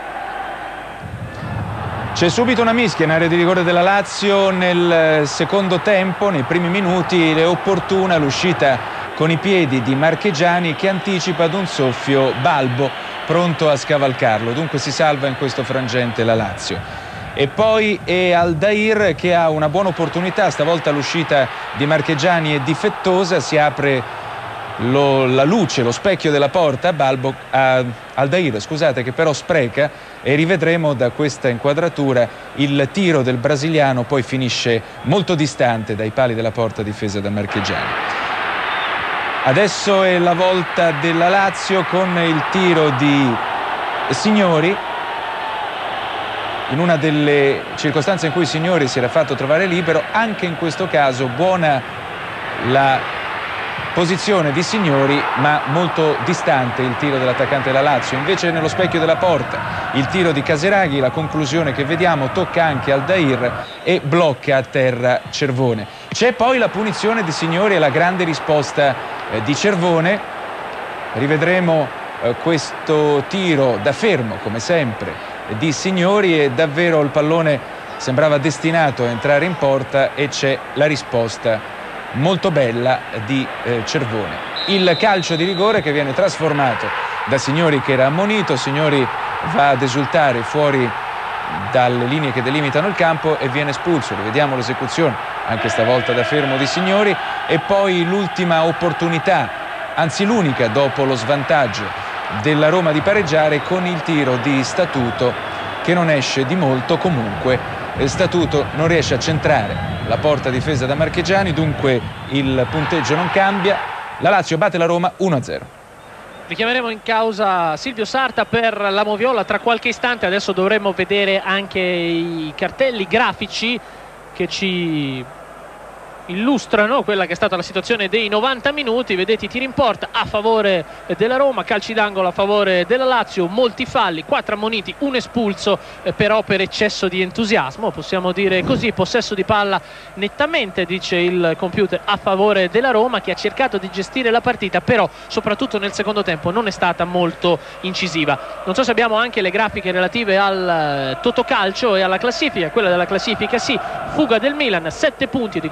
C'è subito una mischia in area di rigore della Lazio nel secondo tempo. Nei primi minuti è opportuna l'uscita con i piedi di Marchegiani che anticipa ad un soffio Balbo pronto a scavalcarlo, dunque si salva in questo frangente la Lazio. E poi è Aldair che ha una buona opportunità, stavolta l'uscita di Marchegiani è difettosa, si apre lo, la luce, lo specchio della porta a Balbo, a Aldair, scusate, che però spreca, e rivedremo da questa inquadratura il tiro del brasiliano, poi finisce molto distante dai pali della porta difesa da Marchegiani. Adesso è la volta della Lazio con il tiro di Signori, in una delle circostanze in cui Signori si era fatto trovare libero. Anche in questo caso buona la posizione di Signori, ma molto distante il tiro dell'attaccante della Lazio. Invece nello specchio della porta il tiro di Casiraghi, la conclusione che vediamo tocca anche Aldair e blocca a terra Cervone. C'è poi la punizione di Signori e la grande risposta eh, di Cervone. Rivedremo eh, questo tiro da fermo, come sempre, di Signori, e davvero il pallone sembrava destinato a entrare in porta e c'è la risposta molto bella di eh, Cervone. Il calcio di rigore che viene trasformato da Signori, che era ammonito. Signori va ad esultare fuori dalle linee che delimitano il campo e viene espulso. Rivediamo l'esecuzione anche stavolta da fermo di Signori. E poi l'ultima opportunità, anzi l'unica dopo lo svantaggio della Roma di pareggiare, con il tiro di Statuto che non esce di molto. Comunque Statuto non riesce a centrare la porta difesa da Marchegiani, dunque il punteggio non cambia. La Lazio batte la Roma uno a zero. Richiameremo in causa Silvio Sarta per la moviola tra qualche istante. Adesso dovremmo vedere anche i cartelli grafici che ci illustrano quella che è stata la situazione dei novanta minuti. Vedete i tiri in porta a favore della Roma, calci d'angolo a favore della Lazio, molti falli, quattro ammoniti, un espulso, eh, però per eccesso di entusiasmo, possiamo dire così. Possesso di palla nettamente, dice il computer, a favore della Roma, che ha cercato di gestire la partita, però soprattutto nel secondo tempo non è stata molto incisiva. Non so se abbiamo anche le grafiche relative al Totocalcio e alla classifica. Quella della classifica sì, fuga del Milan, sette punti, di questo si parla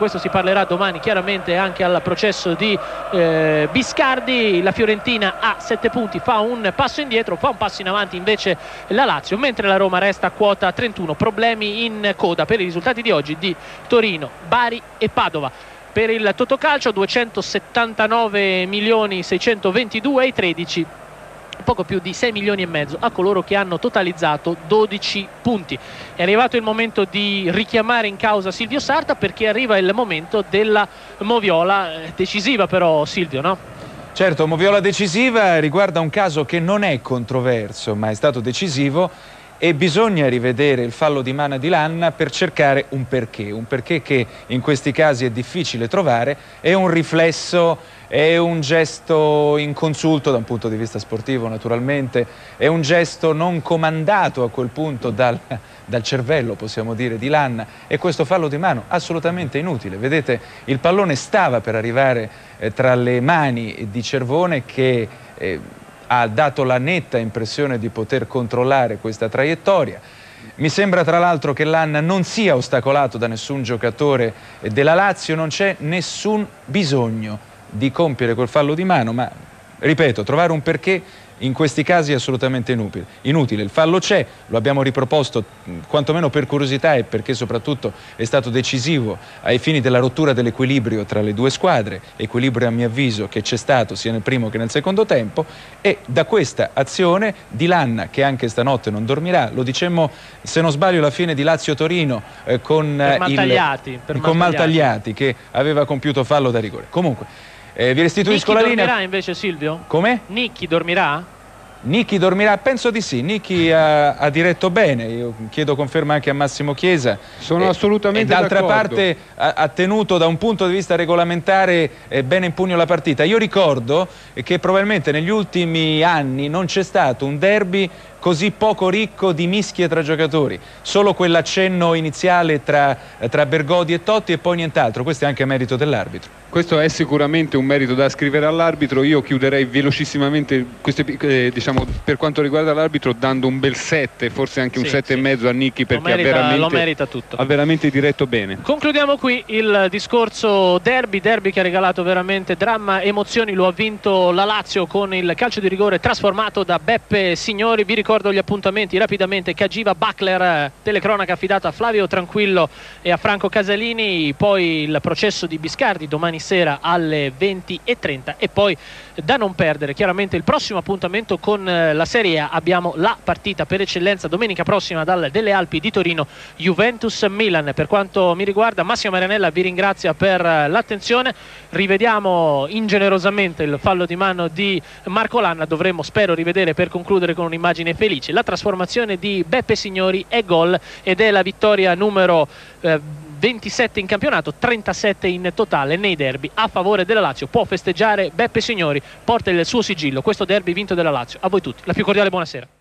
parlerà domani chiaramente anche al processo di eh, Biscardi. La Fiorentina ha sette punti, fa un passo indietro, fa un passo in avanti invece la Lazio, mentre la Roma resta a quota trentuno. Problemi in coda per i risultati di oggi di Torino, Bari e Padova. Per il Totocalcio duecentosettantanove milioni seicentoventidue ai tredici, poco più di sei milioni e mezzo a coloro che hanno totalizzato dodici punti. È arrivato il momento di richiamare in causa Silvio Sarta, perché arriva il momento della moviola decisiva però, Silvio, no? Certo, moviola decisiva riguarda un caso che non è controverso ma è stato decisivo, e bisogna rivedere il fallo di mano di Lanna per cercare un perché, un perché che in questi casi è difficile trovare. È un riflesso, è un gesto inconsulto da un punto di vista sportivo naturalmente, è un gesto non comandato a quel punto dal, dal cervello, possiamo dire, di Lanna, e questo fallo di mano assolutamente inutile. Vedete, il pallone stava per arrivare eh, tra le mani di Cervone, che eh, ha dato la netta impressione di poter controllare questa traiettoria. Mi sembra tra l'altro che Lanna non sia ostacolato da nessun giocatore della Lazio, non c'è nessun bisogno di compiere quel fallo di mano, ma ripeto, trovare un perché in questi casi è assolutamente inutile. inutile. Il fallo c'è, lo abbiamo riproposto quantomeno per curiosità e perché soprattutto è stato decisivo ai fini della rottura dell'equilibrio tra le due squadre, equilibrio a mio avviso che c'è stato sia nel primo che nel secondo tempo, e da questa azione di Lanna, che anche stanotte non dormirà, lo dicemmo se non sbaglio alla fine di Lazio-Torino eh, con, per Maltagliati, il, per con Maltagliati, che aveva compiuto fallo da rigore. Comunque Eh, vi restituisco Nicchi la linea. dormirà invece, Silvio? Come? Nicchi dormirà? Nicchi dormirà? Penso di sì. Nicchi ha, ha diretto bene. Io chiedo conferma anche a Massimo Chiesa. Sono eh, assolutamente e d'altra d'accordo. parte ha, ha tenuto da un punto di vista regolamentare eh, bene in pugno la partita. Io ricordo eh, che probabilmente negli ultimi anni non c'è stato un derby così poco ricco di mischie tra giocatori, solo quell'accenno iniziale tra, tra Bergodi e Totti e poi nient'altro. Questo è anche merito dell'arbitro. Questo è sicuramente un merito da ascrivere all'arbitro. Io chiuderei velocissimamente queste, eh, diciamo, per quanto riguarda l'arbitro, dando un bel sette, forse anche un sì, sette sì. e mezzo a Nicchi, perché lo merita, ha, veramente, lo merita tutto. ha veramente diretto bene. Concludiamo qui il discorso derby, derby che ha regalato veramente dramma, emozioni. Lo ha vinto la Lazio con il calcio di rigore trasformato da Beppe Signori. Vi ricordo gli appuntamenti rapidamente: Cagiva Butler, telecronaca affidata a Flavio Tranquillo e a Franco Casalini, poi il processo di Biscardi domani sera alle venti e trenta, e poi da non perdere chiaramente il prossimo appuntamento con la Serie A. Abbiamo la partita per eccellenza domenica prossima dal delle Alpi di Torino, Juventus-Milan. Per quanto mi riguarda, Massimo Marinella vi ringrazia per l'attenzione. Rivediamo ingenerosamente il fallo di mano di Marco Lanna. Dovremmo, spero, rivedere per concludere con un'immagine felice la trasformazione di Beppe Signori. È gol ed è la vittoria numero eh, ventisette in campionato, trentasette in totale nei derby a favore della Lazio. Può festeggiare Beppe Signori, porta il suo sigillo, questo derby vinto della Lazio. A voi tutti la più cordiale buonasera.